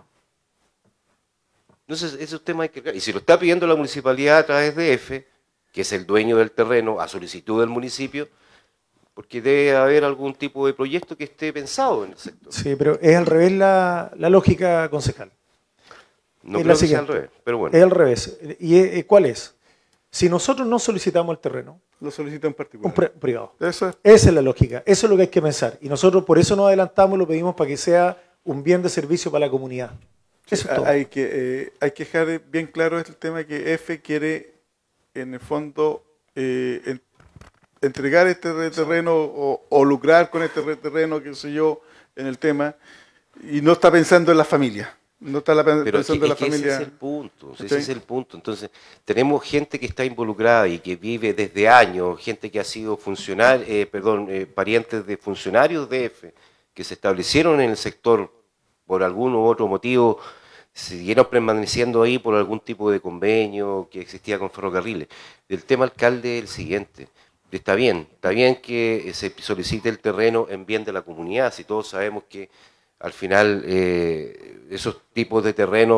Entonces, ese tema hay que... Y si lo está pidiendo la municipalidad a través de E F E, que es el dueño del terreno, a solicitud del municipio, porque debe haber algún tipo de proyecto que esté pensado en el sector. Sí, pero es al revés la, la lógica, concejal. No es creo la que siguiente. sea al revés, pero bueno. Es al revés. ¿Y es, cuál es? Si nosotros no solicitamos el terreno, lo solicita en particular. Un pri- privado. Eso es. Esa es la lógica. Eso es lo que hay que pensar. Y nosotros por eso nos adelantamos, lo pedimos para que sea un bien de servicio para la comunidad. Eso es todo. Hay que, eh, hay que dejar bien claro este tema que E F E quiere, en el fondo, eh, en, entregar este terreno o, o lucrar con este terreno, qué sé yo, en el tema, y no está pensando en la familia. No está la, Pero pensando es que, en la es que familia. ese es el punto, ese ¿sí? es el punto. Entonces, tenemos gente que está involucrada y que vive desde años, gente que ha sido funcionario, eh, perdón, eh, parientes de funcionarios de E F E, que se establecieron en el sector por algún u otro motivo, siguieron permaneciendo ahí por algún tipo de convenio que existía con Ferrocarriles. El tema, alcalde, es el siguiente. Está bien, está bien que se solicite el terreno en bien de la comunidad, si todos sabemos que al final eh, esos tipos de terrenos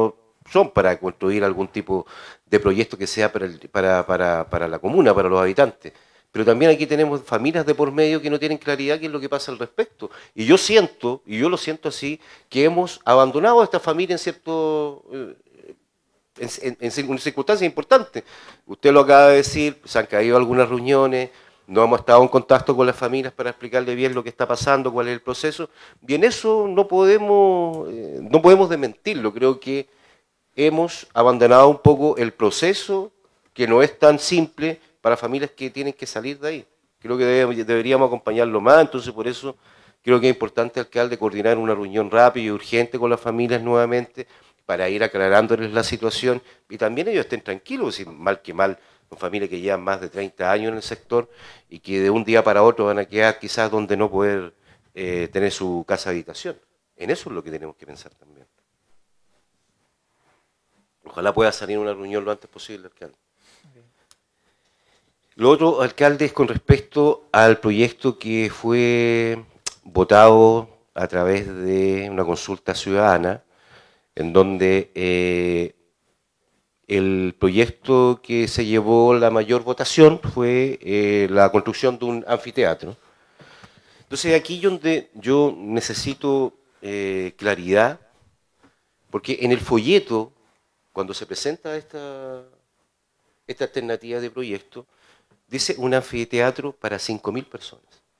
son para construir algún tipo de proyecto que sea para, el, para, para, para la comuna, para los habitantes. Pero también aquí tenemos familias de por medio que no tienen claridad qué es lo que pasa al respecto. Y yo siento, y yo lo siento así, que hemos abandonado a esta familia en cierto... Eh, en, en, en una circunstancia importante. Usted lo acaba de decir, se han caído algunas reuniones, no hemos estado en contacto con las familias para explicarle bien lo que está pasando, cuál es el proceso. Bien, eso no podemos, eh, no podemos desmentirlo. Creo que hemos abandonado un poco el proceso, que no es tan simple para familias que tienen que salir de ahí. Creo que debe, deberíamos acompañarlo más, entonces por eso creo que es importante, alcalde, coordinar una reunión rápida y urgente con las familias nuevamente para ir aclarándoles la situación y también ellos estén tranquilos, si mal que mal, son familias que llevan más de treinta años en el sector y que de un día para otro van a quedar quizás donde no poder eh, tener su casa habitación. En eso es lo que tenemos que pensar también. Ojalá pueda salir una reunión lo antes posible, alcalde. Lo otro, alcalde, es con respecto al proyecto que fue votado a través de una consulta ciudadana, en donde eh, el proyecto que se llevó la mayor votación fue eh, la construcción de un anfiteatro. Entonces aquí donde yo necesito eh, claridad, porque en el folleto, cuando se presenta esta, esta alternativa de proyecto, dice un anfiteatro para cinco mil personas.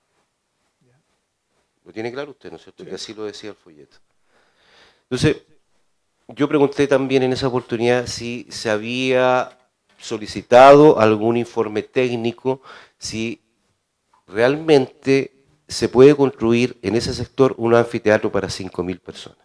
¿Lo tiene claro usted, no es cierto? Sí. Que así lo decía el folleto. Entonces, yo pregunté también en esa oportunidad si se había solicitado algún informe técnico, si realmente se puede construir en ese sector un anfiteatro para cinco mil personas.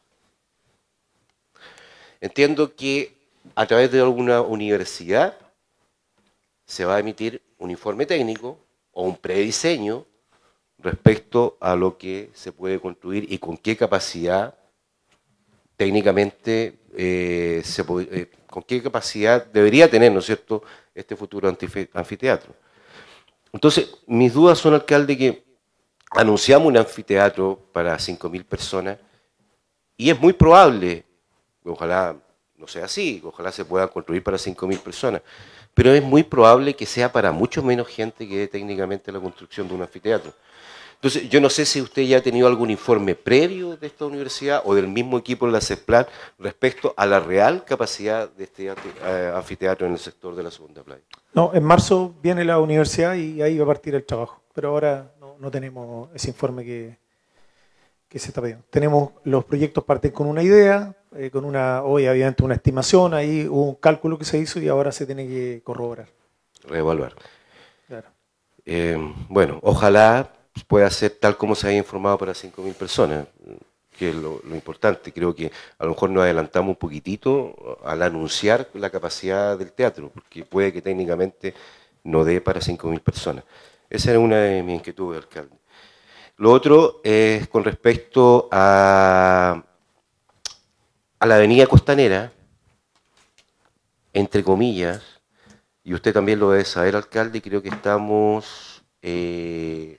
Entiendo que a través de alguna universidad se va a emitir un informe técnico o un prediseño respecto a lo que se puede construir y con qué capacidad técnicamente, eh, se puede, eh, con qué capacidad debería tener, ¿no es cierto?, este futuro anfiteatro. Entonces, mis dudas son, alcalde, que anunciamos un anfiteatro para cinco mil personas y es muy probable, ojalá no sea así, ojalá se pueda construir para cinco mil personas, pero es muy probable que sea para mucho menos gente que técnicamente la construcción de un anfiteatro. Entonces, yo no sé si usted ya ha tenido algún informe previo de esta universidad o del mismo equipo de la CESPLAN respecto a la real capacidad de este anfiteatro en el sector de la segunda playa. No, en marzo viene la universidad y ahí va a partir el trabajo, pero ahora no, no tenemos ese informe que, que se está pidiendo. Tenemos, los proyectos parten con una idea, eh, con una, hoy obviamente una estimación, ahí hubo un cálculo que se hizo y ahora se tiene que corroborar. Reevaluar. Claro. Eh, bueno, ojalá pueda ser tal como se haya informado para cinco mil personas, que es lo, lo importante. Creo que a lo mejor nos adelantamos un poquitito al anunciar la capacidad del teatro, porque puede que técnicamente no dé para cinco mil personas. Esa era una de mis inquietudes, alcalde. Lo otro es con respecto a, a la avenida Costanera, entre comillas, y usted también lo debe saber, alcalde, creo que estamos... Eh,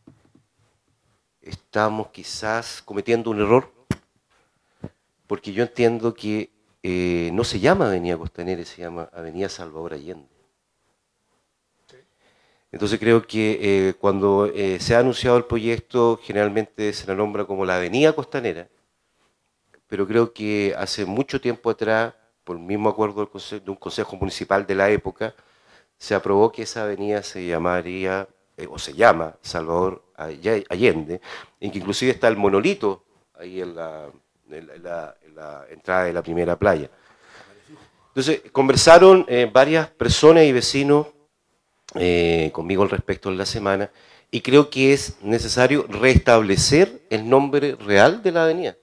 estamos quizás cometiendo un error, porque yo entiendo que eh, no se llama Avenida Costanera, se llama Avenida Salvador Allende. Entonces creo que eh, cuando eh, se ha anunciado el proyecto, generalmente se la nombra como la Avenida Costanera, pero creo que hace mucho tiempo atrás, por el mismo acuerdo del consejo, de un consejo municipal de la época, se aprobó que esa avenida se llamaría, eh, o se llama Salvador Allende, en que inclusive está el monolito ahí en la, en la, en la, en la entrada de la primera playa. Entonces, conversaron eh, varias personas y vecinos eh, conmigo al respecto en la semana, y creo que es necesario restablecer el nombre real de la avenida.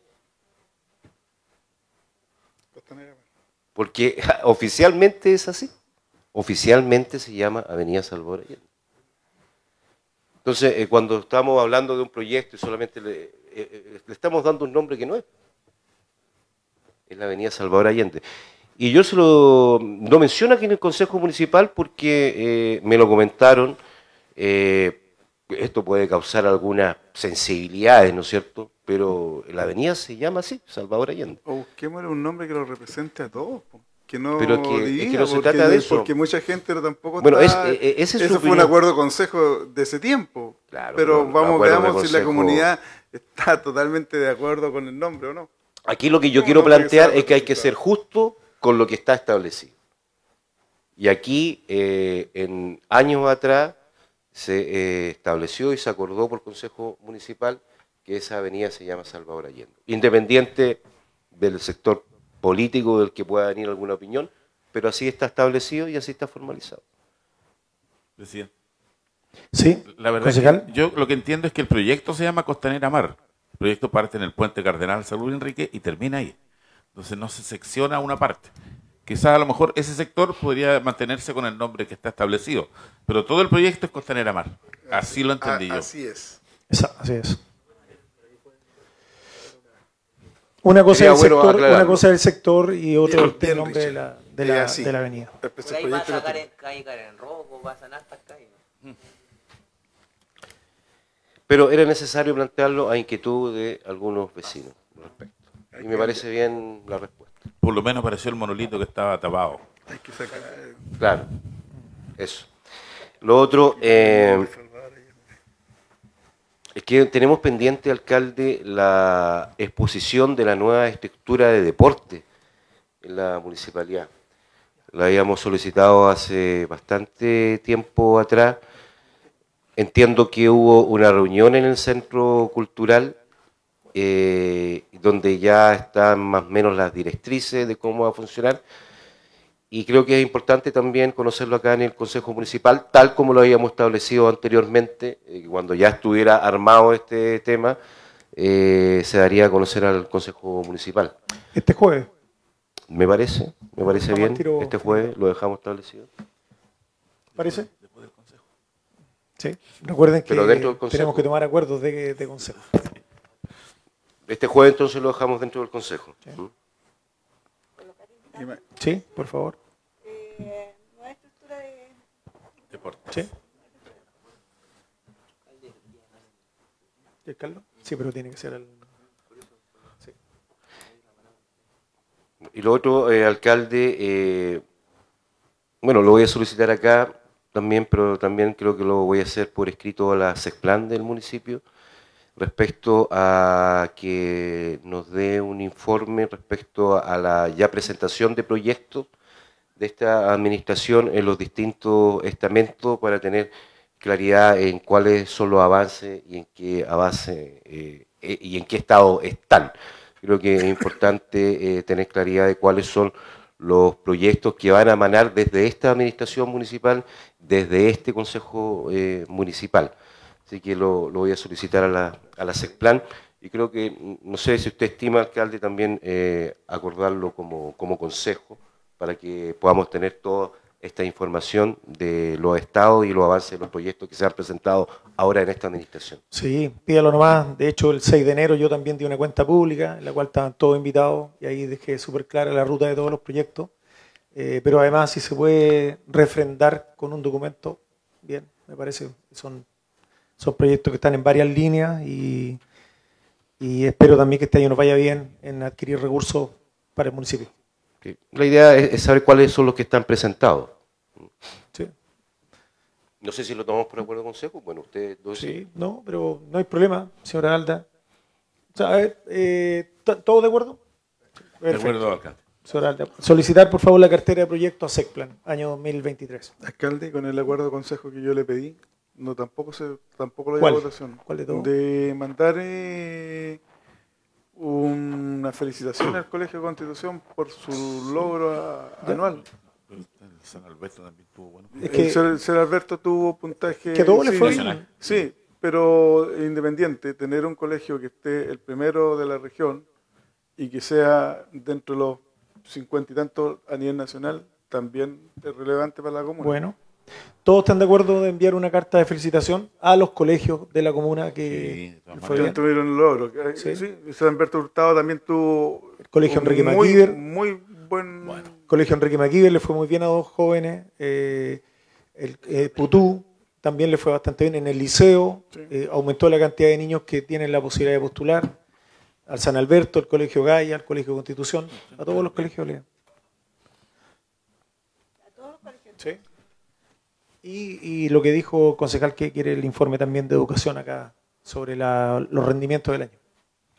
Porque oficialmente es así. Oficialmente se llama Avenida Salvador Allende. Entonces, eh, cuando estamos hablando de un proyecto y solamente le, eh, eh, le estamos dando un nombre que no es, es la Avenida Salvador Allende. Y yo se lo no menciono aquí en el Consejo Municipal porque eh, me lo comentaron, eh, esto puede causar algunas sensibilidades, ¿no es cierto? Pero la avenida se llama así, Salvador Allende. O busquémosle un nombre que lo represente a todos, po. Que no Pero que, divida, es que no se porque, trata de eso. Porque mucha gente no tampoco bueno, está... es, eh, ese es Ese su fue un opinión. acuerdo consejo de ese tiempo. Claro, pero pero vamos, acuerdo de veamos si la consejo- comunidad está totalmente de acuerdo con el nombre o no. Aquí lo que yo No, quiero no, que plantear sea es que hay que ser representado. justo con lo que está establecido. Y aquí, eh, en años atrás, se eh, estableció y se acordó por Consejo Municipal que esa avenida se llama Salvador Allende. Independiente del sector político del que pueda venir alguna opinión, pero así está establecido y así está formalizado. Presidente. Sí, La verdad es concejal. que yo lo que entiendo es que el proyecto se llama Costanera Mar. El proyecto parte en el puente Cardenal Salud Enrique y termina ahí. Entonces no se secciona una parte. Quizás a lo mejor ese sector podría mantenerse con el nombre que está establecido, pero todo el proyecto es Costanera Mar. Así lo entendí yo. Así es. Esa- así es. Una cosa, Sería es el bueno sector, aclararlo. una cosa es el sector y otro Bien, el bien, nombre de Richard. la, de, Es la, así. de la avenida. Ese Por ahí va a proyecto lo sacar tiene. en calle Karen Rojo, va a sanar estas calles. Pero era necesario plantearlo a inquietud de algunos vecinos al respecto. Y me parece bien la respuesta. Por lo menos pareció el monolito que estaba tapado. Hay que sacar... Claro, eso. Lo otro, eh, es que tenemos pendiente, alcalde, la exposición de la nueva estructura de deporte en la municipalidad. La habíamos solicitado hace bastante tiempo atrás. Entiendo que hubo una reunión en el Centro Cultural eh, donde ya están más o menos las directrices de cómo va a funcionar. Y creo que es importante también conocerlo acá en el Consejo Municipal, tal como lo habíamos establecido anteriormente, eh, cuando ya estuviera armado este tema, eh, se daría a conocer al Consejo Municipal. Este jueves. Me parece, me parece Vamos al bien. tiro Este final. jueves lo dejamos establecido. ¿Parece? Sí. Recuerden que Pero dentro del consejo. tenemos que tomar acuerdos de, de consejo. Este jueves entonces lo dejamos dentro del Consejo. Sí. ¿Mm? Sí, por favor. nueva estructura de... Deporte. Sí. ¿Y el Carlos? Sí, pero tiene que ser el... Sí. Y lo otro, eh, alcalde, eh, bueno, lo voy a solicitar acá también, pero también creo que lo voy a hacer por escrito a la SECPLAN del municipio, respecto a que nos dé un informe respecto a la ya presentación de proyectos de esta administración en los distintos estamentos para tener claridad en cuáles son los avances y en qué avance eh, eh, y en qué estado están. Creo que es importante eh, tener claridad de cuáles son los proyectos que van a emanar desde esta administración municipal, desde este consejo eh, municipal. Así que lo, lo voy a solicitar a la, a la SECPLAN y creo que, no sé si usted estima, alcalde, también eh, acordarlo como, como consejo para que podamos tener toda esta información de los estados y los avances de los proyectos que se han presentado ahora en esta administración. Sí, pídalo nomás. De hecho, el seis de enero yo también di una cuenta pública en la cual estaban todos invitados y ahí dejé súper clara la ruta de todos los proyectos. Eh, pero además, si se puede refrendar con un documento, bien, me parece que son, son proyectos que están en varias líneas y, y espero también que este año nos vaya bien en adquirir recursos para el municipio. Okay. La idea es, es saber cuáles son los que están presentados. Sí. No sé si lo tomamos por acuerdo de consejo. Bueno, usted dos Sí, no, pero no hay problema, señora Alda. O sea, a ver, eh, ¿todos de acuerdo? De acuerdo, alcalde. Señora Alda, solicitar por favor la cartera de proyecto a SECPLAN, año dos mil veintitrés. Alcalde, con el acuerdo de consejo que yo le pedí, no tampoco se tampoco lo dio ¿Cuál? a votación. ¿Cuál de todos? De mandar eh, una felicitación al Colegio de Constitución por su logro a- anual. San Alberto también tuvo bueno. Es que- el señor, el señor Alberto tuvo puntaje... Que todo le sí, fue sí, bien. sí, pero independiente, tener un colegio que esté el primero de la región y que sea dentro de los cincuenta y tantos a nivel nacional, también es relevante para la comuna. Bueno, ¿todos están de acuerdo de enviar una carta de felicitación a los colegios de la comuna que Sí, de todas fue Que bien? tuvieron el logro. Eh, Sí. Sí, San Alberto Hurtado también tuvo El Colegio un Enrique muy, Maquíver. muy buen... Colegio Enrique Maquíver le fue muy bien a dos jóvenes, eh, el eh, Putú, también le fue bastante bien. En el liceo sí. eh, aumentó la cantidad de niños que tienen la posibilidad de postular al San Alberto, al Colegio Gaia, al Colegio Constitución, a todos los colegios. ¿A todos los colegios? Sí. Y, y lo que dijo el concejal que quiere el informe también de educación acá sobre la, los rendimientos del año.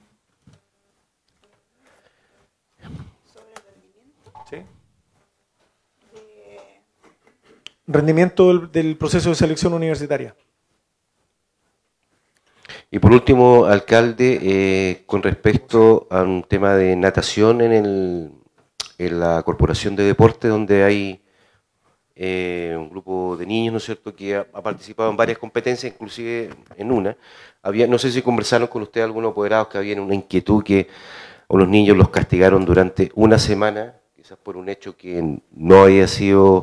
¿Sobre el rendimiento? Sí. Rendimiento del, del proceso de selección universitaria. Y por último, alcalde, eh, con respecto a un tema de natación en, el, en la Corporación de Deporte, donde hay eh, un grupo de niños, ¿no es cierto?, que ha, ha participado en varias competencias, inclusive en una. Había, no sé si conversaron con usted algunos apoderados que había una inquietud que a los niños los castigaron durante una semana, quizás por un hecho que no había sido...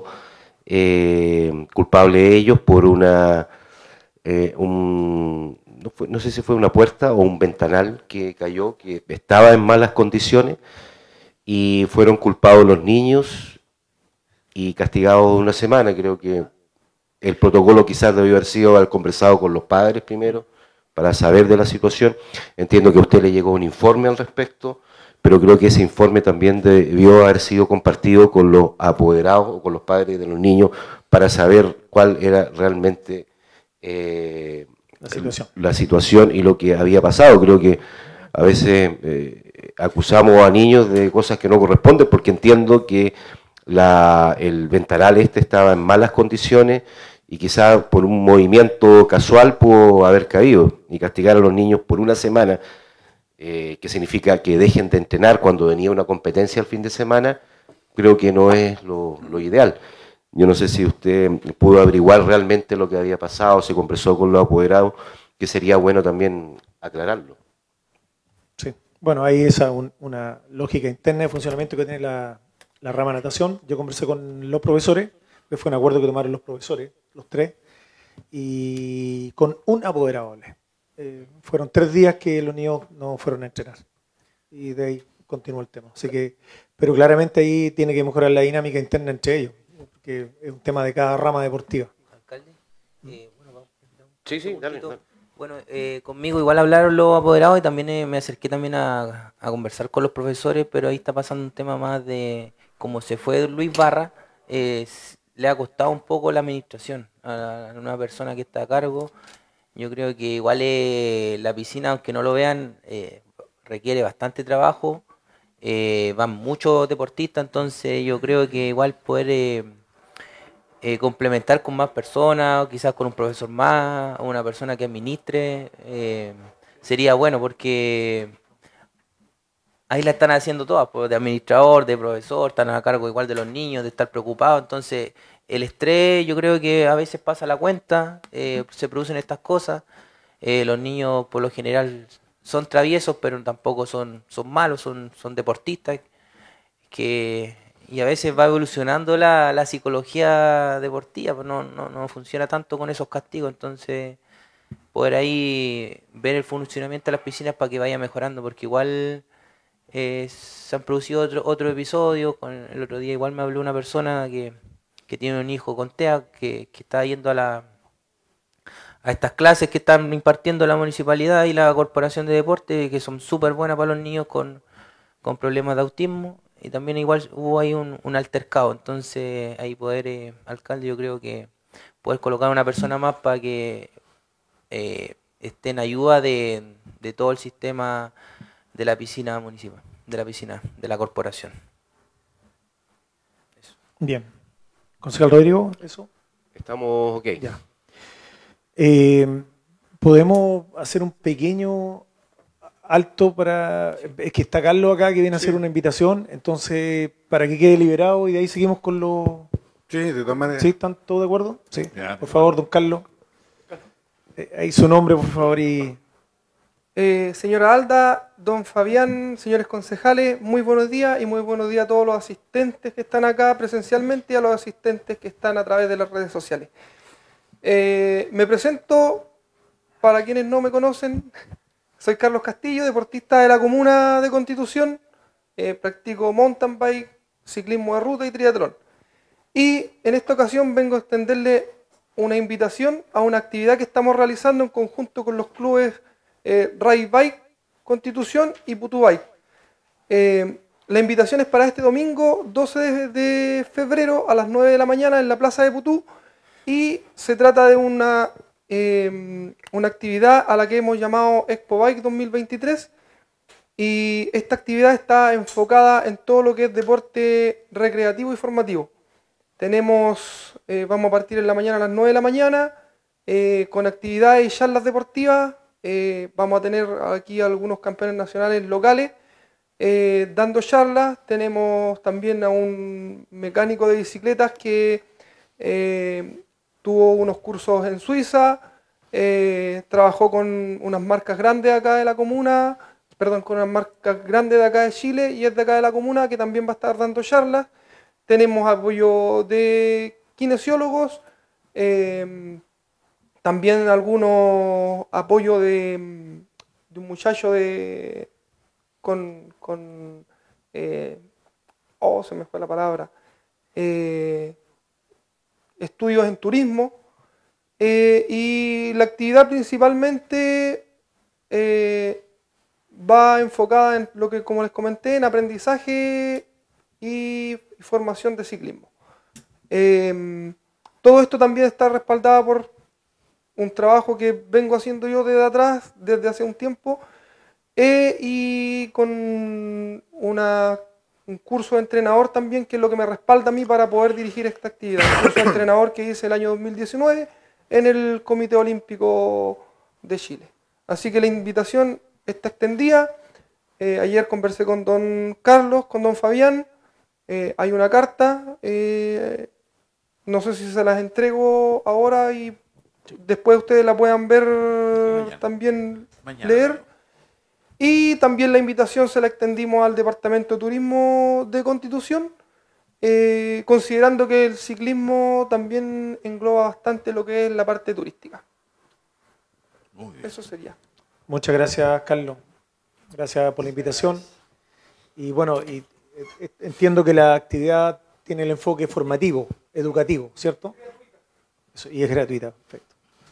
Eh, culpable ellos por una eh, un, no, fue, no sé si fue una puerta o un ventanal que cayó, que estaba en malas condiciones y fueron culpados los niños y castigados una semana. Creo que el protocolo quizás debió haber sido haber conversado con los padres primero para saber de la situación. Entiendo que a usted le llegó un informe al respecto, pero creo que ese informe también debió haber sido compartido con los apoderados o con los padres de los niños para saber cuál era realmente eh, la, situación. la situación y lo que había pasado. Creo que a veces eh, acusamos a niños de cosas que no corresponden, porque entiendo que la, el ventanal este estaba en malas condiciones y quizás por un movimiento casual pudo haber caído, y castigar a los niños por una semana, Eh, que significa que dejen de entrenar cuando venía una competencia el fin de semana, creo que no es lo, lo ideal. Yo no sé si usted pudo averiguar realmente lo que había pasado, si conversó con los apoderados, que sería bueno también aclararlo. Sí, bueno, hay esa un, una lógica interna de funcionamiento que tiene la, la rama natación. Yo conversé con los profesores, que fue un acuerdo que tomaron los profesores, los tres, y con un apoderado hablé. Eh, fueron tres días que los niños no fueron a entrenar y de ahí continuó el tema. Así que, pero claramente ahí tiene que mejorar la dinámica interna entre ellos, que es un tema de cada rama deportiva. Alcalde, eh, bueno, vamos, sí, sí, dale, dale. Bueno, eh, conmigo igual hablaron los apoderados y también eh, me acerqué también a, a conversar con los profesores, pero ahí está pasando un tema más de como se fue Luis Barra, eh, le ha costado un poco la administración a una persona que está a cargo. Yo creo que igual eh, la piscina, aunque no lo vean, eh, requiere bastante trabajo, eh, van muchos deportistas, entonces yo creo que igual poder eh, eh, complementar con más personas, o quizás con un profesor más, o una persona que administre, eh, sería bueno, porque ahí la están haciendo todas, pues, de administrador, de profesor, están a cargo igual de los niños, de estar preocupados, entonces... El estrés, yo creo que a veces pasa la cuenta, eh, se producen estas cosas. Eh, los niños, por lo general, son traviesos, pero tampoco son, son malos, son, son deportistas. Que, y a veces va evolucionando la, la psicología deportiva, pues no, no, no funciona tanto con esos castigos. Entonces, poder ahí ver el funcionamiento de las piscinas para que vaya mejorando, porque igual eh, se han producido otro, otro episodio. Con, el otro día igual me habló una persona que... que tiene un hijo con TEA, que, que está yendo a, la, a estas clases que están impartiendo la municipalidad y la Corporación de Deporte, que son súper buenas para los niños con, con problemas de autismo, y también igual hubo ahí un, un altercado. Entonces ahí poder, eh, alcalde, yo creo que poder colocar a una persona más para que eh, esté en ayuda de, de todo el sistema de la piscina municipal, de la piscina, de la corporación. Eso. Bien. Concejal Rodrigo, ¿eso? Estamos ok. Ya. Eh, ¿Podemos hacer un pequeño alto para... Es que está Carlos acá que viene a hacer sí. una invitación, entonces para que quede liberado y de ahí seguimos con los... Sí, de todas maneras. ¿Sí? ¿Están todos de acuerdo? Sí. Ya. Por favor, don Carlos. Eh, ahí su nombre, por favor, y... Eh, señora Alda, don Fabián, señores concejales, muy buenos días y muy buenos días a todos los asistentes que están acá presencialmente y a los asistentes que están a través de las redes sociales. Eh, me presento, para quienes no me conocen, soy Carlos Castillo, deportista de la comuna de Constitución, eh, practico mountain bike, ciclismo de ruta y triatlón. Y en esta ocasión vengo a extenderle una invitación a una actividad que estamos realizando en conjunto con los clubes eh, Ride Bike Constitución y Putu Bike. Eh, la invitación es para este domingo doce de febrero a las nueve de la mañana en la Plaza de Putú, y se trata de una, eh, una actividad a la que hemos llamado Expo Bike dos mil veintitrés, y esta actividad está enfocada en todo lo que es deporte recreativo y formativo. Tenemos, eh, vamos a partir en la mañana a las nueve de la mañana eh, con actividades y charlas deportivas. Eh, vamos a tener aquí algunos campeones nacionales locales eh, dando charlas. Tenemos también a un mecánico de bicicletas que eh, tuvo unos cursos en Suiza, eh, trabajó con unas marcas grandes acá de la comuna, perdón, con unas marcas grandes de acá de Chile y es de acá de la comuna, que también va a estar dando charlas. Tenemos apoyo de kinesiólogos, eh, también algunos apoyo de, de un muchacho de con, con eh, oh, se me fue la palabra, eh, estudios en turismo, eh, y la actividad principalmente eh, va enfocada en lo que, como les comenté, en aprendizaje y formación de ciclismo. Eh, todo esto también está respaldado por un trabajo que vengo haciendo yo desde atrás, desde hace un tiempo, eh, y con una, un curso de entrenador también, que es lo que me respalda a mí para poder dirigir esta actividad. Un curso de entrenador que hice el año dos mil diecinueve en el Comité Olímpico de Chile. Así que la invitación está extendida. Eh, ayer conversé con don Carlos, con don Fabián. Eh, hay una carta, eh, no sé si se las entrego ahora y después ustedes la puedan ver, mañana. También mañana. Leer. Y también la invitación se la extendimos al Departamento de Turismo de Constitución, eh, considerando que el ciclismo también engloba bastante lo que es la parte turística. Eso sería. Muchas gracias, Carlos. Gracias por la invitación. Y bueno, y entiendo que la actividad tiene el enfoque formativo, educativo, ¿cierto? Eso, y es gratuita, perfecto.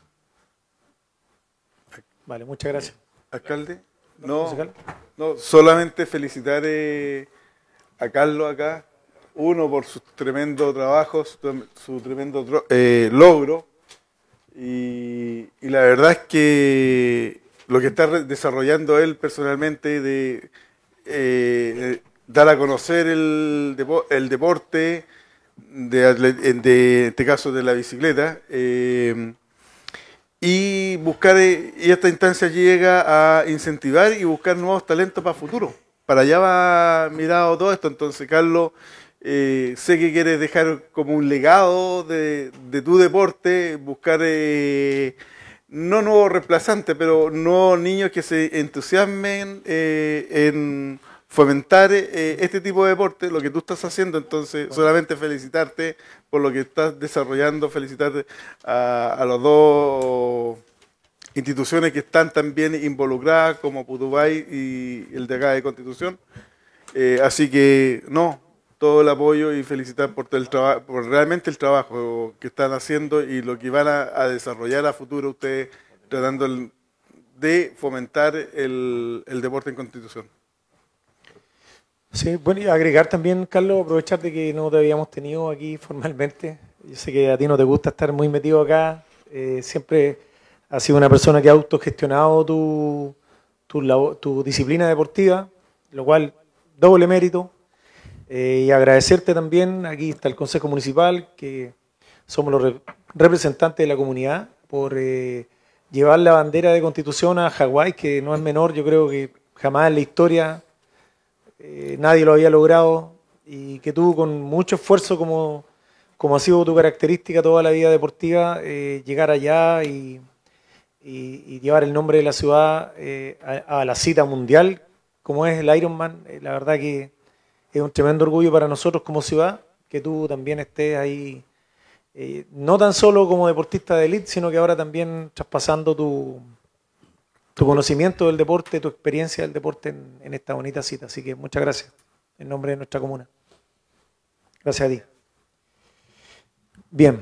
Vale, muchas gracias. Alcalde, no, no solamente felicitar eh, a Carlos acá, uno por su tremendo trabajo, su, su tremendo eh, logro, y, y la verdad es que lo que está desarrollando él personalmente de eh, dar a conocer el, el deporte, de, de este caso de la bicicleta, eh, y buscar, y esta instancia llega a incentivar y buscar nuevos talentos para el futuro. Para allá va mirado todo esto. Entonces, Carlos, eh, sé que quieres dejar como un legado de, de tu deporte, buscar eh, no nuevos reemplazantes, pero nuevos niños que se entusiasmen eh, en fomentar eh, este tipo de deporte, lo que tú estás haciendo. Entonces, solamente felicitarte por lo que estás desarrollando, felicitarte a, a las dos instituciones que están también involucradas, como Putubay y el de acá de Constitución. Eh, así que, no, todo el apoyo y felicitar por, todo el trabajo, por realmente el trabajo que están haciendo y lo que van a, a desarrollar a futuro ustedes, tratando el, de fomentar el, el deporte en Constitución. Sí, bueno, y agregar también, Carlos, aprovechar de que no te habíamos tenido aquí formalmente. Yo sé que a ti no te gusta estar muy metido acá. Eh, siempre has sido una persona que ha autogestionado tu, tu, tu disciplina deportiva, lo cual, doble mérito. Eh, y agradecerte también, aquí está el Consejo Municipal, que somos los re representantes de la comunidad, por eh, llevar la bandera de Constitución a Hawái, que no es menor, yo creo que jamás en la historia Eh, nadie lo había logrado, y que tú con mucho esfuerzo, como, como ha sido tu característica toda la vida deportiva, eh, llegar allá y, y, y llevar el nombre de la ciudad eh, a, a la cita mundial como es el Ironman. Eh, la verdad que es un tremendo orgullo para nosotros como ciudad que tú también estés ahí, eh, no tan solo como deportista de élite, sino que ahora también traspasando tu tu conocimiento del deporte, tu experiencia del deporte en, en esta bonita cita. Así que muchas gracias en nombre de nuestra comuna. Gracias a ti. Bien,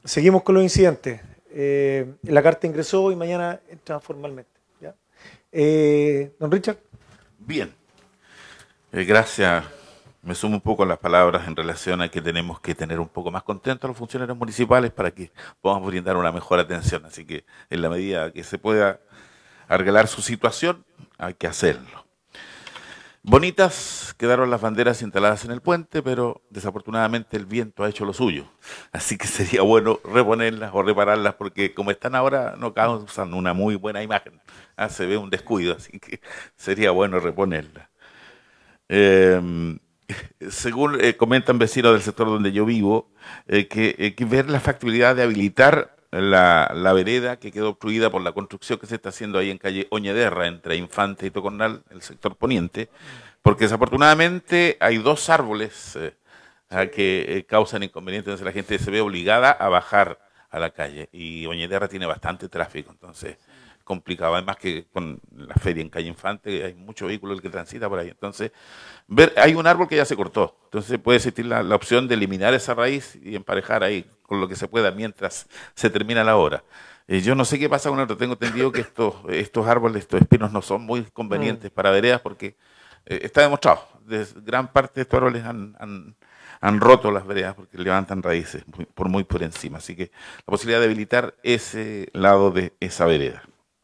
seguimos con los incidentes. Eh, la carta ingresó y mañana entra formalmente. ¿Ya? Eh, don Richard. Bien. Eh, gracias. Me sumo un poco a las palabras en relación a que tenemos que tener un poco más contentos a los funcionarios municipales para que podamos brindar una mejor atención. Así que en la medida que se pueda arreglar su situación, hay que hacerlo. Bonitas quedaron las banderas instaladas en el puente, pero desafortunadamente el viento ha hecho lo suyo. Así que sería bueno reponerlas o repararlas porque como están ahora no causan una muy buena imagen. Ah, se ve un descuido, así que sería bueno reponerlas. Eh, según eh, comentan vecinos del sector donde yo vivo, eh, que, eh, que ver la factibilidad de habilitar la, la vereda que quedó obstruida por la construcción que se está haciendo ahí en calle Oñederra, entre Infante y Tocornal, el sector poniente, porque desafortunadamente hay dos árboles eh, a que eh, causan inconvenientes, entonces la gente se ve obligada a bajar a la calle, y Oñederra tiene bastante tráfico, entonces complicado, además que con la feria en calle Infante hay mucho vehículo el que transita por ahí, entonces ver, hay un árbol que ya se cortó, entonces puede existir la, la opción de eliminar esa raíz y emparejar ahí con lo que se pueda mientras se termina la obra. Eh, yo no sé qué pasa con esto, tengo entendido que estos, estos árboles, estos espinos no son muy convenientes mm. para veredas porque eh, está demostrado, de gran parte de estos árboles han, han, han roto las veredas porque levantan raíces muy, por muy por encima, así que la posibilidad de habilitar ese lado de esa vereda.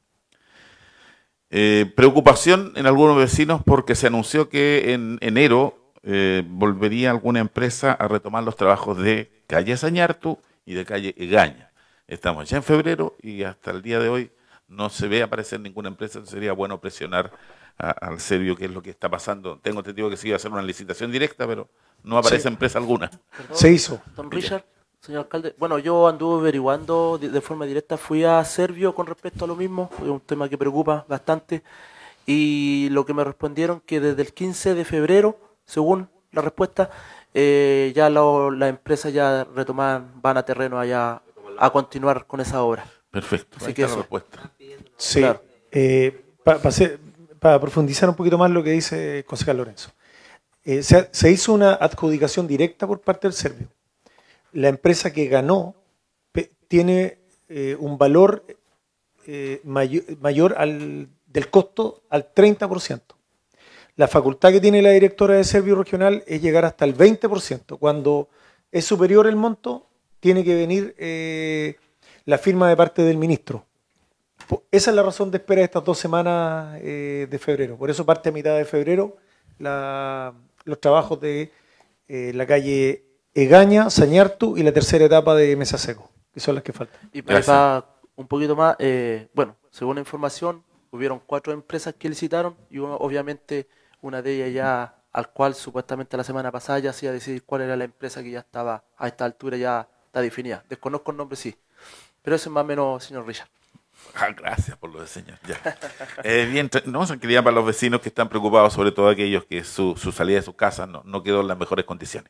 Eh, preocupación en algunos vecinos porque se anunció que en enero eh, volvería alguna empresa a retomar los trabajos de calle Sañartu y de calle Egaña. Estamos ya en febrero y hasta el día de hoy no se ve aparecer ninguna empresa, sería bueno presionar a, al Servio qué es lo que está pasando. Tengo entendido que se iba a hacer una licitación directa, pero no aparece sí. empresa alguna. Perdón, se hizo. Don Richard. Señor alcalde, bueno, yo anduve averiguando de, de forma directa, fui a Servio con respecto a lo mismo, es un tema que preocupa bastante, y lo que me respondieron que desde el quince de febrero, según la respuesta, eh, ya lo, las empresas ya retoman, van a terreno allá a continuar con esa obra. Perfecto, así que eso. La respuesta. Sí, claro. eh, para pa pa profundizar un poquito más lo que dice el concejal Lorenzo, eh, se, se hizo una adjudicación directa por parte del Servio. La empresa que ganó tiene eh, un valor eh, mayor, mayor al, del costo al treinta por ciento. La facultad que tiene la directora de Servio Regional es llegar hasta el veinte por ciento. Cuando es superior el monto, tiene que venir eh, la firma de parte del ministro. Esa es la razón de espera de estas dos semanas eh, de febrero. Por eso parte a mitad de febrero la, los trabajos de eh, la calle Egaña, Sañartu y la tercera etapa de Mesa Seco, que son las que faltan. Y para un poquito más, eh, bueno, según la información, hubieron cuatro empresas que licitaron y uno, obviamente una de ellas ya, al cual supuestamente la semana pasada ya se iba a decidir cuál era la empresa que ya estaba a esta altura, ya está definida. Desconozco el nombre, sí, pero eso es más o menos, señor Richard. Ah, gracias por lo de señor. Ya. Eh, bien, no, tranquilidad para los vecinos que están preocupados, sobre todo aquellos que su, su salida de sus casas no, no quedó en las mejores condiciones.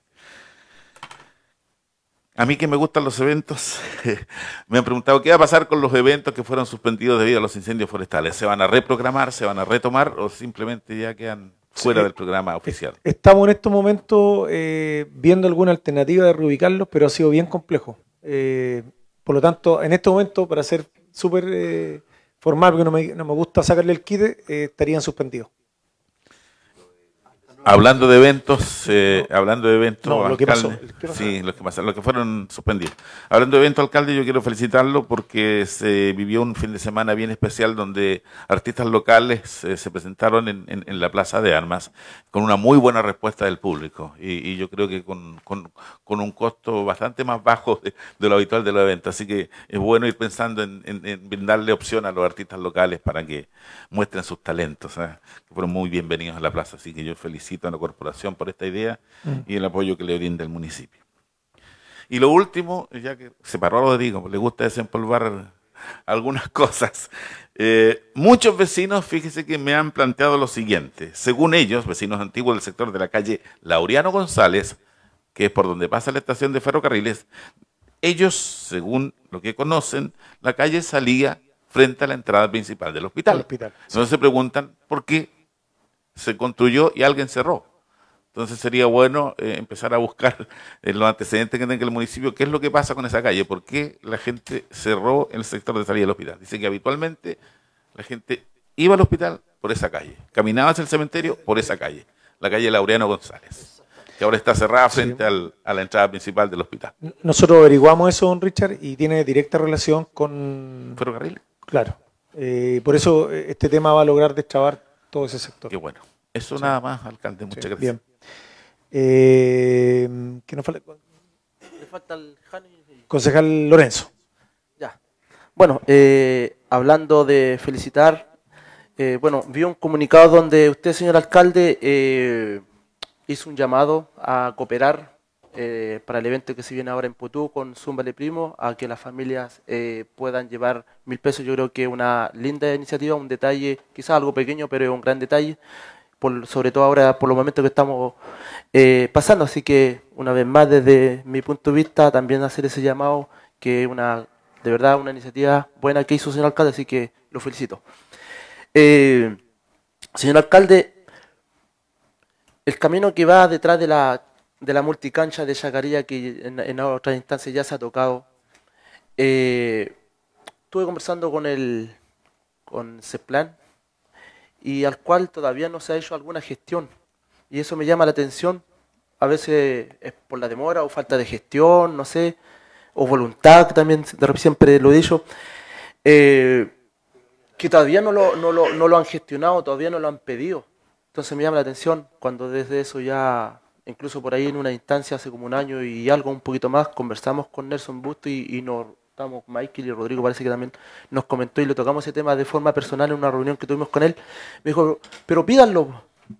A mí que me gustan los eventos, me han preguntado qué va a pasar con los eventos que fueron suspendidos debido a los incendios forestales. ¿Se van a reprogramar, se van a retomar o simplemente ya quedan fuera sí, del programa oficial? Estamos en estos momentos eh, viendo alguna alternativa de reubicarlos, pero ha sido bien complejo. Eh, por lo tanto, en este momento, para ser súper eh, formal, porque no me, no me gusta sacarle el quite, eh, estarían suspendidos. Hablando de eventos, eh, no, hablando de eventos, no, lo que alcalde, pasó, sí, los que pasaron, los que fueron suspendidos. Hablando de eventos, alcalde, yo quiero felicitarlo porque se vivió un fin de semana bien especial donde artistas locales eh, se presentaron en, en, en la Plaza de Armas con una muy buena respuesta del público y, y yo creo que con, con, con un costo bastante más bajo de, de lo habitual de los eventos. Así que es bueno ir pensando en, en, en brindarle opción a los artistas locales para que muestren sus talentos, ¿eh? Que fueron muy bienvenidos a la plaza, así que yo felicito a la corporación por esta idea mm. y el apoyo que le brinda el municipio. Y lo último, ya que se paró a Rodrigo, le gusta desempolvar algunas cosas. Eh, muchos vecinos, fíjese que me han planteado lo siguiente. Según ellos, vecinos antiguos del sector de la calle Laureano González, que es por donde pasa la estación de ferrocarriles, ellos, según lo que conocen, la calle salía frente a la entrada principal del hospital. hospital sí. Entonces se preguntan por qué se construyó y alguien cerró. Entonces sería bueno eh, empezar a buscar en los antecedentes que tenga el municipio qué es lo que pasa con esa calle, por qué la gente cerró el sector de salida del hospital. Dice que habitualmente la gente iba al hospital por esa calle, caminaba hacia el cementerio por esa calle, la calle Laureano González, que ahora está cerrada frente sí. al, a la entrada principal del hospital. Nosotros averiguamos eso, don Richard, y tiene directa relación con... ¿Ferrocarril? Claro. Eh, por eso este tema va a lograr destrabar todo ese sector. Qué bueno. Eso sí. Nada más, alcalde. Muchas sí. gracias. Bien. Eh, ¿Qué nos falta? Le falta el Jani. Concejal Lorenzo. Ya. Bueno, eh, hablando de felicitar, eh, bueno, vi un comunicado donde usted, señor alcalde, eh, hizo un llamado a cooperar eh, para el evento que se viene ahora en Putú con Zúmbale Primo, a que las familias eh, puedan llevar mil pesos. Yo creo que es una linda iniciativa, un detalle, quizás algo pequeño, pero es un gran detalle. Por, sobre todo ahora por los momentos que estamos eh, pasando, así que una vez más desde mi punto de vista también hacer ese llamado, que es una, de verdad una iniciativa buena que hizo el señor alcalde, así que lo felicito. Eh, señor alcalde, el camino que va detrás de la, de la multicancha de Chacarilla, que en, en otras instancias ya se ha tocado, eh, estuve conversando con el con CEPLAN, y al cual todavía no se ha hecho alguna gestión. Y eso me llama la atención. A veces es por la demora o falta de gestión, no sé, o voluntad, también siempre lo he dicho, eh, que todavía no lo, no, lo, no lo han gestionado, todavía no lo han pedido. Entonces me llama la atención cuando desde eso ya, incluso por ahí en una instancia hace como un año y algo un poquito más, conversamos con Nelson Busto y, y nos... Estamos, Michael y Rodrigo parece que también nos comentó y le tocamos ese tema de forma personal en una reunión que tuvimos con él. Me dijo, pero pídanlo.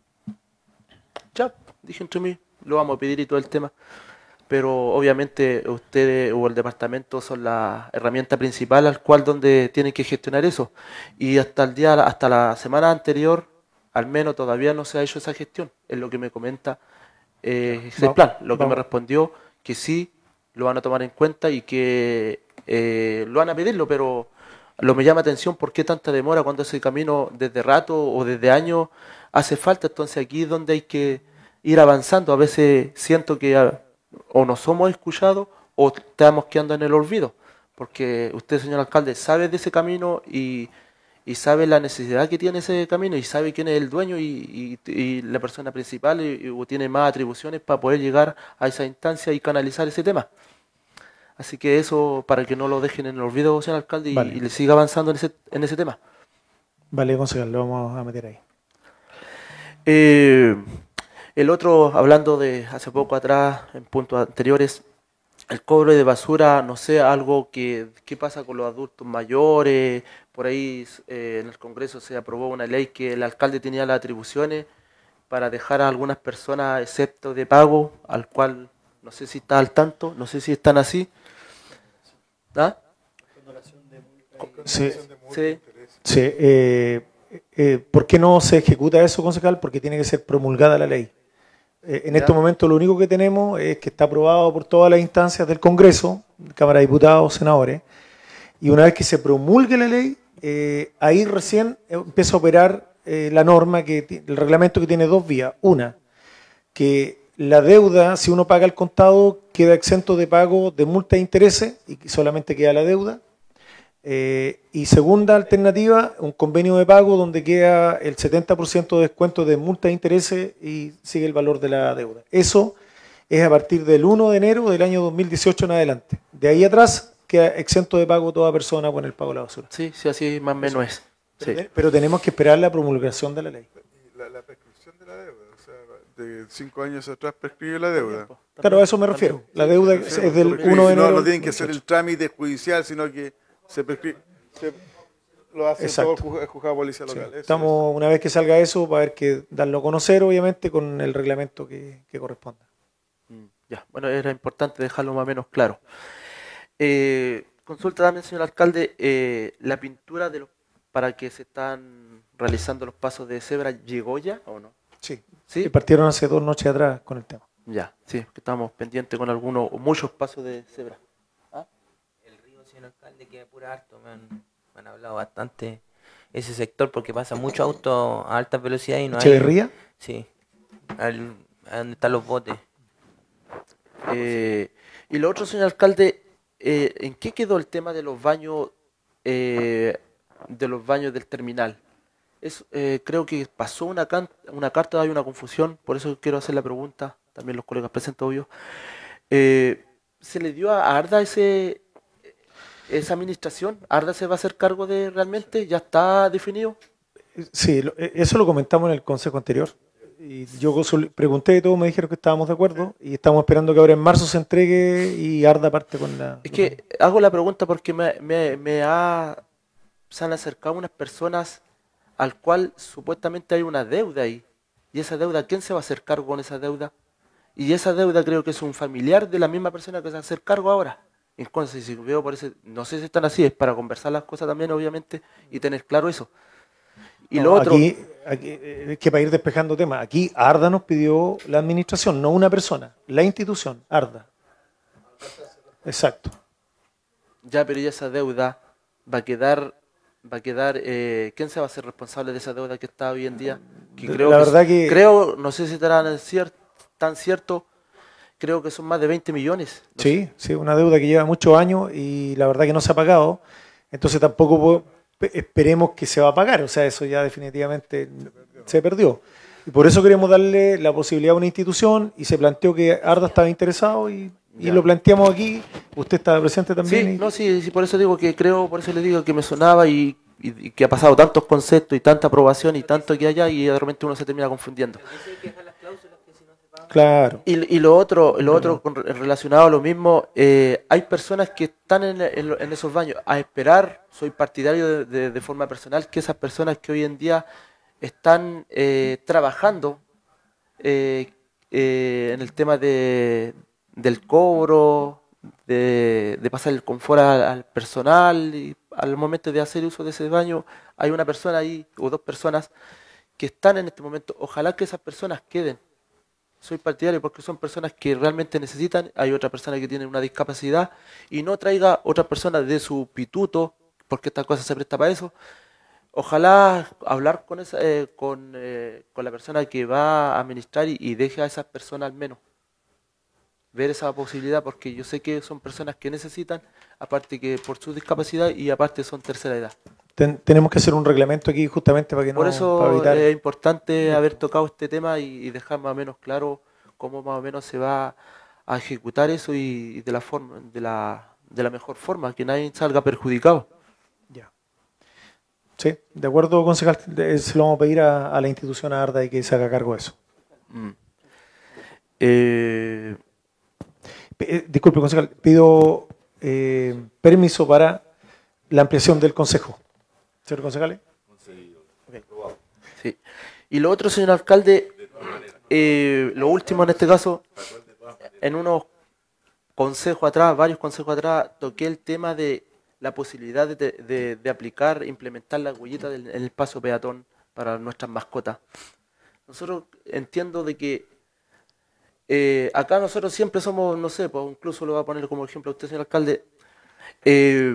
Ya, dije entre mí, lo vamos a pedir y todo el tema. Pero obviamente ustedes o el departamento son la herramienta principal al cual donde tienen que gestionar eso. Y hasta el día, hasta la semana anterior, al menos todavía no se ha hecho esa gestión. Es lo que me comenta eh, ese no, plan. Lo que no. me respondió que sí lo van a tomar en cuenta y que Eh, lo van a pedirlo, pero lo me llama atención por qué tanta demora cuando ese camino desde rato o desde años hace falta. Entonces aquí es donde hay que ir avanzando. A veces siento que a, o no somos escuchados o estamos quedando en el olvido, porque usted, señor alcalde, sabe de ese camino y, y sabe la necesidad que tiene ese camino y sabe quién es el dueño y, y, y la persona principal y, y tiene más atribuciones para poder llegar a esa instancia y canalizar ese tema. Así que eso, para que no lo dejen en el olvido, señor alcalde, y, vale. y le siga avanzando en ese, en ese tema. Vale, concejal, lo vamos a meter ahí. Eh, el otro, hablando de hace poco atrás, en puntos anteriores, el cobro de basura, no sé, algo que, ¿qué pasa con los adultos mayores? Por ahí eh, en el Congreso se aprobó una ley que el alcalde tenía las atribuciones para dejar a algunas personas excepto de pago, al cual no sé si está al tanto, no sé si están así. ¿Ah? Sí, sí. sí eh, eh, ¿por qué no se ejecuta eso, concejal? Porque tiene que ser promulgada la ley. Eh, en estos momentos lo único que tenemos es que está aprobado por todas las instancias del Congreso, Cámara de Diputados, senadores, y una vez que se promulgue la ley, eh, ahí recién empieza a operar eh, la norma, que el reglamento que tiene dos vías. Una, que la deuda, si uno paga el contado, queda exento de pago de multa e intereses y solamente queda la deuda. Eh, y segunda alternativa, un convenio de pago donde queda el setenta por ciento de descuento de multa e intereses y sigue el valor de la deuda. Eso es a partir del uno de enero del año dos mil dieciocho en adelante. De ahí atrás queda exento de pago toda persona por el pago de la basura. Sí, sí, así más o menos es. Pero, sí. pero tenemos que esperar la promulgación de la ley. La, la prescripción de la deuda. De cinco años atrás prescribe la deuda. Claro, a eso me refiero. La deuda es del uno de enero. No, no tienen que hacer el trámite judicial, sino que se prescribe. Se, lo hace Exacto. todo el juzgado de policía local. Sí. Estamos, eso. Una vez que salga eso, va a haber que darlo a conocer, obviamente, con el reglamento que, que corresponda. Ya, bueno, era importante dejarlo más o menos claro. Eh, consulta también, señor alcalde, eh, la pintura de los para que se están realizando los pasos de cebra, ¿llegó ya o no? Sí. Sí, partieron hace dos noches atrás con el tema. Ya, sí, que estamos pendientes con algunos o muchos pasos de cebra. ¿Ah? El río, señor alcalde, queda pura harto. Me han, me han hablado bastante ese sector porque pasa mucho auto a alta velocidad y no hay. ¿Echeverría? Sí. Al, ¿Dónde están los botes? Eh, y lo otro, señor alcalde, eh, ¿en qué quedó el tema de los baños eh, de los baños del terminal? Es, eh, creo que pasó una, can una carta, hay una confusión, por eso quiero hacer la pregunta, también los colegas presentes, obvio. Eh, ¿Se le dio a Arda ese, esa administración? ¿Arda se va a hacer cargo de realmente? ¿Ya está definido? Sí, lo- e- eso lo comentamos en el consejo anterior. Y yo consol- pregunté y todos me dijeron que estábamos de acuerdo y estamos esperando que ahora en marzo se entregue y Arda parte con la... Es que hago la pregunta porque me, me, me ha, se han acercado unas personas al cual supuestamente hay una deuda ahí. Y esa deuda, ¿quién se va a hacer cargo con esa deuda? Y esa deuda creo que es un familiar de la misma persona que se va a hacer cargo ahora. Entonces, si veo por ese, no sé si están así, es para conversar las cosas también, obviamente, y tener claro eso. Y No, lo otro, Aquí, aquí, eh, es que para ir despejando temas, aquí Arda nos pidió la administración, no una persona, la institución, Arda. Exacto. ya, pero ya esa deuda va a quedar, va a quedar, eh, ¿quién se va a hacer responsable de esa deuda que está hoy en día? Que creo La que, verdad que- creo, no sé si estará cier- tan cierto, creo que son más de veinte millones. No Sí, sí, una deuda que lleva muchos años y la verdad que no se ha pagado, entonces tampoco po- pe- esperemos que se va a pagar, o sea, eso ya definitivamente se perdió. Y por eso queremos darle la posibilidad a una institución y se planteó que Arda estaba interesado y, y Ya. lo planteamos aquí, usted estaba presente también. Sí, y- no, sí, sí, por eso digo que creo, por eso le digo que me sonaba y, y- y que ha pasado tantos conceptos y tanta aprobación y tanto que allá y de repente uno se termina confundiendo. Claro. Y, y lo otro, lo otro con- relacionado a lo mismo, eh, hay personas que están en, en lo- en esos baños a esperar, soy partidario de, de- de forma personal, que esas personas que hoy en día están eh, trabajando eh, eh, en el tema de, del cobro, de, de pasar el confort al, al personal y al momento de hacer uso de ese baño, hay una persona ahí o dos personas que están en este momento. Ojalá que esas personas queden. Soy partidario porque son personas que realmente necesitan. Hay otra persona que tiene una discapacidad y no traiga otra persona de su pituto, porque esta cosa se presta para eso. Ojalá hablar con esa, eh, con, eh, con la persona que va a administrar y, y deje a esas personas al menos ver esa posibilidad, porque yo sé que son personas que necesitan, aparte que por su discapacidad y aparte son tercera edad. Ten- tenemos que hacer un reglamento aquí justamente para que no... Por para eso evitar- es importante haber tocado este tema y, y dejar más o menos claro cómo más o menos se va a ejecutar eso y, y de la forma, de la, de la mejor forma, que nadie salga perjudicado. Sí, de acuerdo, concejal, de- se lo vamos a pedir a, a la institución a Arda y que se haga cargo de eso. Mm. Eh, P- eh, disculpe, concejal, pido eh, permiso para la ampliación del consejo. Señor concejal. Sí. Y lo otro, señor alcalde, eh, lo último en este caso, en unos consejos atrás, varios consejos atrás, toqué el tema de la posibilidad de, de- de aplicar, implementar la huellita del, en el paso peatón para nuestras mascotas. Nosotros entiendo de que eh, acá nosotros siempre somos, no sé, pues incluso lo voy a poner como ejemplo a usted, señor alcalde, eh,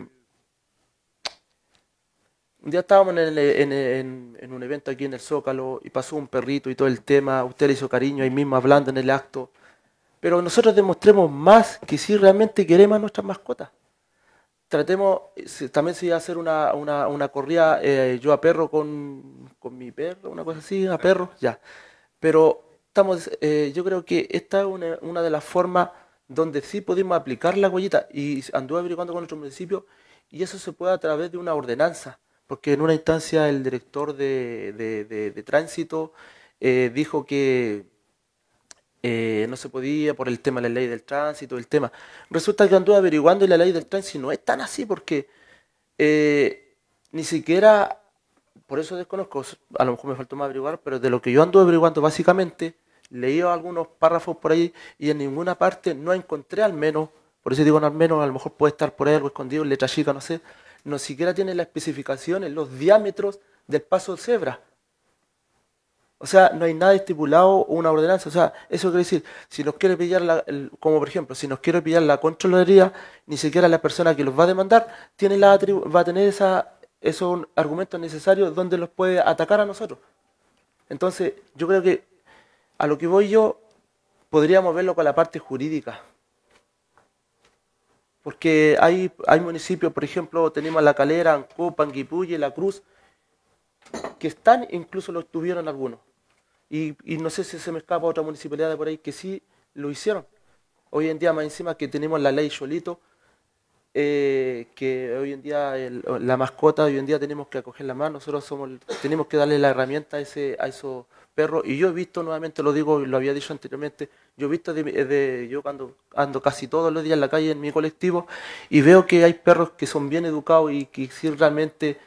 un día estábamos en, el- en- en- en un evento aquí en el Zócalo y pasó un perrito y todo el tema, usted le hizo cariño ahí mismo hablando en el acto, pero nosotros demostremos más que si realmente queremos a nuestras mascotas. Tratemos, si- también se iba a hacer una, una, una corrida eh, yo a perro con, con mi perro, una cosa así, a perro, ya. Pero estamos, eh, yo creo que esta es una, una de las formas donde sí podemos aplicar la huellita y anduve averiguando con otros municipios y eso se puede a través de una ordenanza, porque en una instancia el director de, de, de- de tránsito eh, dijo que eh, no se podía por el tema de la ley del tránsito, el tema. Resulta que anduve averiguando y la ley del tránsito no es tan así porque eh, ni siquiera, por eso desconozco, a lo mejor me faltó más averiguar, pero de lo que yo ando averiguando básicamente, leí algunos párrafos por ahí y en ninguna parte no encontré al menos, por eso digo no al menos, a lo mejor puede estar por ahí algo escondido, en letra chica, no sé, no siquiera tiene las especificaciones, los diámetros del paso de cebra. O sea, no hay nada estipulado o una ordenanza. O sea, eso quiere decir, si nos quiere pillar, la, el- como por ejemplo, si nos quiere pillar la Contraloría, ni siquiera la persona que los va a demandar tiene la atribu- va a tener esa, esos argumentos necesarios donde los puede atacar a nosotros. Entonces, yo creo que a lo que voy yo, podríamos verlo con la parte jurídica. Porque hay, hay municipios, por ejemplo, tenemos La Calera, Ancó, Panguipulli, La Cruz, que están, incluso lo tuvieron algunos. Y, y no sé si se me escapa otra municipalidad de por ahí que sí lo hicieron. Hoy en día, más encima que tenemos la ley Cholito, eh, que hoy en día el, la mascota, hoy en día tenemos que acogerla más, nosotros somos, tenemos que darle la herramienta a, ese, a esos perros. Y yo he visto, nuevamente lo digo, lo había dicho anteriormente, yo he visto, de, de, yo cuando ando casi todos los días en la calle en mi colectivo, y veo que hay perros que son bien educados y que sí realmente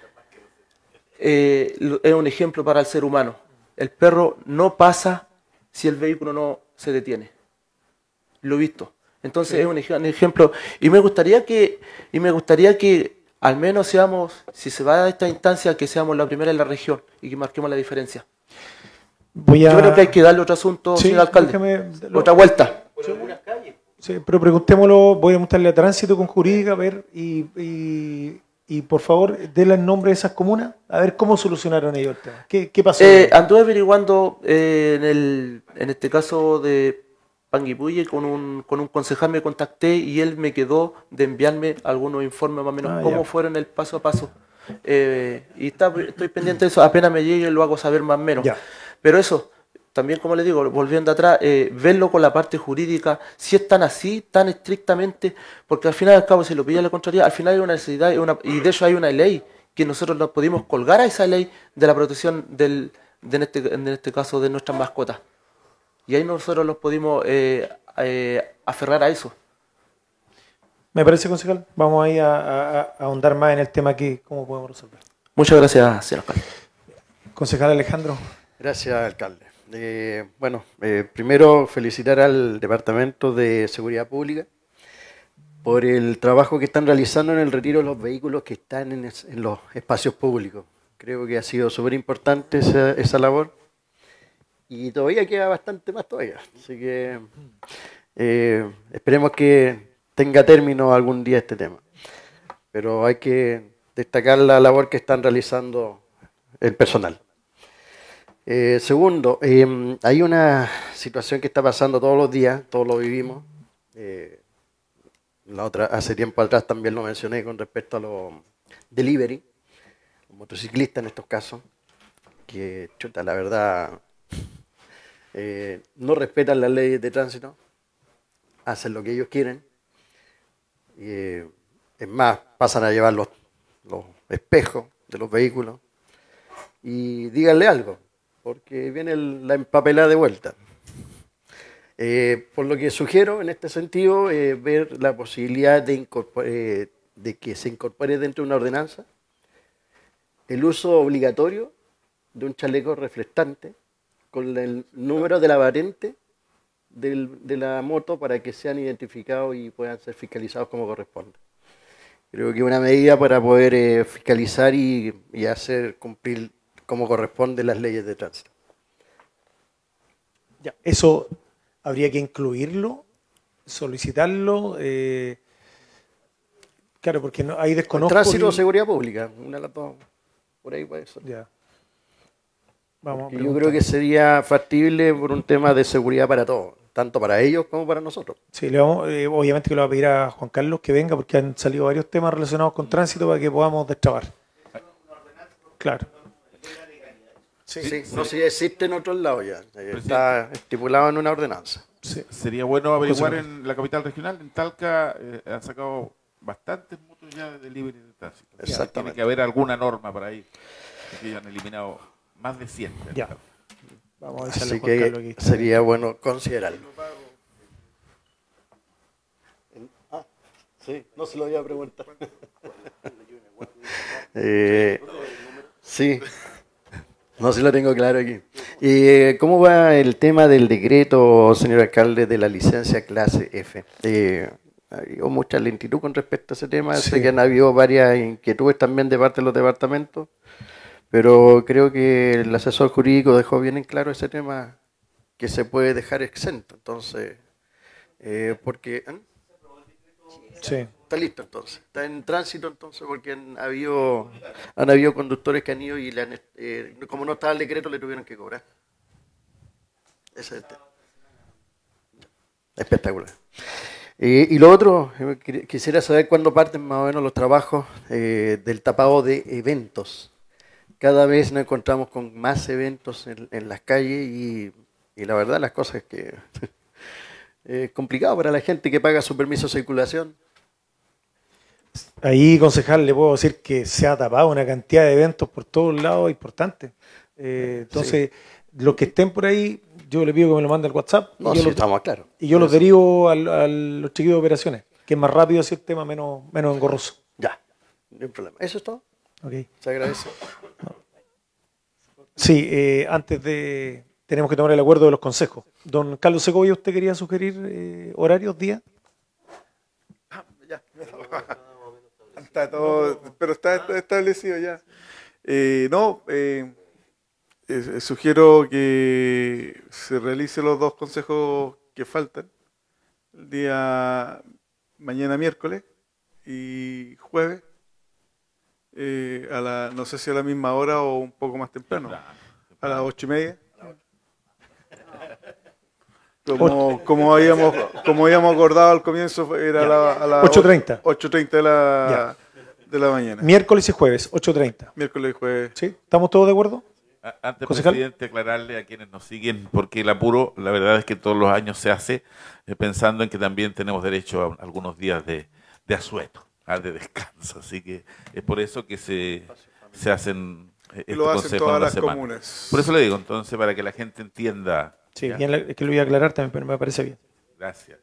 eh, es un ejemplo para el ser humano. El perro no pasa si el vehículo no se detiene. Lo he visto. Entonces sí. Es un, ej un ejemplo. Y me gustaría que, y me gustaría que al menos seamos, si se va a esta instancia, que seamos la primera en la región y que marquemos la diferencia. Voy a... Yo creo que hay que darle otro asunto, sí, señor alcalde. Déjame, lo... Otra vuelta. Por algunas calles. Sí, pero preguntémoslo, voy a preguntarle a Tránsito con Jurídica, a ver, y, y, y por favor, denle el nombre de esas comunas, a ver cómo solucionaron ellos el tema. ¿Qué, qué pasó? Eh, anduve averiguando eh, en, el, en este caso de Panguipulli, con un, con un concejal me contacté y él me quedó de enviarme algunos informes más o menos ah, cómo ya. fueron el paso a paso. Eh, y está, estoy pendiente de eso, apenas me llegue lo hago saber más o menos. Ya. Pero eso, también como le digo, volviendo atrás, eh, verlo con la parte jurídica, si es tan así, tan estrictamente, porque al final y al cabo, si lo pilla la contraria, al final hay una necesidad, una, y de hecho hay una ley que nosotros nos pudimos colgar a esa ley de la protección del, de en, este, en este caso de nuestras mascotas. Y ahí nosotros nos pudimos eh, eh, aferrar a eso. Me parece, concejal. Vamos ahí a, a, a ahondar más en el tema aquí, cómo podemos resolver. Muchas gracias, señor alcalde. Concejal Alejandro. Gracias, alcalde. Eh, bueno, eh, primero felicitar al Departamento de Seguridad Pública por el trabajo que están realizando en el retiro de los vehículos que están en, es, en los espacios públicos. Creo que ha sido súper importante esa, esa labor y todavía queda bastante más todavía. Así que eh, esperemos que tenga término algún día este tema. Pero hay que destacar la labor que están realizando el personal. Eh, segundo, eh, hay una situación que está pasando todos los días, todos lo vivimos. Eh, la otra, hace tiempo atrás también lo mencioné con respecto a los delivery, los motociclistas en estos casos, que, chuta, la verdad, eh, no respetan las leyes de tránsito, hacen lo que ellos quieren. Eh, es más, pasan a llevar los, los espejos de los vehículos y díganle algo, porque viene el, la empapelada de vuelta. Eh, por lo que sugiero en este sentido, eh, ver la posibilidad de, eh, de que se incorpore dentro de una ordenanza el uso obligatorio de un chaleco reflectante con el número de la patente del, de la moto para que sean identificados y puedan ser fiscalizados como corresponde. Creo que es una medida para poder eh, fiscalizar y, y hacer cumplir como corresponde las leyes de tránsito. Ya, eso habría que incluirlo, solicitarlo. Eh, claro, porque no, ahí desconozco. El tránsito o seguridad pública, una de las dos, por ahí puede ser. Ya. Vamos yo creo que sería factible por un tema de seguridad para todos, tanto para ellos como para nosotros. Sí, le vamos, eh, obviamente que le voy a pedir a Juan Carlos que venga porque han salido varios temas relacionados con tránsito para que podamos destrabar. Claro. Sí, sí, no sé si existe en otros lados ya, está estipulado en una ordenanza. Sí. Sería bueno averiguar en la capital regional, en Talca, eh, han sacado bastantes motos ya de delivery de tránsito. Exactamente. Tiene que haber alguna norma para ahí, que han eliminado más de cien. Ya. Vamos a Así que aquí sería bueno considerarlo. Ah, sí, no se lo voy a preguntar. eh, sí. No, sí lo tengo claro aquí. Eh, ¿Cómo va el tema del decreto, señor alcalde, de la licencia clase F? Eh, ha habido mucha lentitud con respecto a ese tema. Sí. Sé que han habido varias inquietudes también de parte de los departamentos, pero creo que el asesor jurídico dejó bien en claro ese tema que se puede dejar exento. Entonces, eh, porque... ¿eh? Sí. Está listo entonces, está en tránsito entonces porque han habido, han habido conductores que han ido y le han, eh, como no estaba el decreto le tuvieron que cobrar. Ese es el tema. Espectacular. Eh, y lo otro, eh, quisiera saber cuándo parten más o menos los trabajos eh, del tapado de eventos. Cada vez nos encontramos con más eventos en, en las calles y, y la verdad las cosas es que es complicado para la gente que paga su permiso de circulación. Ahí, concejal, le puedo decir que se ha tapado una cantidad de eventos por todos lados importantes. Eh, entonces, sí. Los que estén por ahí, yo le pido que me lo mande al WhatsApp. No, y yo sí, lo, estamos claros. Y yo los derivo a, a los chiquillos de operaciones, que es más rápido así el tema, menos, menos engorroso. Ya, no hay problema. ¿Eso es todo? Ok. Se agradece. Sí, eh, antes de... Tenemos que tomar el acuerdo de los consejos. Don Carlos Segovia, ¿usted quería sugerir eh, horarios, días? Ah, ya. Está todo, pero está, está establecido ya. Eh, no, eh, eh, sugiero que se realicen los dos consejos que faltan. El día mañana miércoles y jueves. Eh, a la, no sé si a la misma hora o un poco más temprano. A las ocho y media. Como, como, habíamos, como habíamos acordado al comienzo, era a la, a las ocho treinta. ocho treinta de la, de la mañana. Miércoles y jueves, ocho treinta. Miércoles y jueves. ¿Sí? ¿Estamos todos de acuerdo? Antes, presidente, aclararle a quienes nos siguen, porque el apuro, la verdad es que todos los años se hace eh, pensando en que también tenemos derecho a algunos días de, de asueto, de descanso. Así que es por eso que se, se hacen eh, este lo hacen consejo todas en la las semana. comunes. Por eso le digo, entonces, para que la gente entienda. Sí, bien, es que lo voy a aclarar también, pero me parece bien. Gracias.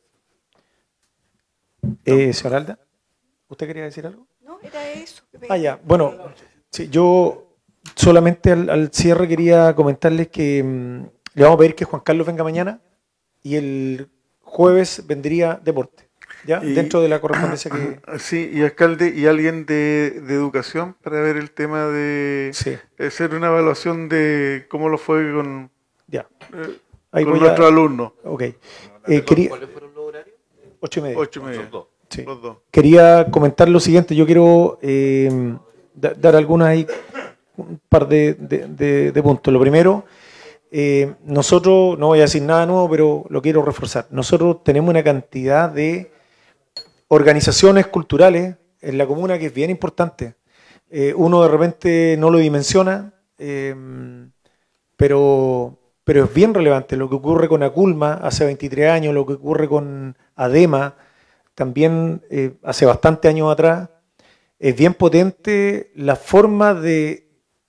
Eh, señora Alda, ¿usted quería decir algo? No, era eso. Ah, ya. Bueno, sí, yo solamente al, al cierre quería comentarles que mmm, le vamos a pedir que Juan Carlos venga mañana y el jueves vendría deporte. ¿Ya? Y, dentro de la correspondencia que... Sí, y alcalde y alguien de, de educación para ver el tema de sí. hacer una evaluación de cómo lo fue con, ya. eh, Ahí con voy nuestros a... alumnos. Ok. Eh, quería... ¿Cuáles fueron los horarios? Ocho y media. Ocho y media. Los dos. Sí. Los dos. Quería comentar lo siguiente. Yo quiero eh, da, dar algunas ahí, un par de, de, de, de puntos. Lo primero... Eh, nosotros, no voy a decir nada nuevo, pero lo quiero reforzar. Nosotros tenemos una cantidad de organizaciones culturales en la comuna que es bien importante. Eh, uno de repente no lo dimensiona, eh, pero, pero es bien relevante. Lo que ocurre con Aculma hace veintitrés años, lo que ocurre con Adema también eh, hace bastante años atrás. Es bien potente la forma de,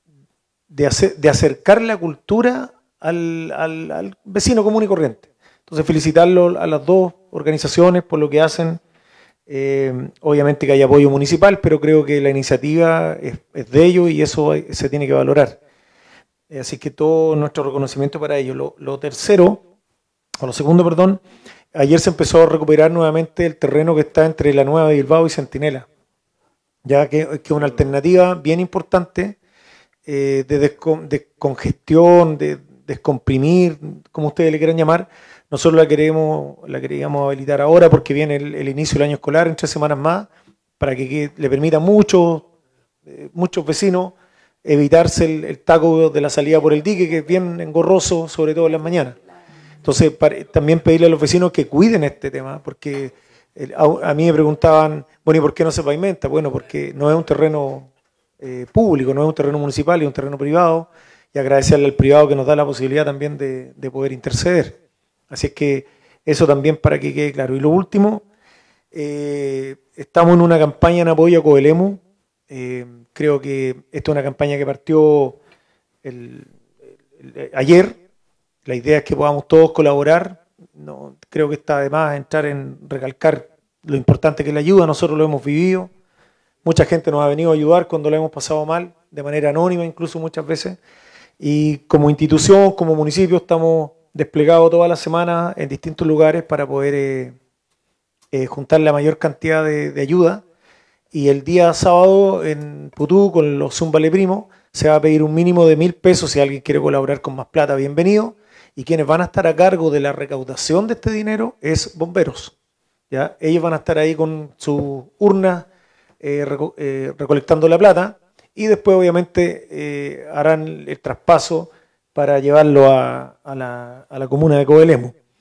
de, hacer, de acercar la cultura Al, al, al vecino común y corriente. Entonces, felicitarlo a las dos organizaciones por lo que hacen. Eh, obviamente que hay apoyo municipal, pero creo que la iniciativa es, es de ellos y eso se tiene que valorar. Eh, así que todo nuestro reconocimiento para ellos. Lo, lo tercero, o lo segundo, perdón, ayer se empezó a recuperar nuevamente el terreno que está entre la Nueva de Bilbao y Centinela, ya que es una alternativa bien importante eh, de descongestión, de descomprimir, como ustedes le quieran llamar. Nosotros la queremos, la queríamos habilitar ahora porque viene el, el inicio del año escolar en tres semanas más, para que, que le permita a muchos, eh, muchos vecinos evitarse el, el taco de la salida por el dique, que es bien engorroso, sobre todo en las mañanas. Entonces, para, también pedirle a los vecinos que cuiden este tema, porque el, a, a mí me preguntaban, bueno, ¿y por qué no se pavimenta? Bueno, porque no es un terreno eh, público, no es un terreno municipal, es un terreno privado, y agradecerle al privado que nos da la posibilidad también de, de poder interceder. Así es que eso también para que quede claro. Y lo último, eh, estamos en una campaña en apoyo a Coelemu. Eh, creo que esta es una campaña que partió el, el, el, ayer. La idea es que podamos todos colaborar. No, creo que está de más entrar en recalcar lo importante que es la ayuda. Nosotros lo hemos vivido. Mucha gente nos ha venido a ayudar cuando lo hemos pasado mal, de manera anónima incluso muchas veces. Y como institución, como municipio, estamos desplegados toda la semana en distintos lugares para poder eh, eh, juntar la mayor cantidad de, de ayuda. Y el día sábado en Putú, con los Zúmbale Primo, se va a pedir un mínimo de mil pesos. Si alguien quiere colaborar con más plata, bienvenido. Y quienes van a estar a cargo de la recaudación de este dinero es bomberos. ¿Ya? Ellos van a estar ahí con sus urnas eh, reco eh, recolectando la plata. Y después, obviamente, eh, harán el traspaso para llevarlo a, a, la, a la comuna de Coelemu.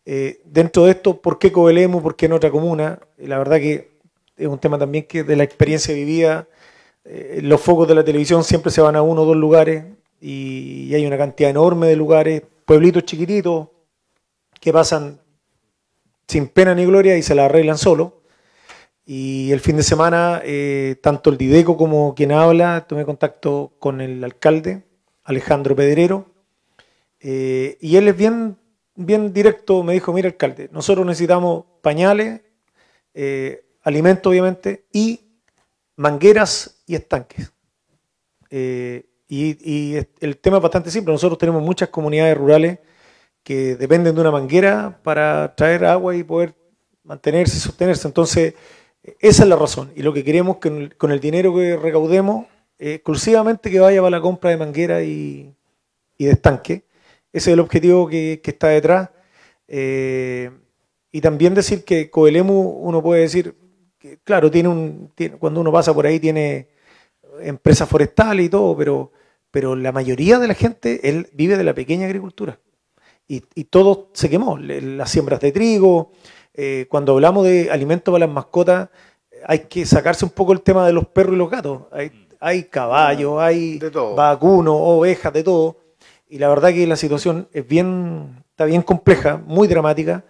Eh, dentro de esto, ¿por qué Coelemu? ¿Por qué en otra comuna? Eh, la verdad que es un tema también que de la experiencia vivida. Eh, los focos de la televisión siempre se van a uno o dos lugares y, y hay una cantidad enorme de lugares, pueblitos chiquititos que pasan sin pena ni gloria y se la arreglan solo. Y el fin de semana, eh, tanto el Dideco como quien habla, tomé contacto con el alcalde, Alejandro Pedrero, eh, y él es bien, bien directo, me dijo, mira alcalde, nosotros necesitamos pañales, eh, alimentos obviamente, y mangueras y estanques. Eh, y, y el tema es bastante simple, nosotros tenemos muchas comunidades rurales que dependen de una manguera para traer agua y poder mantenerse y sostenerse. Entonces, esa es la razón. Y lo que queremos que con el, con el dinero que recaudemos, eh, exclusivamente que vaya para la compra de manguera y, y de estanque. Ese es el objetivo que, que está detrás. Eh, y también decir que Coelemu, uno puede decir, que, claro, tiene un, tiene, cuando uno pasa por ahí tiene empresas forestales y todo, pero, pero la mayoría de la gente él vive de la pequeña agricultura. Y, y todo se quemó, las siembras de trigo. Eh, cuando hablamos de alimentos para las mascotas, hay que sacarse un poco el tema de los perros y los gatos. Hay, hay caballos, hay vacunos, ovejas, de todo. Y la verdad que la situación es bien, está bien compleja, muy dramática.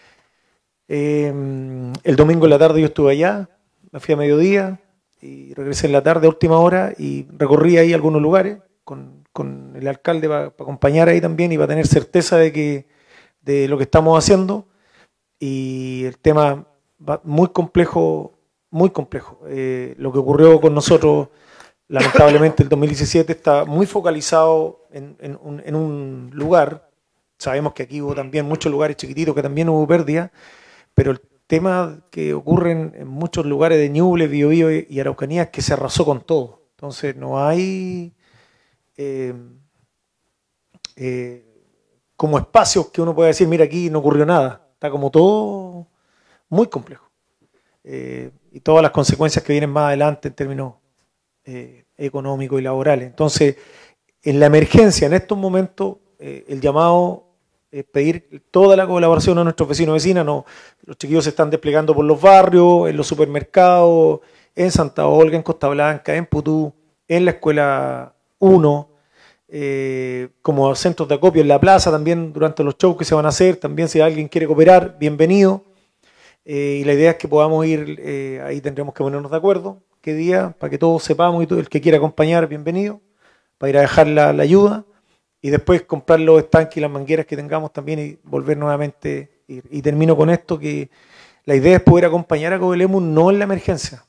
Eh, el domingo en la tarde yo estuve allá, me fui a mediodía y regresé en la tarde a última hora y recorrí ahí algunos lugares con con el alcalde para pa acompañar ahí también y para tener certeza de que de lo que estamos haciendo. Y el tema va muy complejo, muy complejo. Eh, lo que ocurrió con nosotros, lamentablemente, el dos mil diecisiete está muy focalizado en, en, un, en un lugar. Sabemos que aquí hubo también muchos lugares chiquititos que también hubo pérdida, pero el tema que ocurre en, en muchos lugares de Ñuble, Biobío y Araucanía es que se arrasó con todo. Entonces no hay... Eh, eh, como espacios que uno puede decir, mira, aquí no ocurrió nada, está como todo muy complejo, eh, y todas las consecuencias que vienen más adelante en términos eh, económicos y laborales. Entonces, en la emergencia, en estos momentos, eh, el llamado es pedir toda la colaboración a nuestros vecinos y vecinas. No, los chiquillos se están desplegando por los barrios, en los supermercados, en Santa Olga, en Costa Blanca, en Putú, en la escuela uno, eh, como centros de acopio en la plaza también durante los shows que se van a hacer. También si alguien quiere cooperar, bienvenido. Eh, y la idea es que podamos ir, eh, ahí tendremos que ponernos de acuerdo, qué día, para que todos sepamos y todo, el que quiera acompañar, bienvenido, para ir a dejar la, la ayuda y después comprar los estanques y las mangueras que tengamos también y volver nuevamente. Y, y termino con esto, que la idea es poder acompañar a Coelemu no en la emergencia.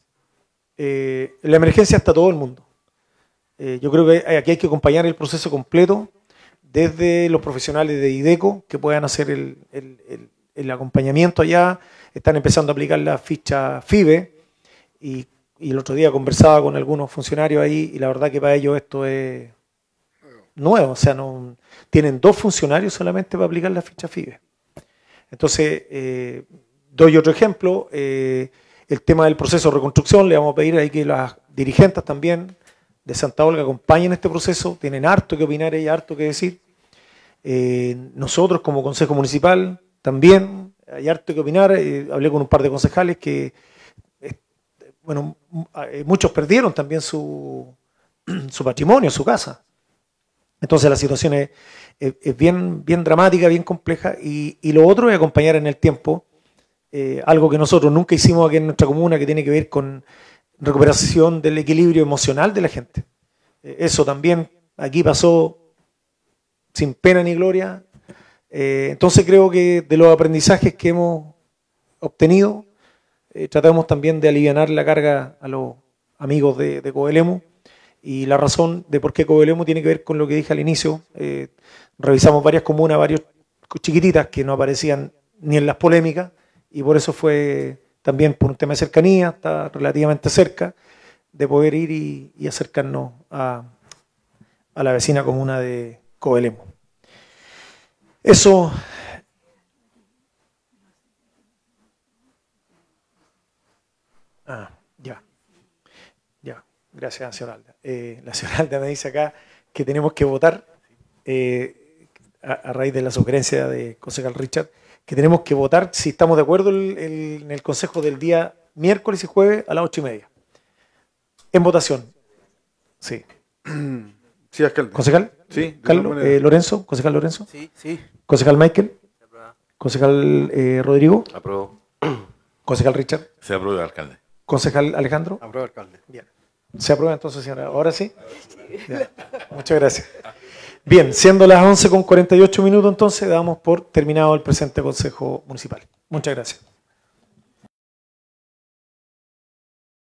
Eh, en la emergencia está todo el mundo. Eh, yo creo que aquí hay que acompañar el proceso completo, desde los profesionales de Dideco, que puedan hacer el, el, el, el acompañamiento allá. Están empezando a aplicar la ficha FIBE, y, y el otro día conversaba con algunos funcionarios ahí, y la verdad que para ellos esto es nuevo. O sea, no tienen dos funcionarios solamente para aplicar la ficha FIBE. Entonces, eh, doy otro ejemplo, eh, el tema del proceso de reconstrucción. Le vamos a pedir ahí que las dirigentes también de Santa Olga acompañen este proceso. Tienen harto que opinar y harto que decir. Eh, nosotros como Consejo Municipal también hay harto que opinar. Eh, hablé con un par de concejales que, eh, bueno, eh, muchos perdieron también su, su patrimonio, su casa. Entonces la situación es, es, es bien, bien dramática, bien compleja. Y, y lo otro es acompañar en el tiempo, eh, algo que nosotros nunca hicimos aquí en nuestra comuna, que tiene que ver con recuperación del equilibrio emocional de la gente. Eh, eso también aquí pasó sin pena ni gloria. Eh, entonces creo que de los aprendizajes que hemos obtenido, eh, tratamos también de aliviar la carga a los amigos de, de Coelemu. Y la razón de por qué Coelemu tiene que ver con lo que dije al inicio. Eh, revisamos varias comunas, varias chiquititas que no aparecían ni en las polémicas, y por eso fue también por un tema de cercanía, está relativamente cerca, de poder ir y, y acercarnos a, a la vecina comuna de Coelemu. Eso. Ah, ya. Ya. Gracias, señora Alda. Eh, la señora Alda me dice acá que tenemos que votar, eh, a, a raíz de la sugerencia de concejal Richard, que tenemos que votar si estamos de acuerdo el, el, en el consejo del día miércoles y jueves a las ocho y media. En votación. Sí. Sí, alcalde. ¿Concejal? Sí. Carlos, eh, Lorenzo, concejal Lorenzo. Sí, sí. Concejal Michael. Concejal eh, Rodrigo. Apruebo. Concejal Richard. Se aprueba, alcalde. Concejal Alejandro. Apruebo, alcalde. Bien. ¿Se aprueba entonces, señora? ¿Ahora sí? Bien. Muchas gracias. Bien, siendo las once con cuarenta y ocho minutos, entonces damos por terminado el presente Consejo Municipal. Muchas gracias.